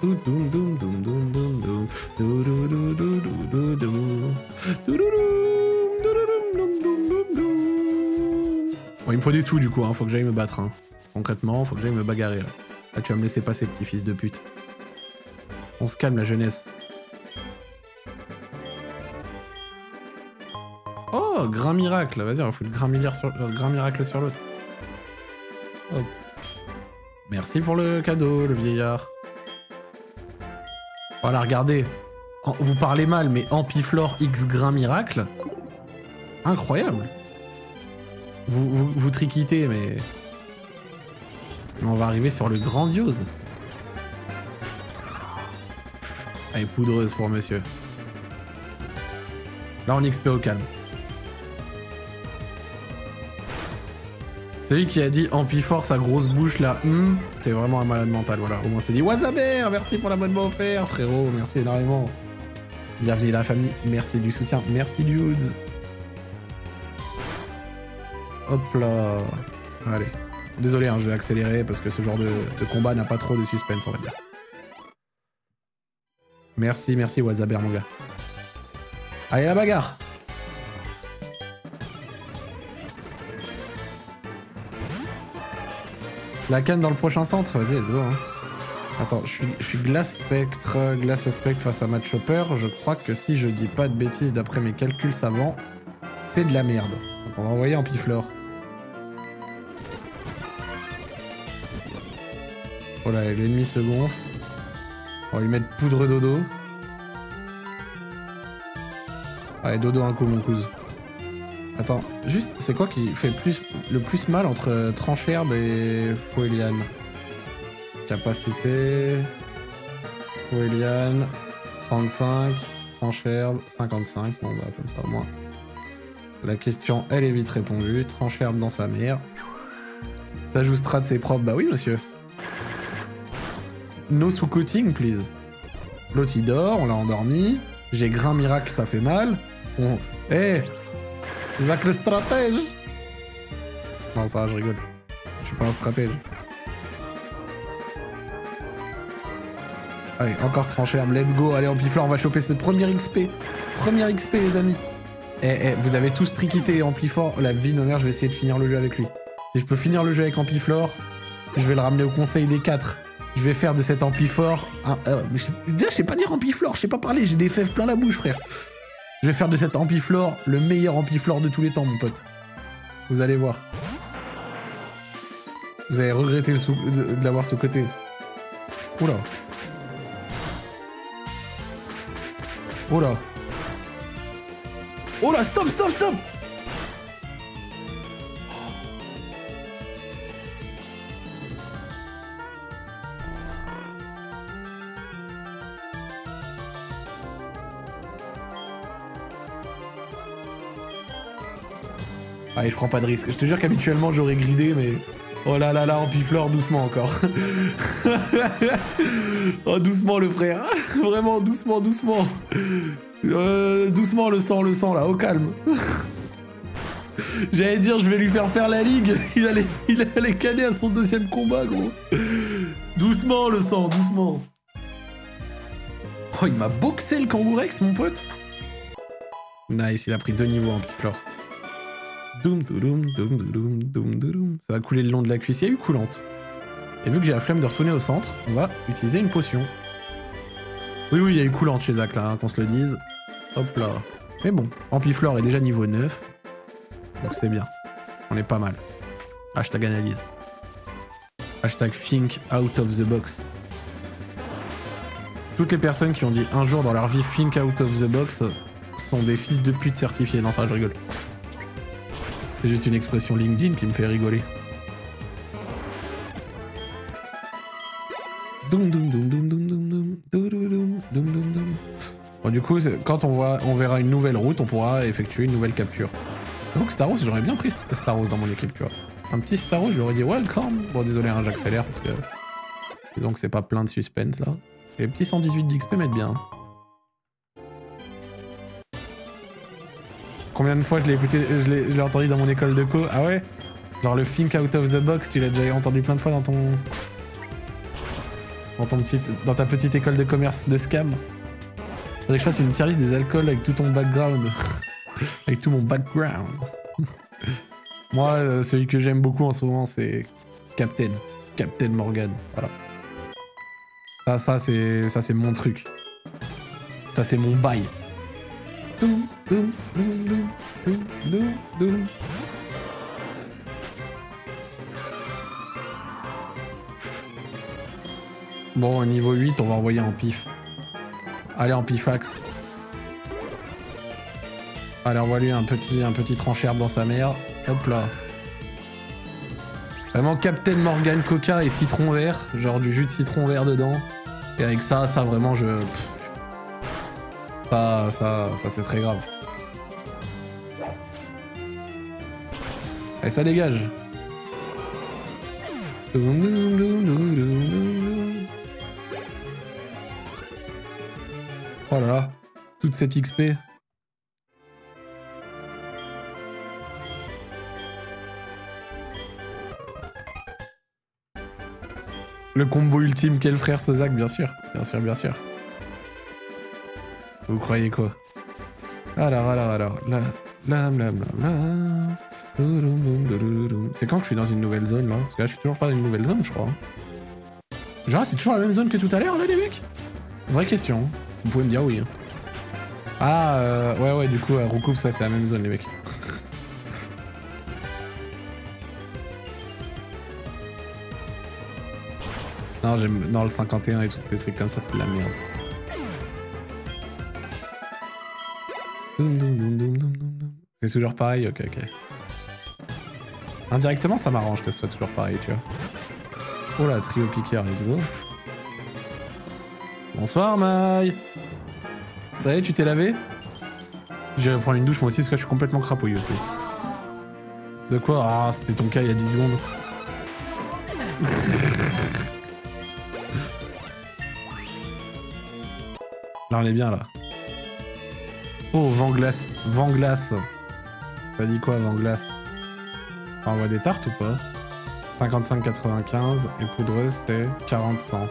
Bon, il me faut des sous du coup, hein. Faut que j'aille me battre. Hein. Concrètement, faut que j'aille me bagarrer là. Là, tu vas me laisser passer, petit fils de pute. On se calme, la jeunesse. Oh, grain miracle. Vas-y, on va foutre grain, sur... euh, grain miracle sur l'autre. Hop. Merci pour le cadeau, le vieillard. Voilà, regardez. En... Vous parlez mal, mais Ampiflore X grain miracle. Incroyable. Vous, vous, vous triquitez, mais... mais... on va arriver sur le grandiose. Allez, poudreuse pour monsieur. Là, on X P au calme. Celui qui a dit Ampiflore, sa grosse bouche, là, hum, t'es vraiment un malade mental, voilà. Au moins, c'est dit Wasaber, merci pour l'abonnement offert, frérot, merci énormément. Bienvenue dans la famille, merci du soutien, merci dudes. Hop là. Allez. Désolé, hein, je vais accélérer parce que ce genre de, de combat n'a pas trop de suspense, on va dire. Merci, merci Wasaber, mon gars. Allez, la bagarre. La canne dans le prochain centre, vas-y, let's go. Hein. Attends, je suis, je suis Glace Spectre, Glace Spectre face à Mad Chopper. Je crois que si je dis pas de bêtises d'après mes calculs savants, c'est de la merde. Donc on va envoyer Ampiflore. Voilà, l'ennemi se gonfle. On va lui mettre poudre dodo. Allez, dodo un coup, mon cousin. Attends, juste, c'est quoi qui fait plus, le plus mal entre euh, Trancherbe et Foueliane? Capacité... Foueliane... trente-cinq... Trancherbe... cinquante-cinq... Bon bah comme ça au moins. La question, elle est vite répondue. Trancherbe dans sa mère. Ça joue strat, c'est propre. Bah oui, monsieur. No sous-coating, please. L'autre, il dort, on l'a endormi. J'ai grain miracle, ça fait mal. On... Eh hey, Zach le stratège. Non, ça va, je rigole. Je suis pas un stratège. Allez, encore Trancherbe, let's go. Allez, Ampiflore, on va choper cette première X P. Première X P, les amis. Eh, eh, vous avez tous triquité Ampiflore. La vie d'honneur, je vais essayer de finir le jeu avec lui. Si je peux finir le jeu avec Ampiflore, je vais le ramener au conseil des quatre. Je vais faire de cet Ampiflore... Un, euh, je, déjà, je sais pas dire Ampiflore, je sais pas parler, j'ai des fèves plein la bouche, frère. Je vais faire de cet Ampiflore le meilleur Ampiflore de tous les temps, mon pote. Vous allez voir. Vous allez regretter le sous... de, de l'avoir sous-côté. Oula. Oula. Oula, stop, stop, stop. Allez, je prends pas de risque. Je te jure qu'habituellement j'aurais gridé, mais... Oh là là là, en pifleur, doucement encore. Oh, doucement le frère. Vraiment, doucement, doucement. Euh, doucement le sang, le sang là, au calme. J'allais dire, je vais lui faire faire la ligue. Il allait, il allait canner à son deuxième combat, gros. Doucement le sang, doucement. Oh, il m'a boxé le Kangourex, mon pote. Nice, il a pris deux niveaux en pifleur. Doum, doum, doum, doum, doum, doum. Ça va couler le long de la cuisse. Il y a eu coulante. Et vu que j'ai la flemme de retourner au centre, on va utiliser une potion. Oui, oui, il y a eu coulante chez Zach, là, hein, qu'on se le dise. Hop là. Mais bon, Ampiflore est déjà niveau neuf. Donc c'est bien. On est pas mal. Hashtag analyse. Hashtag think out of the box. Toutes les personnes qui ont dit un jour dans leur vie think out of the box sont des fils de pute certifiés. Non, ça, je rigole. C'est juste une expression LinkedIn qui me fait rigoler. Doum doum doum doum doum doum doum doum doum doum doum doum. Bon, du coup, quand on, voit, on verra une nouvelle route, on pourra effectuer une nouvelle capture. Donc Staros, j'aurais bien pris Staros dans mon équipe, tu vois. Un petit Staros, je lui aurais dit welcome. Bon, désolé, hein, j'accélère parce que... Disons que c'est pas plein de suspense, là. Les petits cent dix-huit d'X P m'aident bien. Combien de fois je l'ai écouté, je l'ai entendu dans mon école de co? Ah ouais? Genre le think out of the box, tu l'as déjà entendu plein de fois dans ton... Dans, ton petit... dans ta petite école de commerce de scam. Faudrait que je fasse une tier list des alcools avec tout ton background. Avec tout mon background. Moi, euh, celui que j'aime beaucoup en ce moment, c'est Captain. Captain Morgan, voilà. Ça, ça c'est ça c'est mon truc. Ça c'est mon bail. Doum, doum, doum, doum, doum, doum, doum. Bon, au niveau huit, on va envoyer en pif. Allez, en pifax. Allez, envoie lui un petit, un petit tranchère dans sa mère. Hop là. Vraiment Captain Morgan Coca et citron vert. Genre du jus de citron vert dedans. Et avec ça, ça vraiment je... Pff, ça, ça, ça c'est très grave. Allez, ça dégage. Oh là là. Toute cette X P. Le combo ultime, quel frère ce Zach, bien sûr. Bien sûr, bien sûr. Vous croyez quoi? Alors, alors, alors. Là, là, là, là, là. C'est quand que je suis dans une nouvelle zone, là? Parce que là, je suis toujours pas dans une nouvelle zone, je crois. Genre, c'est toujours la même zone que tout à l'heure, là, les mecs? Vraie question. Vous pouvez me dire oui. Ah, euh, ouais, ouais, du coup, euh, Roucoups, ouais, c'est la même zone, les mecs. Non, j'aime dans le cinquante et un et tous ces trucs comme ça, c'est de la merde. C'est toujours pareil, ok, ok. Indirectement, ça m'arrange que ce soit toujours pareil, tu vois. Oh là, trio piqueur, let's go. Bonsoir, Maï. Ça y est, tu t'es lavé? J'irai prendre une douche moi aussi parce que je suis complètement crapouillé aussi. De quoi? Ah, c'était ton cas il y a dix secondes. Là, on est bien, là. Oh, vent glace. Vent glace. Ça dit quoi, vent glace? On envoie des tartes ou pas? cinquante-cinq quatre-vingt-quinze. Et poudreuse, c'est quarante cent.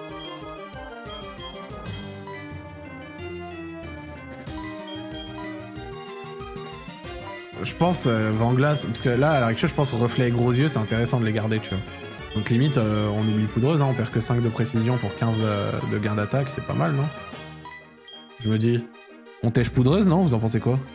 Je pense euh, vent glace. Parce que là, à l'heure actuelle, je pense reflet et gros yeux, c'est intéressant de les garder, tu vois. Donc, limite, euh, on oublie poudreuse, hein, on perd que cinq de précision pour quinze euh, de gain d'attaque, c'est pas mal, non? Je me dis, on tèche poudreuse, non? Vous en pensez quoi?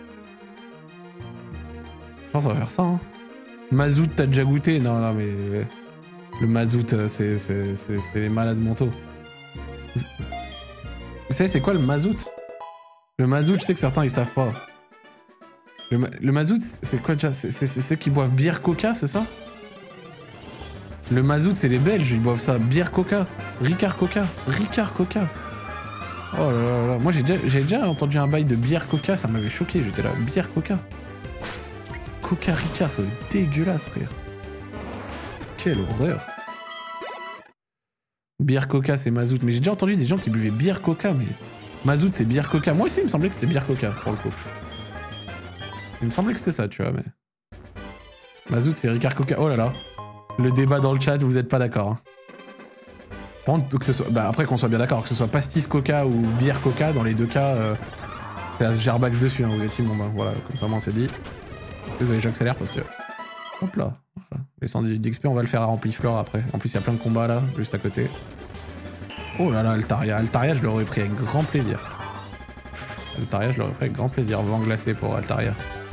Je pense qu'on va faire ça, hein. Mazout, t'as déjà goûté? Non, non, mais... Le mazout, c'est les malades mentaux. Vous, vous savez, c'est quoi le mazout? Le mazout, je sais que certains ils savent pas. Le, ma le mazout, c'est quoi déjà? C'est ceux qui boivent bière coca, c'est ça? Le mazout, c'est les Belges, ils boivent ça. Bière coca. Ricard coca. Ricard coca. Oh là là là. Moi, j'ai déjà, j'ai déjà entendu un bail de bière coca, ça m'avait choqué. J'étais là, bière coca. Coca Ricard, ça va être dégueulasse, frère. Quelle horreur. Bière coca, c'est mazout. Mais j'ai déjà entendu des gens qui buvaient bière coca, mais... Mazout, c'est bière coca. Moi aussi, il me semblait que c'était bière coca, pour le coup. Il me semblait que c'était ça, tu vois, mais... Mazout, c'est Ricard coca. Oh là là. Le débat dans le chat, vous êtes pas d'accord. Hein. Par contre, que ce soit... bah, après qu'on soit bien d'accord, que ce soit pastis coca ou bière coca, dans les deux cas, euh, c'est à se gerbax dessus, hein, vous êtes bon, bah, voilà, comme ça, on s'est dit. Désolé, j'accélère parce que... Hop là. Voilà. Les cent dix-huit d'X P, on va le faire à Rampiflore après. En plus, il y a plein de combats là, juste à côté. Oh là là, Altaria. Altaria, je l'aurais pris avec grand plaisir. Altaria, je l'aurais pris avec grand plaisir. Vent glacé pour Altaria.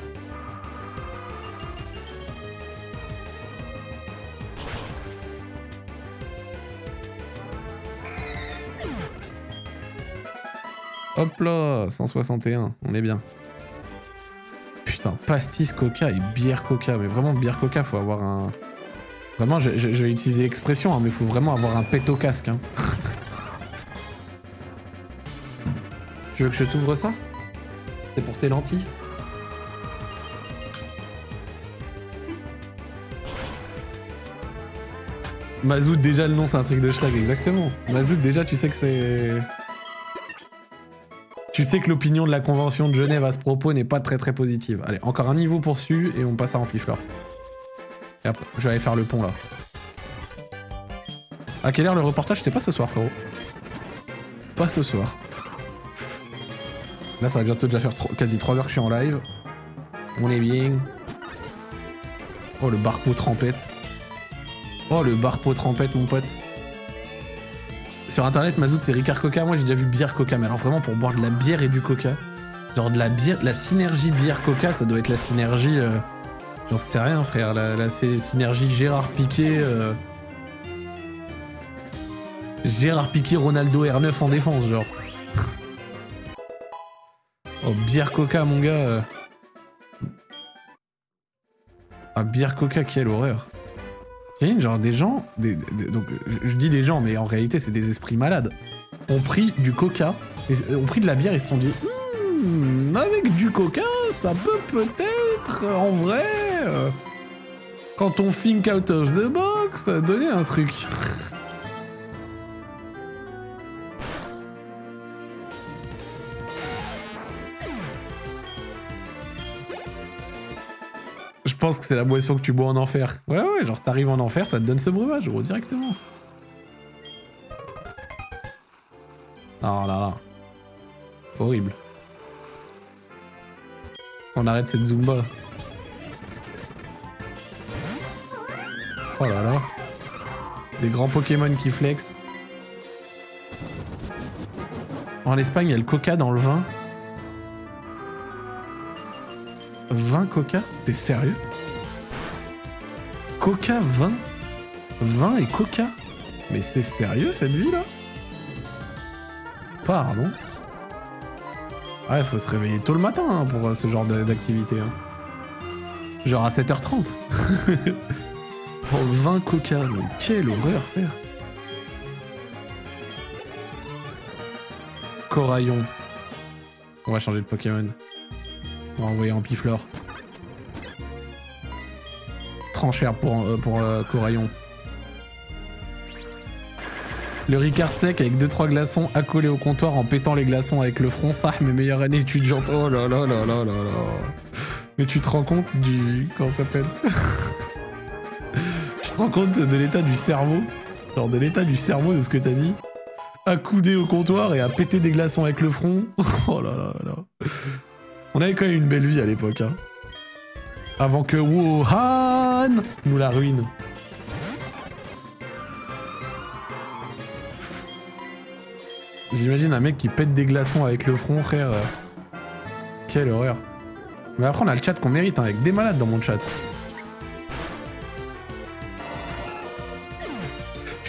Hop là, cent soixante et un, on est bien. Putain, pastis coca et bière coca. Mais vraiment, bière coca, faut avoir un... Vraiment, je, je, je vais utiliser l'expression, hein, mais faut vraiment avoir un pet au casque. Hein. Tu veux que je t'ouvre ça? C'est pour tes lentilles? Mazout, déjà, le nom, c'est un truc de schlag, exactement. Mazout, déjà, tu sais que c'est... Tu sais que l'opinion de la Convention de Genève à ce propos n'est pas très très positive. Allez, encore un niveau poursu et on passe à Rampiflore. Et après, je vais aller faire le pont là. À quelle heure le reportage? C'était pas ce soir, frérot. Pas ce soir. Là, ça va bientôt déjà faire quasi trois heures que je suis en live. On est bien. Oh, le barpo trempette. Oh, le barpo trempette, mon pote. Sur internet, mazout, c'est Ricard coca. Moi, j'ai déjà vu bière coca. Mais alors, vraiment, pour boire de la bière et du coca. Genre, de la bière, la synergie bière-coca, ça doit être la synergie. Euh... J'en sais rien, frère. La, la synergie Gérard Piqué. Euh... Gérard Piqué, Ronaldo R neuf en défense, genre. Oh, bière coca, mon gars. Euh... Ah, bière coca, quelle horreur. T'imagines, genre des gens, des, des, donc je, je dis des gens, mais en réalité c'est des esprits malades, ont pris du coca, et, ont pris de la bière et se sont dit hm, avec du coca, ça peut peut-être, en vrai, euh, quand on think out of the box, donner un truc. Je pense que c'est la boisson que tu bois en enfer. Ouais, ouais, genre t'arrives en enfer, ça te donne ce breuvage, gros, directement. Oh là là. Horrible. On arrête cette Zumba. Oh là là. Des grands Pokémon qui flex. En Espagne, il y a le coca dans le vin. Vin coca? T'es sérieux? Coca, vin? Vin et coca? Mais c'est sérieux cette vie là? Pardon? Ouais, faut se réveiller tôt le matin hein, pour ce genre d'activité. Hein. Genre à sept heures trente. Oh, vin coca, mais quelle horreur, frère. Coraillon. On va changer de Pokémon. On va envoyer Rampiflore. Tranchère pour, euh, pour euh, Coraillon. Le Ricard sec avec deux trois glaçons accolés au comptoir en pétant les glaçons avec le front. Ça, mes meilleures années étudiantes. Oh là là là là là là. Mais tu te rends compte du... Comment ça s'appelle? Tu te rends compte de l'état du cerveau? Genre de l'état du cerveau de ce que t'as dit? Accoudé au comptoir et à péter des glaçons avec le front. Oh là là là. On avait quand même une belle vie à l'époque, hein. Avant que Wuhan nous la ruine. J'imagine un mec qui pète des glaçons avec le front, frère. Quelle horreur. Mais après, on a le chat qu'on mérite, hein, avec des malades dans mon chat.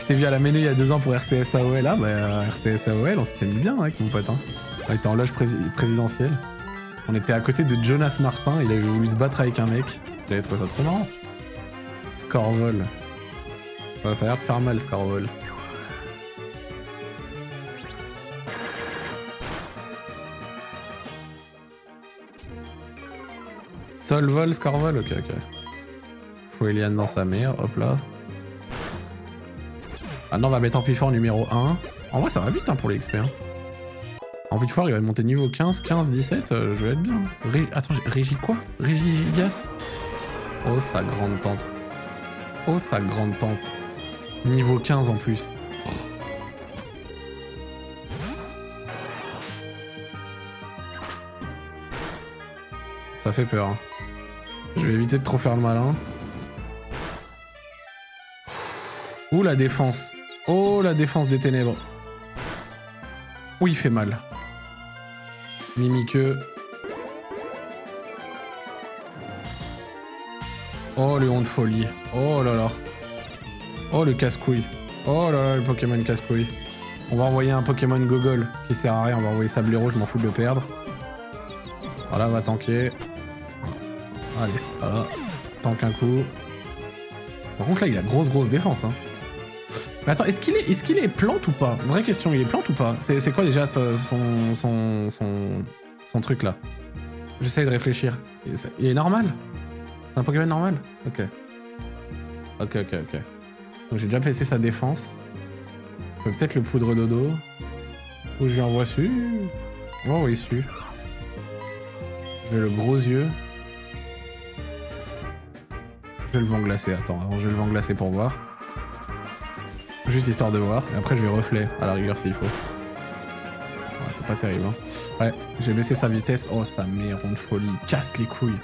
t'ai vu à la menu il y a deux ans pour R C S A O L. Ah bah R C S A O L, on s'était mis bien avec mon pote. Hein. On était en loge prési présidentielle. On était à côté de Jonas Martin, il avait voulu se battre avec un mec. J'avais trouvé ça trop marrant. Scorvol. Ça, ça a l'air de faire mal, Scorvol. Solvol, Scorvol, ok, ok. Faut Eliane dans sa mère, hop là. Maintenant, on va mettre Amplifoire numéro un. En vrai, ça va vite hein, pour les X P. Hein. Amplifoire, il va monter niveau quinze, quinze, dix-sept, euh, je vais être bien. Ré... Attends, Régie quoi Régie Gigas. Oh, sa grande tante. Oh, sa grande tante. Niveau quinze en plus. Ça fait peur. Hein. Je vais éviter de trop faire le malin. Ouh, la défense. Oh, la défense des ténèbres. Ouh, il fait mal. Mimiqueux. Oh, le honte de folie. Oh là là. Oh, le casse-couille. Oh là là, le Pokémon casse-couille. On va envoyer un Pokémon Gogol qui sert à rien. On va envoyer Sablero, je m'en fous de le perdre. Voilà, va tanker. Allez, voilà. Tank un coup. Par contre, là, il a grosse, grosse défense. Hein. Mais attends, est-ce qu'il est, est, qu'il est plante ou pas? Vraie question, il est plante ou pas? C'est quoi déjà son, son, son, son, son truc là? J'essaie de réfléchir. Il est normal? C'est un Pokémon normal? Ok. Ok, ok, ok. Donc j'ai déjà placé sa défense. Je peux peut-être le poudre dodo. Ou je lui envoie su. On va envoyer su. Je vais le gros yeux. Je vais le vent glacé. Attends, avant je vais le vent glacé pour voir. Juste histoire de voir. Et après je vais reflet à la rigueur s'il faut. Ouais, c'est pas terrible. Hein. Ouais, j'ai baissé sa vitesse. Oh, sa mère, ronde folie. Casse les couilles.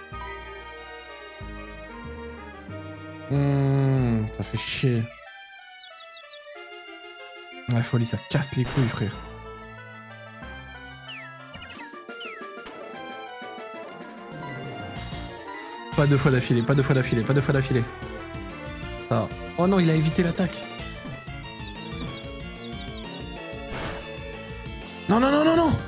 Mmh, ça fait chier. Ouais, folie, ça casse les couilles, frère. Pas deux fois d'affilée, pas deux fois d'affilée, pas deux fois d'affilée. Ah. Oh non, il a évité l'attaque. Non, non, non, non, non.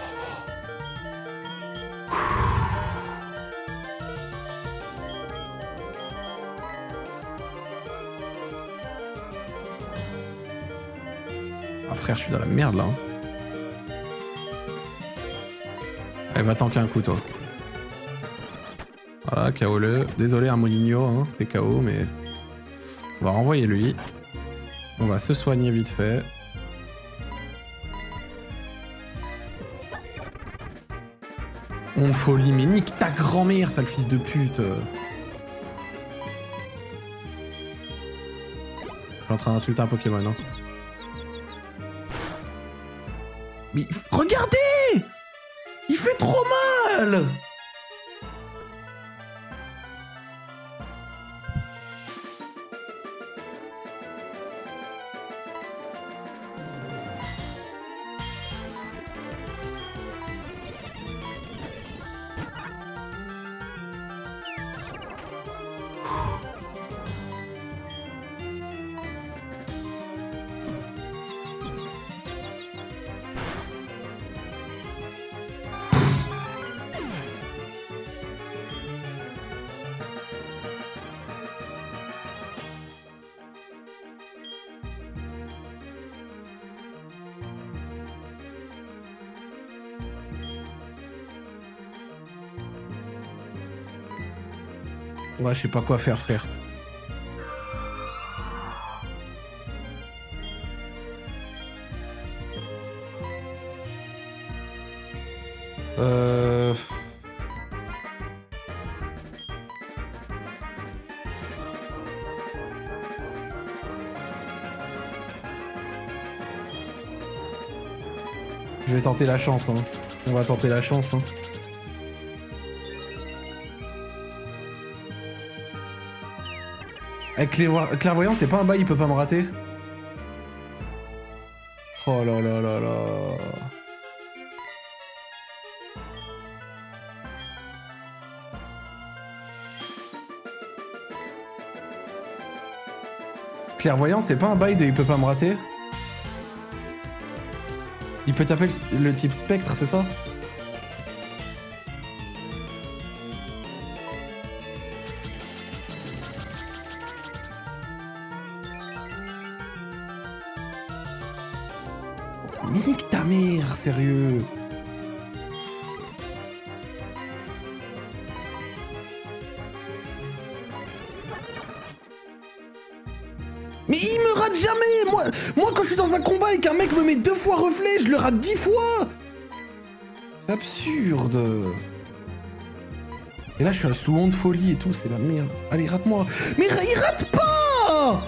Ah frère, je suis dans la merde là. Hein. Elle va tanker un coup, toi. Voilà, K O le. Désolé, un Moligno, hein, t'es K O, mais... On va renvoyer lui. On va se soigner vite fait. On folie, mais nique ta grand-mère, sale fils de pute. Je suis en train d'insulter un Pokémon, hein. Mais regardez! Il fait trop mal! Ouais, je sais pas quoi faire, frère. Euh... Je vais tenter la chance, hein. On va tenter la chance, hein. Avec clairvoyant, c'est pas un bail, il peut pas me rater. Oh là là là là. Clairvoyant, c'est pas un bail de il peut pas me rater? Il peut taper le, le type spectre, c'est ça? Mais nique ta mère, sérieux. Mais il me rate jamais. Moi, moi quand je suis dans un combat et qu'un mec me met deux fois reflet, je le rate dix fois. C'est absurde. Et là, je suis à sous honte folie et tout, c'est la merde. Allez, rate-moi. Mais il rate pas.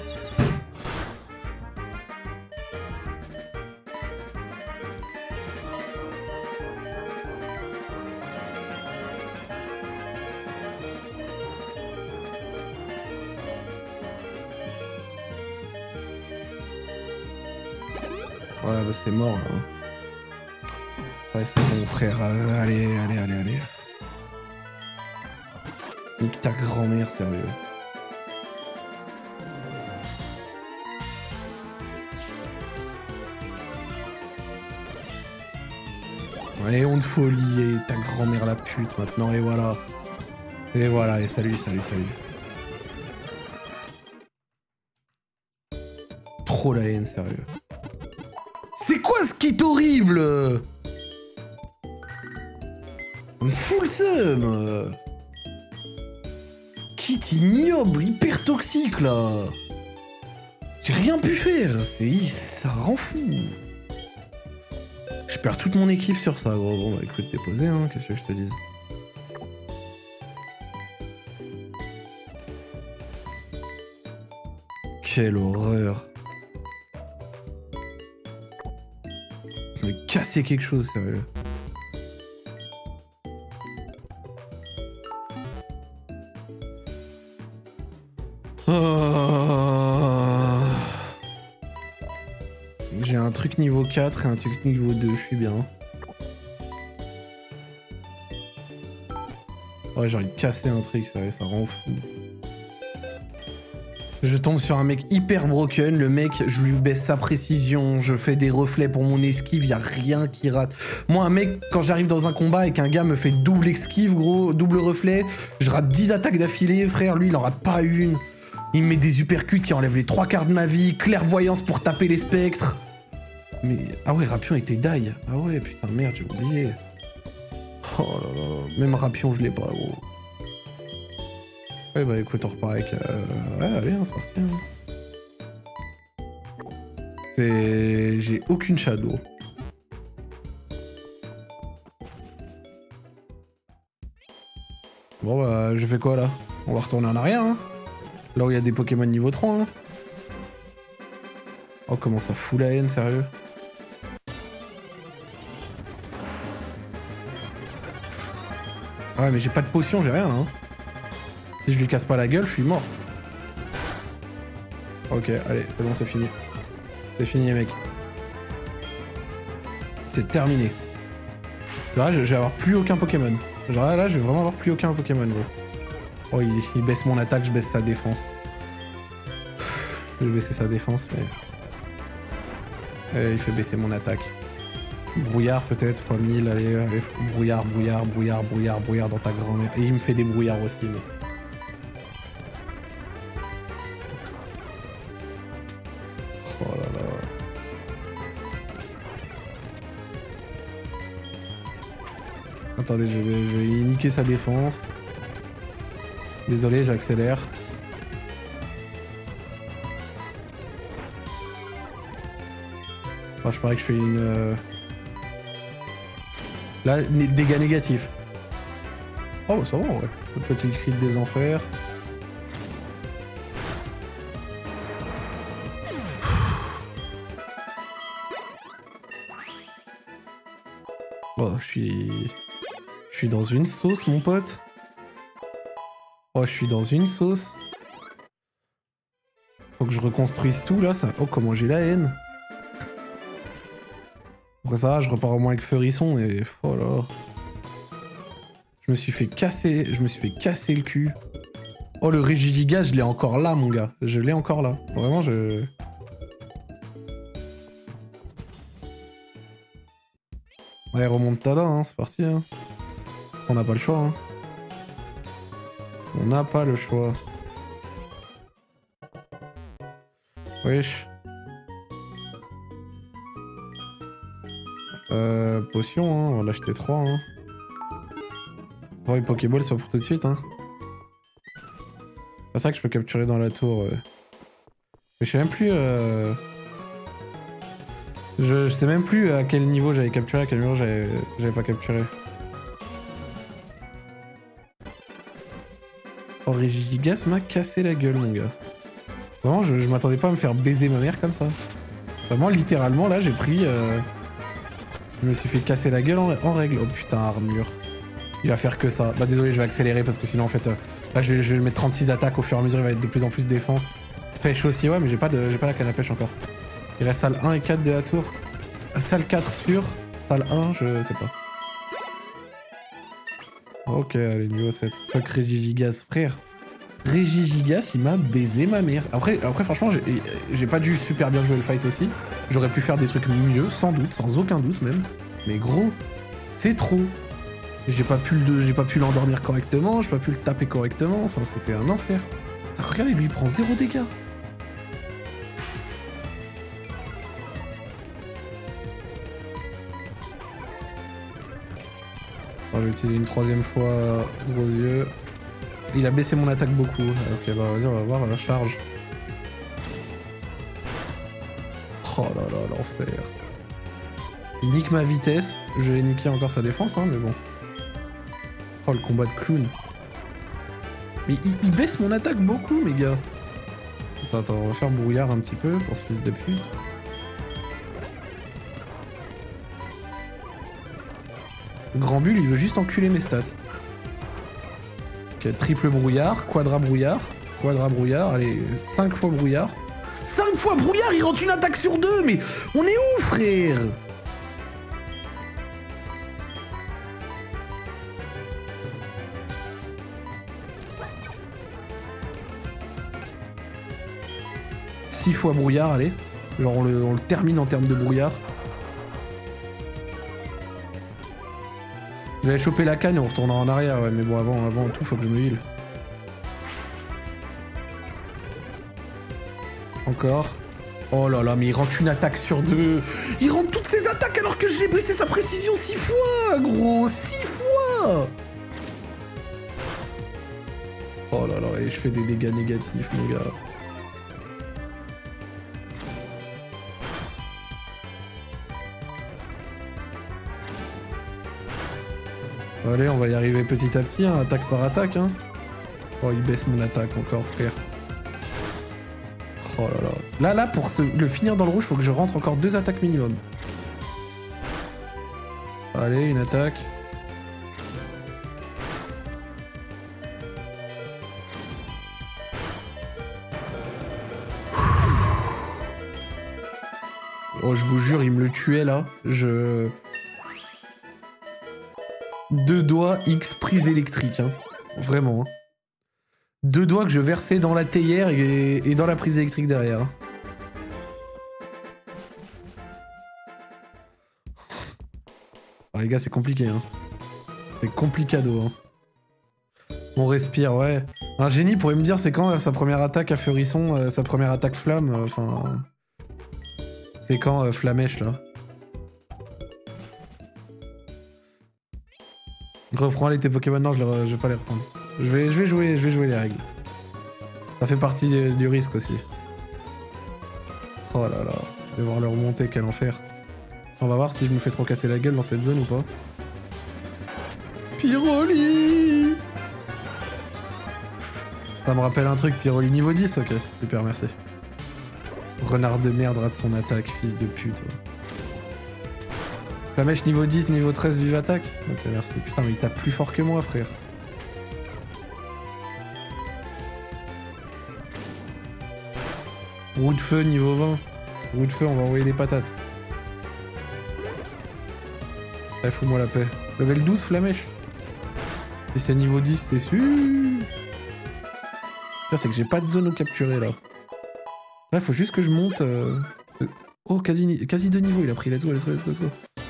Voilà, bah c'est mort. Hein. Ouais, c'est bon, frère. Euh, allez, allez, allez, allez. Nique ta grand-mère, sérieux. Ouais, honte folie, et ta grand-mère la pute maintenant, et voilà. Et voilà, et salut, salut, salut. Trop la haine, sérieux. C'est quoi ce kit horrible? On me fout le seum. Kit ignoble, hyper toxique là. J'ai rien pu faire, c'est ça rend fou. Je perds toute mon équipe sur ça, gros. Bon bah écoute, t'es posé, hein, qu'est-ce que je te dise. Quelle horreur. Mais casser quelque chose, sérieux. Oh. J'ai un truc niveau quatre et un truc niveau deux, je suis bien. Ouais, j'ai envie de casser un truc, ça, ça rend fou. Je tombe sur un mec hyper broken, le mec, je lui baisse sa précision, je fais des reflets pour mon esquive, y a rien qui rate. Moi, un mec, quand j'arrive dans un combat et qu'un gars me fait double esquive, gros, double reflet, je rate dix attaques d'affilée, frère, lui, il en rate pas une. Il me met des uppercuts qui enlèvent les trois quarts de ma vie, clairvoyance pour taper les spectres. Mais, ah ouais, Rapion était die. Ah ouais, putain, merde, j'ai oublié. Oh là là, même Rapion, je l'ai pas, gros. Ouais bah écoute, on repart avec... Euh... Ouais, allez, hein, c'est parti. Hein. C'est... J'ai aucune shadow. Bon bah, je fais quoi là? On va retourner en arrière, hein. Là où il y a des Pokémon niveau trois, hein. Oh, comment ça fout la haine, sérieux. Ah ouais, mais j'ai pas de potion, j'ai rien, là. Hein. Si je lui casse pas la gueule, je suis mort. Ok, allez, c'est bon, c'est fini. C'est fini, mec. C'est terminé. Là, je, je vais avoir plus aucun Pokémon. Genre là, là, je vais vraiment avoir plus aucun Pokémon, gros. Oh, il, il baisse mon attaque, je baisse sa défense. Je vais baisser sa défense, mais... Et il fait baisser mon attaque. Brouillard, peut-être, fois mille, allez, allez. Brouillard, brouillard, brouillard, brouillard, brouillard dans ta grand-mère. Et il me fait des brouillards aussi, mais... Oh là là. Attendez, je vais, je vais niquer sa défense. Désolé, j'accélère. Oh, je parie que je fais une... Euh... Là, dégâts négatifs. Oh, ça va, ouais. Le petit cri des enfers. Oh, je suis... Je suis dans une sauce, mon pote. Oh, je suis dans une sauce. Faut que je reconstruise tout, là. Ça... Oh, comment j'ai la haine. Après ça, je repars au moins avec Feurisson et... Oh là. Je me suis fait casser... Je me suis fait casser le cul. Oh, le Rigidigas, je l'ai encore là, mon gars. Je l'ai encore là. Vraiment, je... Ouais, remontada, hein, c'est parti. Hein. On n'a pas le choix. Hein. On n'a pas le choix. Wesh. Euh, potion, hein, on va l'acheter trois. Hein. Oh, les Pokéballs, c'est pas pour tout de suite. Hein. C'est ça que je peux capturer dans la tour. Ouais. Mais je sais même plus... Euh... Je, je sais même plus à quel niveau j'avais capturé, à quel niveau j'avais pas capturé. Oh, Regigigas m'a cassé la gueule, mon gars. Vraiment, je, je m'attendais pas à me faire baiser ma mère comme ça. Vraiment, littéralement, là, j'ai pris... Euh... Je me suis fait casser la gueule en, en règle. Oh putain, armure. Il va faire que ça. Bah désolé, je vais accélérer parce que sinon, en fait... Euh... Là, je vais, je vais mettre trente-six attaques au fur et à mesure, il va être de plus en plus défense. Pêche aussi, ouais, mais j'ai pas, de, j'ai pas la canne à pêche encore. Il reste salle un et quatre de la tour. Salle quatre sûr. Salle un, je sais pas. Ok, allez, niveau sept. Fuck Regigigas, frère. Regigigas, il m'a baisé ma mère. Après, après franchement, j'ai pas dû super bien jouer le fight aussi. J'aurais pu faire des trucs mieux, sans doute, sans aucun doute même. Mais gros, c'est trop. J'ai pas pu le, j'ai pas pu l'endormir correctement, j'ai pas pu le taper correctement. Enfin, c'était un enfer. Regardez, lui, il prend zéro dégâts. Je vais utiliser une troisième fois, gros yeux. Il a baissé mon attaque beaucoup. Ok, bah vas-y, on va voir la charge. Oh là là, l'enfer. Il nique ma vitesse. Je vais niquer encore sa défense, hein, mais bon. Oh, le combat de clown. Mais il, il baisse mon attaque beaucoup, mes gars. Attends, attends, on va faire brouillard un petit peu pour ce fils de pute. Grand Bull, il veut juste enculer mes stats. Ok, triple brouillard, quadra brouillard, quadra brouillard, allez, cinq fois brouillard. cinq fois brouillard, il rentre une attaque sur deux, mais on est où, frère? six fois brouillard, allez. Genre, on le, on le termine en termes de brouillard. Je vais aller choper la canne et on retournera en arrière, ouais, mais bon, avant, avant tout, faut que je me heal. Encore. Oh là là, mais il rentre une attaque sur deux. Il rentre toutes ses attaques alors que je l'ai brisé sa précision six fois, gros, six fois. Oh là là, et je fais des dégâts négatifs, mon gars. Allez, on va y arriver petit à petit, hein, attaque par attaque. Hein. Oh, il baisse mon attaque encore, frère. Oh là là. Là, là, pour se, le finir dans le rouge, faut que je rentre encore deux attaques minimum. Allez, une attaque. Oh, je vous jure, il me le tuait, là. Je... Deux doigts X prise électrique, hein. Vraiment. Hein. Deux doigts que je versais dans la théière et, et dans la prise électrique derrière. Hein. Ah, les gars, c'est compliqué, hein. C'est complicado, hein. On respire, ouais. Un génie pourrait me dire c'est quand euh, sa première attaque à Feurisson, euh, sa première attaque flamme, enfin... Euh, c'est quand euh, Flamèche, là. Reprends les tes Pokémon, non, je, le, je vais pas les reprendre. Je vais, je vais jouer, je vais jouer les règles. Ça fait partie du, du risque aussi. Oh là là, devoir le remonter, quel enfer. On va voir si je me fais trop casser la gueule dans cette zone ou pas. Pyroli! Ça me rappelle un truc, Pyroli niveau dix, ok, super, merci. Renard de merde rate son attaque, fils de pute. Ouais. Flamèche niveau dix, niveau treize, vive attaque. Ok, merci. Putain, mais il tape plus fort que moi, frère. Roue de feu, niveau vingt. Roue de feu, on va envoyer des patates. Eh, fous-moi la paix. Level douze, Flamèche. Si c'est niveau dix, c'est sûr. Là, c'est que j'ai pas de zone où capturer, là. Là, faut juste que je monte... Euh, ce... Oh, quasi, quasi deux niveaux, il a pris. Let's go, let's go, let's go, let's go.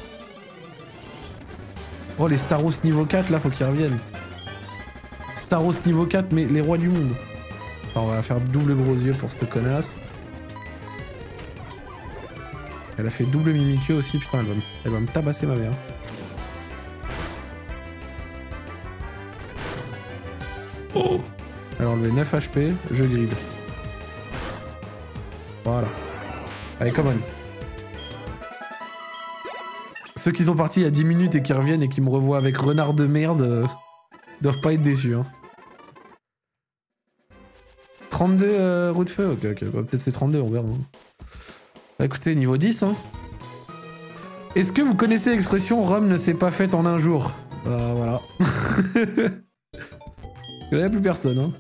Oh, les Staros niveau quatre, là, faut qu'ils reviennent. Staros niveau quatre, mais les rois du monde. Alors, on va faire double gros yeux pour cette connasse. Elle a fait double Mimikyu aussi, putain, elle va, me... elle va me tabasser ma mère. Oh. Elle a enlevé neuf H P, je grid. Voilà. Allez, come on. Ceux qui sont partis il y a dix minutes et qui reviennent et qui me revoient avec renard de merde euh, doivent pas être déçus. Hein. trente-deux euh, roue de feu, ok, ok. Bah, peut-être c'est trente-deux, on verra. Hein. Bah, écoutez, niveau dix. Hein. Est-ce que vous connaissez l'expression « Rome ne s'est pas faite en un jour » Bah voilà. Il n'y a plus personne. Hein.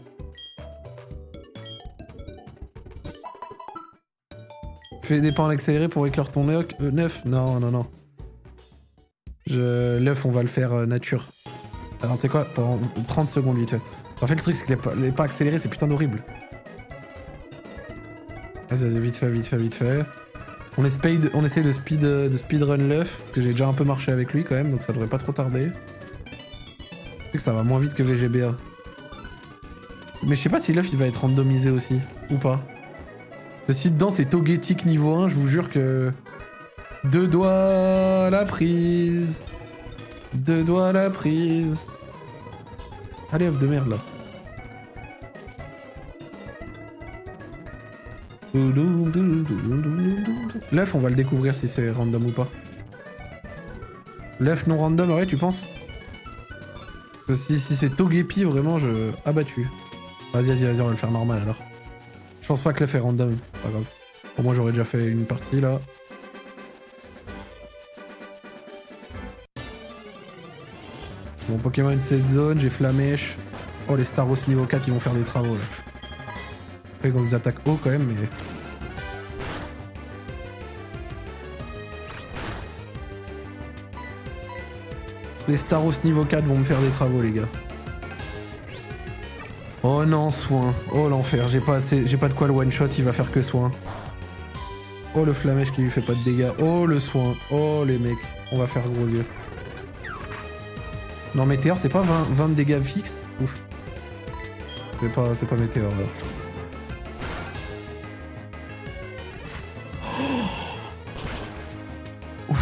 Fais des pas en accéléré pour éclore ton œuf. Euh, neuf Non, non, non. Je... L'œuf, on va le faire euh, nature. Alors, tu sais quoi? Pendant trente secondes, vite fait. En fait, le truc, c'est que les pas, les pas accélérés, c'est putain d'horrible. Vas-y, vas-y, vite fait, vite fait, vite fait. On, speed, on essaye de, speed, de speedrun l'œuf, parce que j'ai déjà un peu marché avec lui quand même, donc ça devrait pas trop tarder. Je sais que ça va moins vite que V G B A. Mais je sais pas si l'œuf, il va être randomisé aussi, ou pas. Si dedans, c'est Togetic niveau un, je vous jure que... Deux doigts la prise. Deux doigts la prise. Allez, œuf de merde, là. L'œuf, on va le découvrir si c'est random ou pas. L'œuf non random, ouais, tu penses? Parce que si, si c'est Togepi, vraiment, je... abattu. Vas-y, vas-y, vas-y, on va le faire normal, alors. Je pense pas que l'œuf est random, pas grave. Pour moi, j'aurais déjà fait une partie, là. Mon Pokémon cette zone, j'ai Flamèche. Oh, les Staros niveau quatre, ils vont faire des travaux, là. Après, ils ont des attaques haut, quand même, mais... Les Staros niveau quatre vont me faire des travaux, les gars. Oh non, soin. Oh l'enfer, j'ai pas assez, j'ai pas de quoi le one shot, il va faire que soin. Oh le Flamèche qui lui fait pas de dégâts. Oh le soin. Oh les mecs, on va faire gros yeux. Non Météor, c'est pas vingt, vingt de dégâts fixes. Ouf. C'est pas, c'est pas Météor alors. Oh.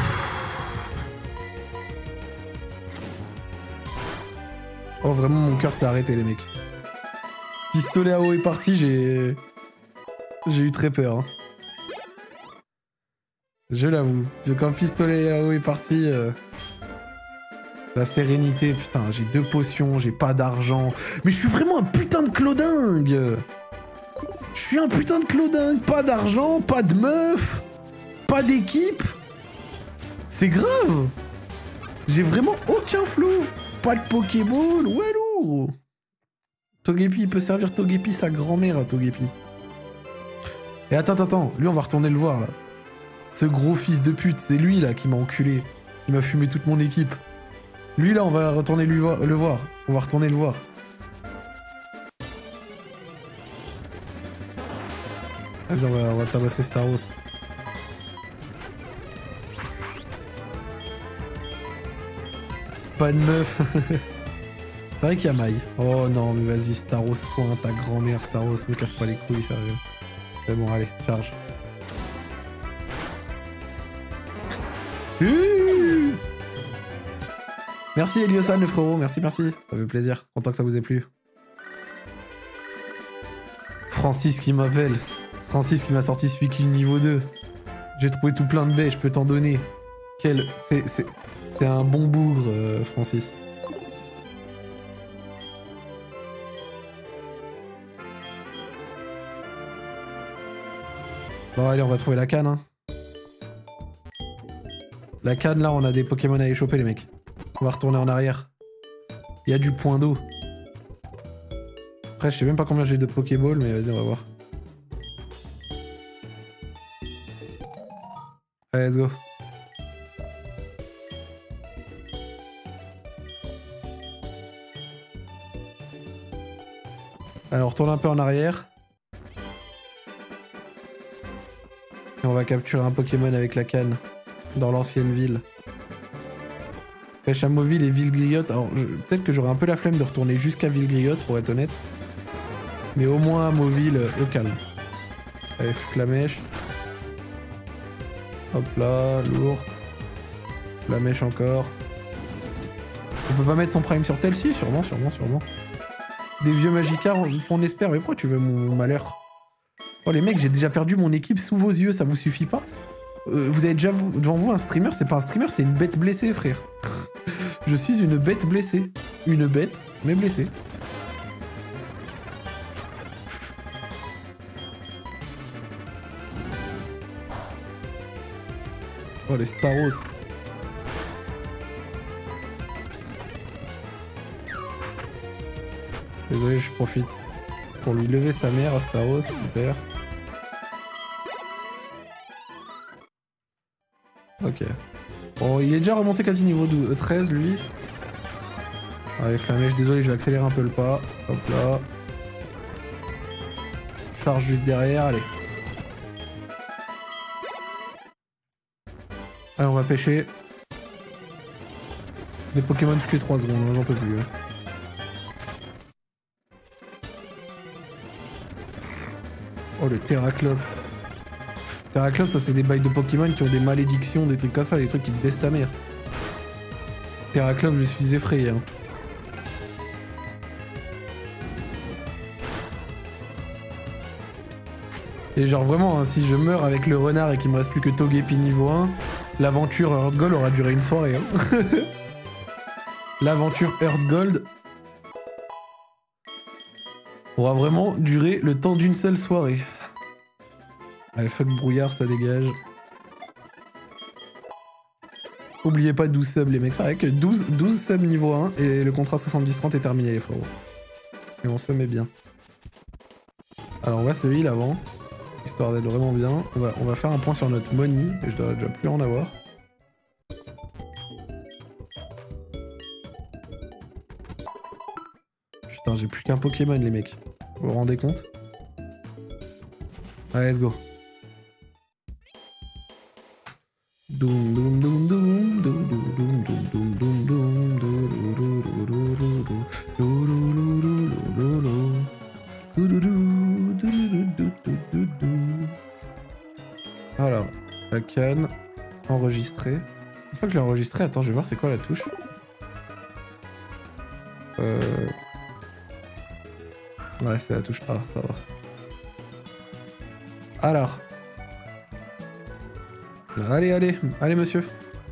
Oh vraiment mon cœur s'est arrêté les mecs. Pistolet à eau est parti, j'ai... J'ai eu très peur. Hein. Je l'avoue. Quand pistolet à eau est parti... Euh... La sérénité, putain, j'ai deux potions, j'ai pas d'argent. Mais je suis vraiment un putain de clodingue. Je suis un putain de clodingue. Pas d'argent, pas de meuf, pas d'équipe. C'est grave. J'ai vraiment aucun flow. Pas de Pokéball, ouais lourd. Togepi, il peut servir Togepi, sa grand-mère à Togepi. Et attends, attends, attends, lui on va retourner le voir là. Ce gros fils de pute, c'est lui là qui m'a enculé. Qui m'a fumé toute mon équipe. Lui là, on va retourner lui vo le voir. On va retourner le voir. Vas-y, on va, on va tabasser Staros. Pas de meuf. C'est vrai qu'il y a Maï. Oh non, mais vas-y, Staros, soin ta grand-mère, Staros, me casse pas les couilles, sérieux. C'est bon, allez, charge. Mmh. Merci Eliosan, le frérot, merci, merci. Ça fait plaisir, content que ça vous ait plu. Francis qui m'appelle. Francis qui m'a sorti celui qui est niveau deux. J'ai trouvé tout plein de baies, je peux t'en donner. Quel... C'est un bon bougre, euh, Francis. Bon allez, on va trouver la canne. Hein. La canne, là, on a des Pokémon à échoper, les mecs. On va retourner en arrière. Il y a du point d'eau. Après, je sais même pas combien j'ai de Pokéball, mais vas-y, on va voir. Allez, let's go. Alors, on retourne un peu en arrière. Et on va capturer un Pokémon avec la canne. Dans l'ancienne ville. Pêche à Mauville et Ville-Griotte. Alors, je... peut-être que j'aurai un peu la flemme de retourner jusqu'à Ville-Griotte, pour être honnête. Mais au moins à Mauville, euh, au calme. Allez, Flamèche. Hop là, lourd. Flamèche encore. On peut pas mettre son prime sur tel? Si, sûrement, sûrement, sûrement. Des vieux Magikarp, on, on espère. Mais pourquoi tu veux mon, mon malheur? Oh les mecs, j'ai déjà perdu mon équipe sous vos yeux, ça vous suffit pas? euh, Vous avez déjà vous, devant vous un streamer? C'est pas un streamer, c'est une bête blessée, frère. Je suis une bête blessée. Une bête, mais blessée. Oh les Staros. Désolé, je profite pour lui lever sa mère à Staros, super. Ok. Bon, il est déjà remonté quasi niveau treize, lui. Allez, Flamèche, désolé, je vais accélérer un peu le pas. Hop là. Charge juste derrière, allez. Allez, on va pêcher. Des Pokémon toutes les trois secondes, hein, j'en peux plus. Hein. Oh, le Terraclope. Terraclope, ça c'est des bails de Pokémon qui ont des malédictions, des trucs comme ça, des trucs qui te baissent ta mère. Terraclope, je suis effrayé. Hein. Et genre vraiment, hein, si je meurs avec le renard et qu'il me reste plus que Togepi niveau un, l'aventure Earth Gold aura duré une soirée. Hein. L'aventure Earth Gold aura vraiment duré le temps d'une seule soirée. Allez, fuck brouillard, ça dégage. Oubliez pas douze subs les mecs, c'est vrai que douze, douze subs niveau un et le contrat soixante-dix trente est terminé les frérots. Et on se met bien. Alors on va se heal avant, histoire d'être vraiment bien. On va, on va faire un point sur notre money, et je dois déjà plus en avoir. Putain, j'ai plus qu'un Pokémon les mecs. Vous vous rendez compte? Allez, let's go. Doum doum doum doum doum doum doum doum doum doum. Alors, la canne, enregistrer. Une fois que je l'ai enregistré, attends, je vais voir c'est quoi la touche. Euh... Ouais, c'est la touche A, ça va. Alors. Allez, allez, allez monsieur.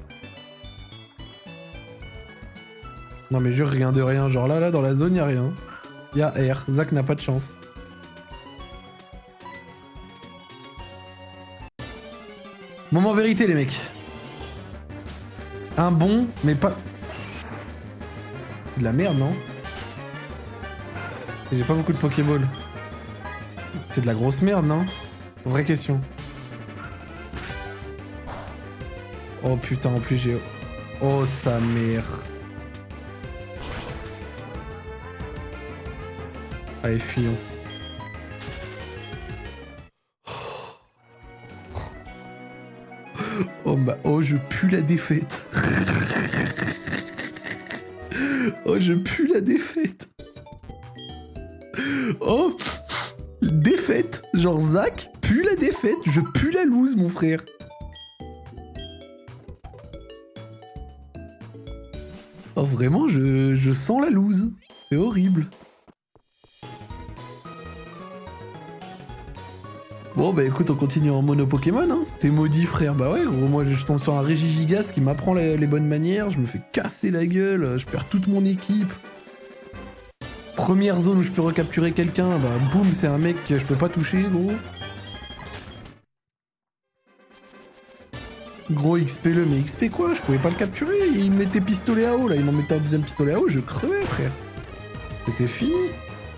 Non mais jure, rien de rien. Genre là, là, dans la zone, y'a rien. Y'a R. Zach n'a pas de chance. Moment vérité, les mecs. Un bon, mais pas... C'est de la merde, non? J'ai pas beaucoup de Pokéball. C'est de la grosse merde, non? Vraie question. Oh putain, en plus j'ai... Oh sa mère. Allez, fuyons. Oh bah... Oh, je pue la défaite. Oh, je pue la défaite. Oh, défaite. Genre Zach pue la défaite. Je pue la loose, mon frère. Oh, vraiment, je, je sens la loose. C'est horrible. Bon, bah écoute, on continue en mono Pokémon, hein. T'es maudit, frère. Bah ouais, gros, moi je tombe sur un Régigigas qui m'apprend les, les bonnes manières. Je me fais casser la gueule. Je perds toute mon équipe. Première zone où je peux recapturer quelqu'un, bah boum, c'est un mec que je peux pas toucher, gros. Gros X P le, mais X P quoi? Je pouvais pas le capturer, il me mettait pistolet à eau, là, il m'en mettait un deuxième pistolet à eau, je crevais, frère. C'était fini.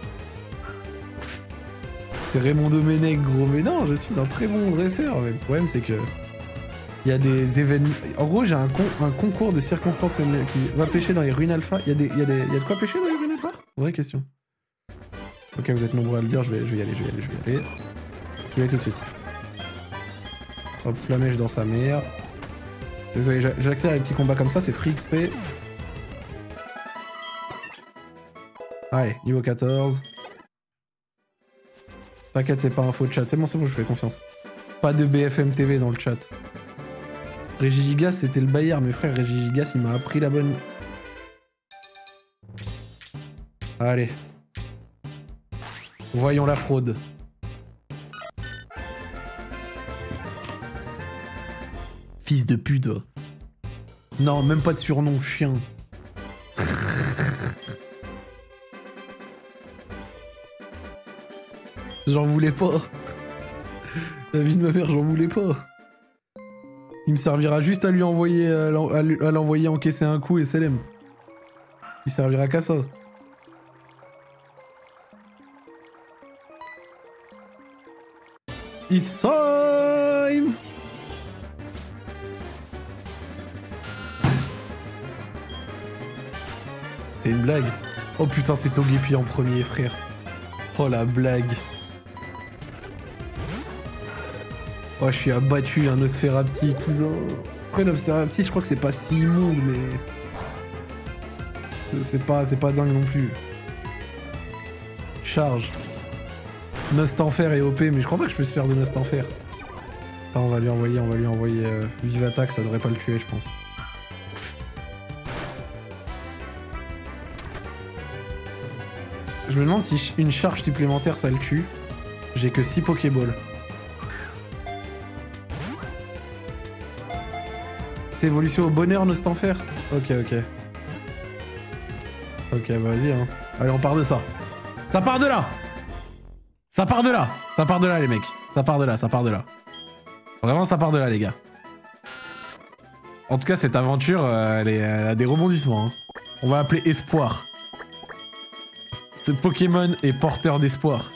T'es Raymond Domenech, gros, mais non, je suis un très bon dresseur, mais le problème c'est que... Il y a des événements... En gros, j'ai un, con... un concours de circonstances qui va pêcher dans les ruines alpha. Il y a des... Il y a des... Il y a de quoi pêcher dans les ruines alpha? Vraie question. Ok, vous êtes nombreux à le dire, je vais, je vais y aller, je vais y aller, je vais y aller. Je vais y aller tout de suite. Hop, flamèche dans sa mère. Désolé, j'accélère les petits combats comme ça, c'est free X P. Allez, niveau quatorze. T'inquiète, c'est pas un faux chat. C'est bon, c'est bon, je fais confiance. Pas de B F M T V dans le chat. Régigigas, c'était le Bayard, mes frères. Régigigas, il m'a appris la bonne... Allez. Voyons la fraude. Fils de pute. Non, même pas de surnom, chien. J'en voulais pas. La vie de ma mère, j'en voulais pas. Il me servira juste à lui envoyer, à l'envoyer encaisser un coup et c'est l'aime. Il servira qu'à ça. It's time! C'est une blague. Oh putain, c'est Togepi en premier, frère. Oh la blague. Oh, je suis abattu, un Nosferapti, cousin. Après, Nosferapti, je crois que c'est pas si immonde, mais... C'est pas, c'est pas dingue non plus. Charge. Nostenfer est O P, mais je crois pas que je peux se faire de Nostenfer. Attends, on va lui envoyer, on va lui envoyer euh, Vive Attaque, ça devrait pas le tuer, je pense. Je me demande si une charge supplémentaire ça le tue. J'ai que six Pokéballs. C'est évolution au bonheur, Nostenfer? Ok, ok. Ok, vas-y, hein. Allez, on part de ça. Ça part de là! Ça part de là! Ça part de là, les mecs. Ça part de là, ça part de là. Vraiment, ça part de là, les gars. En tout cas, cette aventure, euh, elle, est, elle a des rebondissements. Hein. On va appeler Espoir. Ce Pokémon est porteur d'espoir.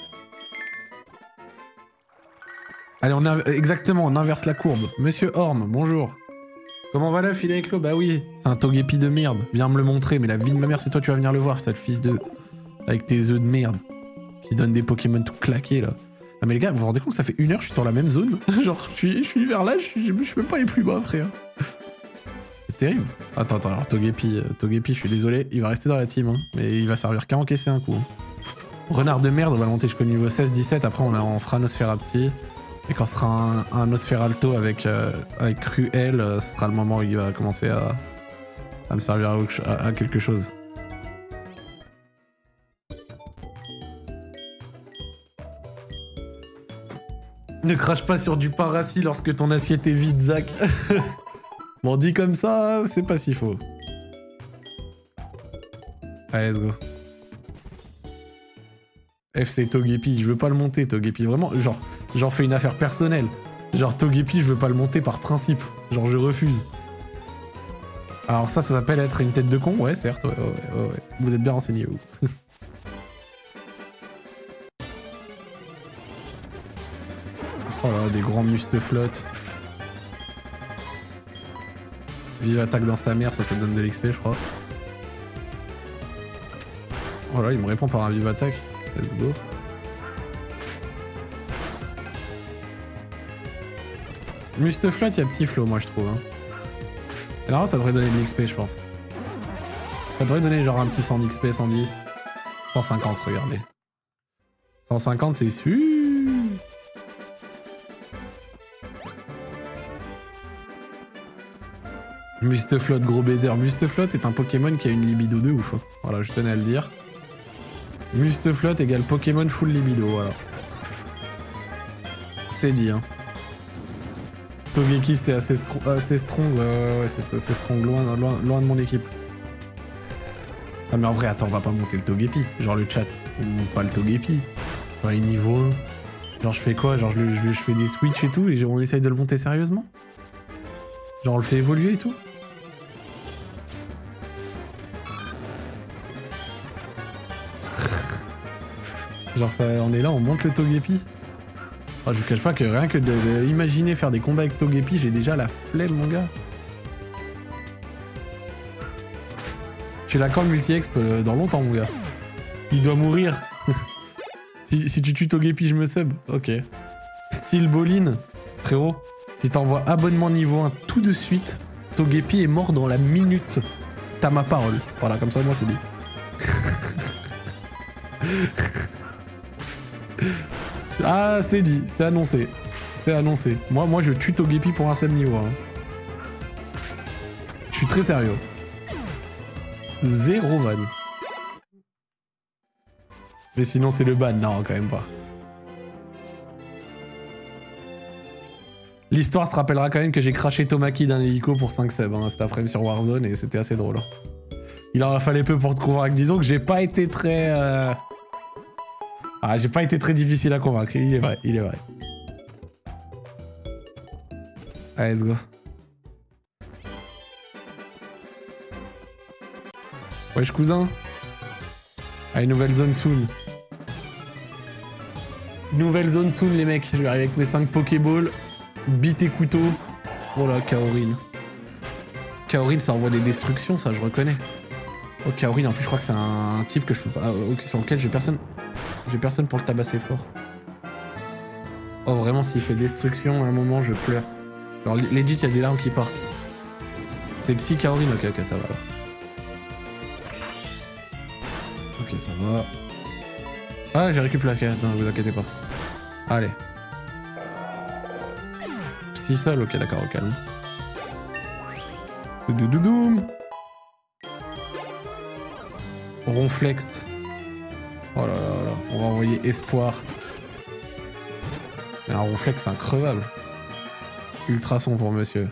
Allez, on a... exactement, on inverse la courbe. Monsieur Orm, bonjour. Comment va l'œuf, il est éclos? Bah oui, c'est un Togepi de merde. Viens me le montrer, mais la vie de ma mère, c'est toi, tu vas venir le voir, sale fils de... Avec tes œufs de merde. Qui donnent des Pokémon tout claqués, là. Ah mais les gars, vous vous rendez compte, ça fait une heure, je suis sur la même zone. Genre, je suis, je suis vers là, je suis, je suis même pas les plus bas, frère. C'est terrible. Attends, attends, alors Togepi, euh, Togepi, je suis désolé, il va rester dans la team, hein, mais il va servir qu'à encaisser un coup. Hein. Renard de merde, on va monter jusqu'au niveau seize dix-sept, après on, a, on fera Nosferapti. Et quand ce sera un, un Nosferalto avec, euh, avec Cruel, euh, ce sera le moment où il va commencer à, à me servir à, à, à quelque chose. Ne crache pas sur du paraci lorsque ton assiette est vide, Zach. Bon, dit comme ça, c'est pas si faux. Allez, let's go. F, c'est Togepi. Je veux pas le monter, Togepi. Vraiment, genre, j'en fais une affaire personnelle. Genre, Togepi, je veux pas le monter par principe. Genre, je refuse. Alors ça, ça s'appelle être une tête de con? Ouais, certes, ouais, ouais, ouais, ouais. Vous êtes bien renseigné, vous. Oh là, des grands musteflottes. Vive attaque dans sa mère, ça, ça donne de l'X P, je crois. Oh là, il me répond par un vive attaque. Let's go. Musteflotte, il y a petit flow, moi, je trouve. Hein. Et là, ça devrait donner de l'X P, je pense. Ça devrait donner genre un petit cent d'X P, cent dix. cent cinquante, regardez. cent cinquante, c'est sûr. Musteflotte, gros baiser. Musteflotte est un Pokémon qui a une libido de ouf. Hein. Voilà, je tenais à le dire. Musteflotte égale Pokémon full libido, voilà. C'est dit, hein. Togepi, c'est assez, assez strong. Euh, ouais, c'est assez strong, loin, loin, loin de mon équipe. Ah, mais en vrai, attends, on va pas monter le Togepi. Genre le chat. On monte pas le Togepi. Genre, il est niveau un. Genre, je fais quoi? Genre, je, je, je fais des switch et tout, et on essaye de le monter sérieusement? Genre, on le fait évoluer et tout? Genre, ça, on est là, on monte le Togepi. Oh, je vous cache pas que rien que d'imaginer faire des combats avec Togepi, j'ai déjà la flemme, mon gars. Tu l'as quand le multi-exp dans longtemps, mon gars. Il doit mourir. Si, si tu tues Togepi, je me sub. Ok. Style Bolin, frérot. Si t'envoies abonnement niveau un tout de suite, Togepi est mort dans la minute. T'as ma parole. Voilà, comme ça, moi, c'est dit. Ah, c'est dit. C'est annoncé. C'est annoncé. Moi, moi, je tue Togepi pour un seul niveau. Hein. Je suis très sérieux. Zéro van. Mais sinon, c'est le ban. Non, quand même pas. L'histoire se rappellera quand même que j'ai craché Tomaki d'un hélico pour cinq subs hein, cet après-midi sur Warzone et c'était assez drôle. Hein. Il en a fallu peu pour te convaincre. Disons que j'ai pas été très... Euh... Ah, j'ai pas été très difficile à convaincre. Il est vrai, il est vrai. Allez, let's go. Wesh cousin. Allez, nouvelle zone soon. Nouvelle zone soon les mecs. Je vais arriver avec mes cinq Pokéballs. Bite et couteau. Oh là, Kaorin. Kaorin, ça envoie des destructions, ça, je reconnais. Oh, Kaorin, en plus, je crois que c'est un type que je peux pas... sur lequel j'ai personne... J'ai personne pour le tabasser fort. Oh, vraiment, s'il fait destruction, à un moment, je pleure. Alors, legit, il y a des larmes qui partent. C'est Psy Kaorin, ok, ok, ça va, alors. Ok, ça va. Ah, j'ai récupéré la carte, non, vous inquiétez pas. Allez. Psy seul, ok, d'accord, au calme. Doudoudoum. Ronflex. Oh là là là, on va envoyer Espoir. Mais un Ronflex, c'est increvable. Ultrason pour monsieur.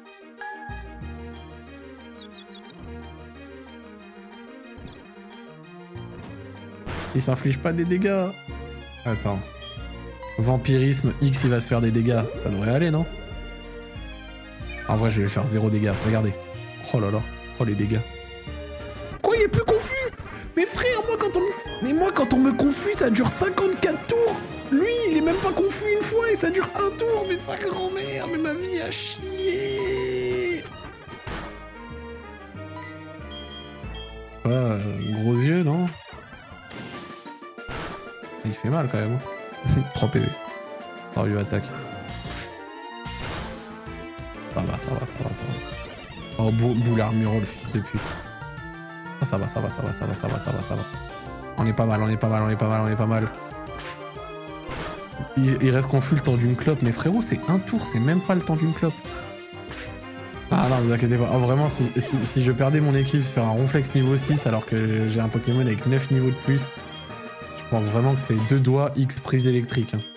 Il s'inflige pas des dégâts. Attends. Vampirisme, X il va se faire des dégâts. Ça devrait aller, non? En vrai, je vais lui faire zéro dégâts. Regardez. Oh là là. Oh les dégâts. Quoi, il est plus confus? Mais frère, moi quand on... Mais moi quand on me confus, ça dure cinquante-quatre tours. Lui, il est même pas confus une fois et ça dure un tour. Mais sa grand-mère, mais ma vie a chier. Pas euh, gros yeux, non? Il fait mal quand même. trois P V. Par lui attaque. Ça va, ça va, ça va, ça va. Oh, boule armuro, le fils de pute. Oh, ça va, ça va, ça va, ça va, ça va, ça va, ça va. On est pas mal, on est pas mal, on est pas mal, on est pas mal. Il, il reste confus le temps d'une clope, mais frérot, c'est un tour, c'est même pas le temps d'une clope. Ah non, vous inquiétez pas. Oh, vraiment, si, si, si je perdais mon équipe sur un Ronflex niveau six alors que j'ai un Pokémon avec neuf niveaux de plus, je pense vraiment que c'est deux doigts X prise électrique. Hein.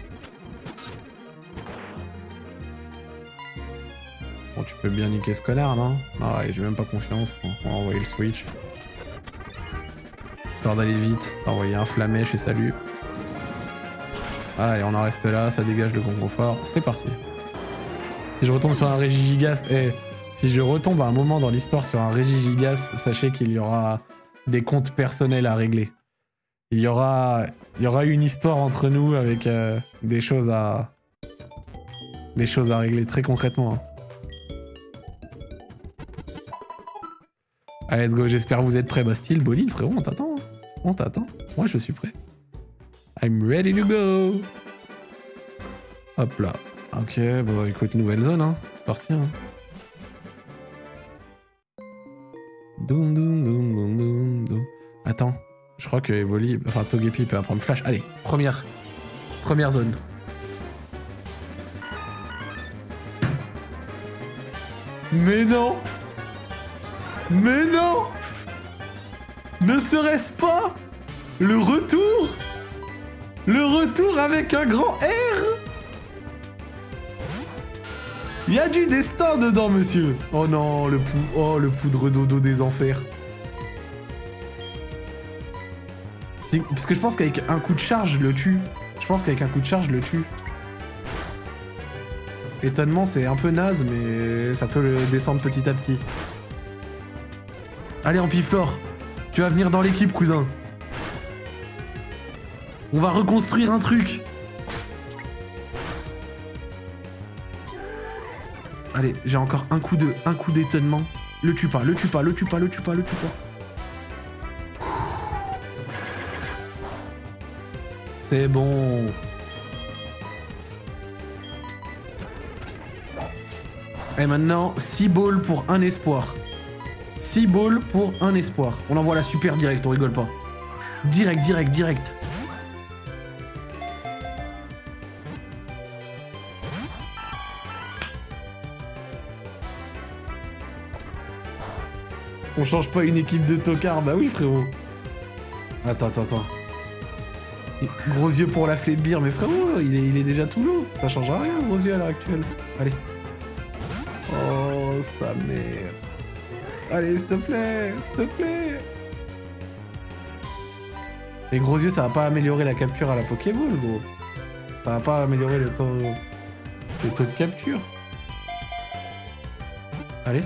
Bon, tu peux bien niquer ce connard, non? Non, ouais, j'ai même pas confiance. Bon, on va envoyer le switch. Histoire d'aller vite. On va envoyer un flamèche et salut. Allez, on en reste là, ça dégage le confort. C'est parti. Si je retombe sur un Régigigas, eh, si je retombe à un moment dans l'histoire sur un Régigigas, sachez qu'il y aura des comptes personnels à régler. Il y aura, il y aura une histoire entre nous avec euh, des choses à, des choses à régler très concrètement. Hein. Allez, let's go, j'espère que vous êtes prêts. Bah, style, Bolin, frérot, on t'attend. On t'attend. Moi, je suis prêt. I'm ready to go. Hop là. Ok, bon, écoute, nouvelle zone, hein. C'est parti, hein. Doum, doum, doum, doum, doum, doum. Attends, je crois que Evoli, enfin, Togepi peut apprendre Flash. Allez, première. Première zone. Mais non! Mais non! Ne serait-ce pas le retour? Le retour avec un grand R? Il y a du destin dedans, monsieur. Oh non, le pou... oh, le poudre dodo des enfers. Parce que je pense qu'avec un coup de charge, je le tue. Je pense qu'avec un coup de charge, je le tue. Étonnement, c'est un peu naze, mais ça peut le descendre petit à petit. Allez, Ampiflore, tu vas venir dans l'équipe, cousin. On va reconstruire un truc. Allez, j'ai encore un coup de, un coup d'étonnement. Le tue pas, le tue pas, le tue pas, le tue pas, le tue pas. C'est bon. Et maintenant, six balles pour un espoir. six balles pour un espoir. On envoie la super direct, on rigole pas. Direct, direct, direct. On change pas une équipe de tocards, bah oui frérot. Attends, attends, attends. Gros yeux pour la flébire, mais frérot, il est, il est déjà tout lot. Ça change rien, gros yeux à l'heure actuelle. Allez. Oh, sa mère. Allez, s'il te plaît, s'il te plaît. Les gros yeux, ça va pas améliorer la capture à la Pokéball, gros. Ça va pas améliorer le taux, le taux de capture. Allez.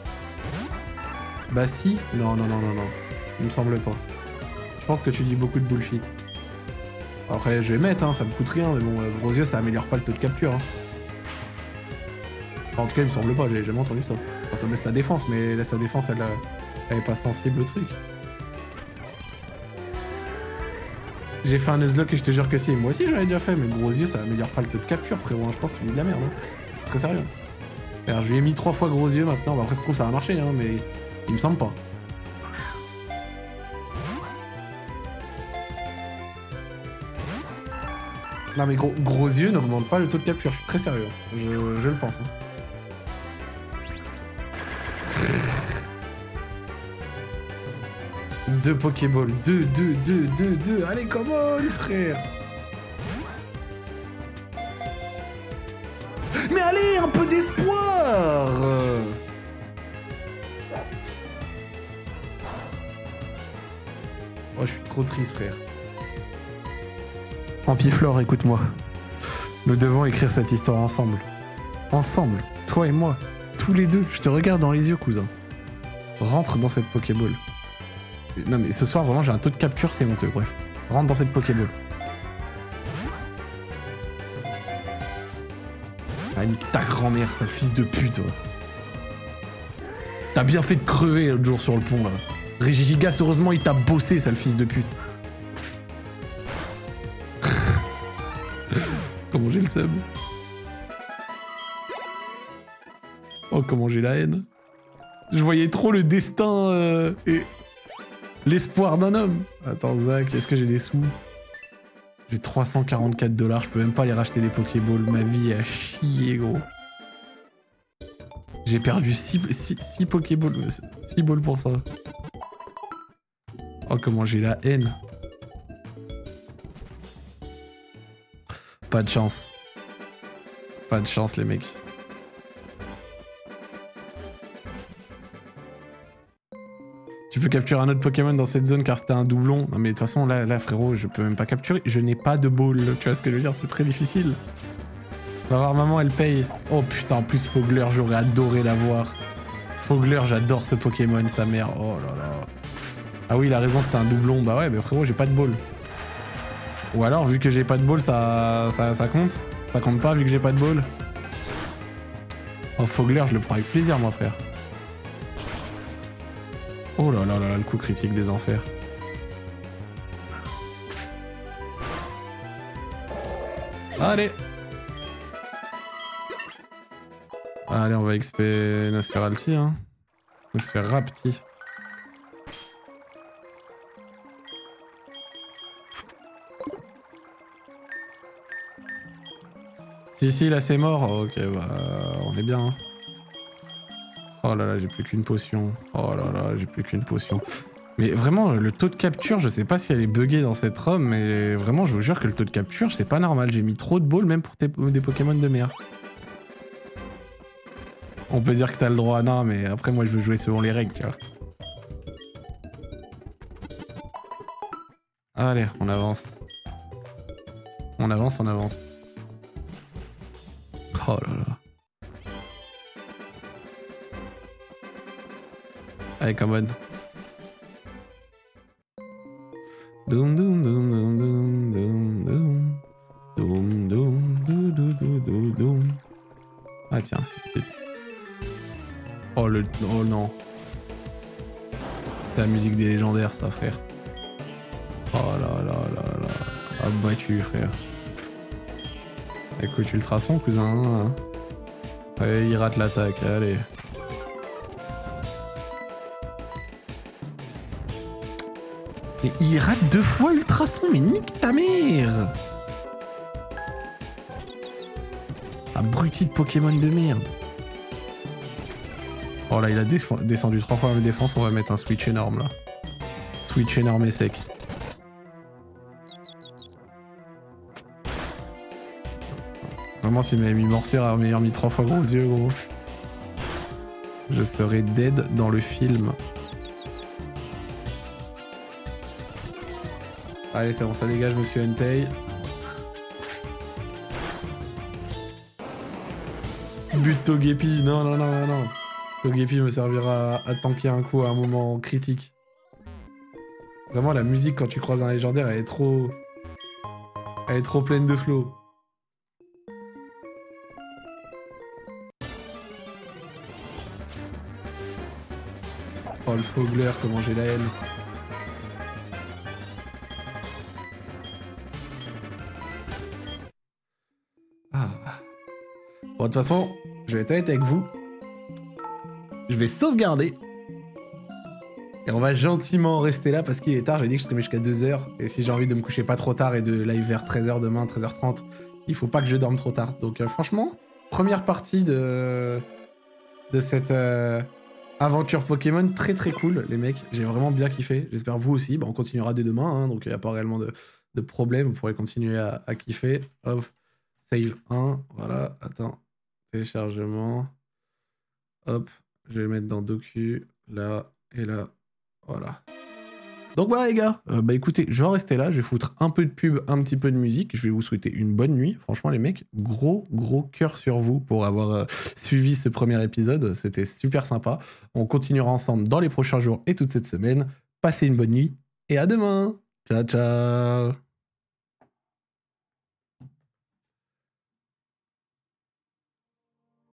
Bah si. Non, non, non, non, non. Il me semble pas. Je pense que tu dis beaucoup de bullshit. Après, je vais mettre, hein, ça me coûte rien, mais bon, euh, gros yeux, ça améliore pas le taux de capture. Hein. Enfin, en tout cas, il me semble pas, j'ai jamais entendu ça. Enfin, ça baisse sa défense, mais là, sa défense, elle, elle est pas sensible au truc. J'ai fait un Nuzlocke et je te jure que si. Moi aussi, j'avais déjà fait, mais gros yeux, ça améliore pas le taux de capture, frérot. Hein. Je pense qu'il est de la merde. Hein. Très sérieux. Alors, je lui ai mis trois fois gros yeux maintenant. Bah, après, ça se trouve, ça a marché, hein, mais il me semble pas. Non mais gros, gros yeux n'augmente pas le taux de capture, je suis très sérieux. Je, je le pense. Hein. Deux Pokéballs, deux, deux, deux, deux, deux. Allez, come on, frère. Mais allez, un peu d'espoir. Oh, je suis trop triste, frère. Ampiflore, écoute-moi. Nous devons écrire cette histoire ensemble. Ensemble, toi et moi. Tous les deux, je te regarde dans les yeux, cousin. Rentre dans cette Pokéball. Non mais ce soir, vraiment, j'ai un taux de capture, c'est honteux, bref. Rentre dans cette Pokéball. Ah, nique ta grand-mère, sale fils de pute, ouais. T'as bien fait de crever l'autre jour sur le pont, là. Régigigas, heureusement, il t'a bossé, sale fils de pute. Comment j'ai le seum. Oh, comment j'ai la haine. Je voyais trop le destin euh, et l'espoir d'un homme. Attends, Zach, est-ce que j'ai des sous? J'ai trois cent quarante-quatre dollars, je peux même pas aller racheter des Pokéballs. Ma vie est à chier, gros. J'ai perdu six Pokéballs. six balls pour ça. Oh, comment j'ai la haine. Pas de chance. Pas de chance, les mecs. Tu peux capturer un autre Pokémon dans cette zone car c'était un doublon. Non mais de toute façon, là, là frérot, je peux même pas capturer. Je n'ai pas de ball. Tu vois ce que je veux dire? C'est très difficile. On va voir maman, elle paye. Oh putain, en plus Fogler, j'aurais adoré l'avoir. Fogler, j'adore ce Pokémon, sa mère. Oh là là. Ah oui, il a raison, c'était un doublon. Bah ouais, mais frérot, j'ai pas de ball. Ou alors, vu que j'ai pas de ball, ça, ça, ça compte? Ça compte pas, vu que j'ai pas de ball? Oh, Fogler, je le prends avec plaisir, moi, frère. Oh là là là là, le coup critique des enfers. Allez! Allez, on va X P Nosferalti, hein. Nosferapti. Si, si, là c'est mort. Ok, bah, on est bien. Hein. Oh là là, j'ai plus qu'une potion. Oh là là, j'ai plus qu'une potion. Mais vraiment, le taux de capture, je sais pas si elle est buggée dans cette ROM, mais vraiment, je vous jure que le taux de capture, c'est pas normal. J'ai mis trop de balles, même pour des Pokémon de merde. On peut dire que t'as le droit. Non, mais après, moi, je veux jouer selon les règles, tu vois. Allez, on avance. On avance, on avance. Oh là là. Allez, come on. Doum doum doum doum doum doum doum. Doum doum doum doum doum doum. Ah tiens. Oh le... Oh non. C'est la musique des légendaires, ça, frère. Oh là là là là. Abattu, frère. Écoute, ultrason, cousin. Ouais, il rate l'attaque, allez. Mais il rate deux fois ultrason, mais nique ta mère! Abruti de Pokémon de merde. Oh là, il a descendu trois fois la défense, on va mettre un switch énorme là. Switch énorme et sec. Vraiment, s'il m'avait mis morsure, il m'avait mis trois fois gros yeux, gros. Je serais dead dans le film. Allez, c'est bon, ça dégage, monsieur Entei. But Togepi, non, non, non, non, non. Togepi me servira à, à tanker un coup à un moment critique. Vraiment, la musique, quand tu croises un légendaire, elle est trop... Elle est trop pleine de flow. Oh, le Fogler, comment j'ai la haine. Ah. Bon, de toute façon, je vais être honnête avec vous. Je vais sauvegarder. Et on va gentiment rester là parce qu'il est tard. J'ai dit que je streamais jusqu'à deux heures. Et si j'ai envie de me coucher pas trop tard et de live vers treize heures demain, treize heures trente, il faut pas que je dorme trop tard. Donc euh, franchement, première partie de, de cette euh, aventure Pokémon. Très très cool, les mecs. J'ai vraiment bien kiffé. J'espère vous aussi. Bon, on continuera dès demain. Hein, donc il n'y a pas réellement de, de problème. Vous pourrez continuer à, à kiffer. Off. Save un. Voilà. Attends. Téléchargement. Hop. Je vais le mettre dans Docu. Là et là. Voilà. Donc voilà les gars, euh, bah écoutez, je vais en rester là, je vais foutre un peu de pub, un petit peu de musique, je vais vous souhaiter une bonne nuit. Franchement les mecs, gros gros cœur sur vous pour avoir euh, suivi ce premier épisode, c'était super sympa. On continuera ensemble dans les prochains jours et toute cette semaine. Passez une bonne nuit et à demain. Ciao ciao.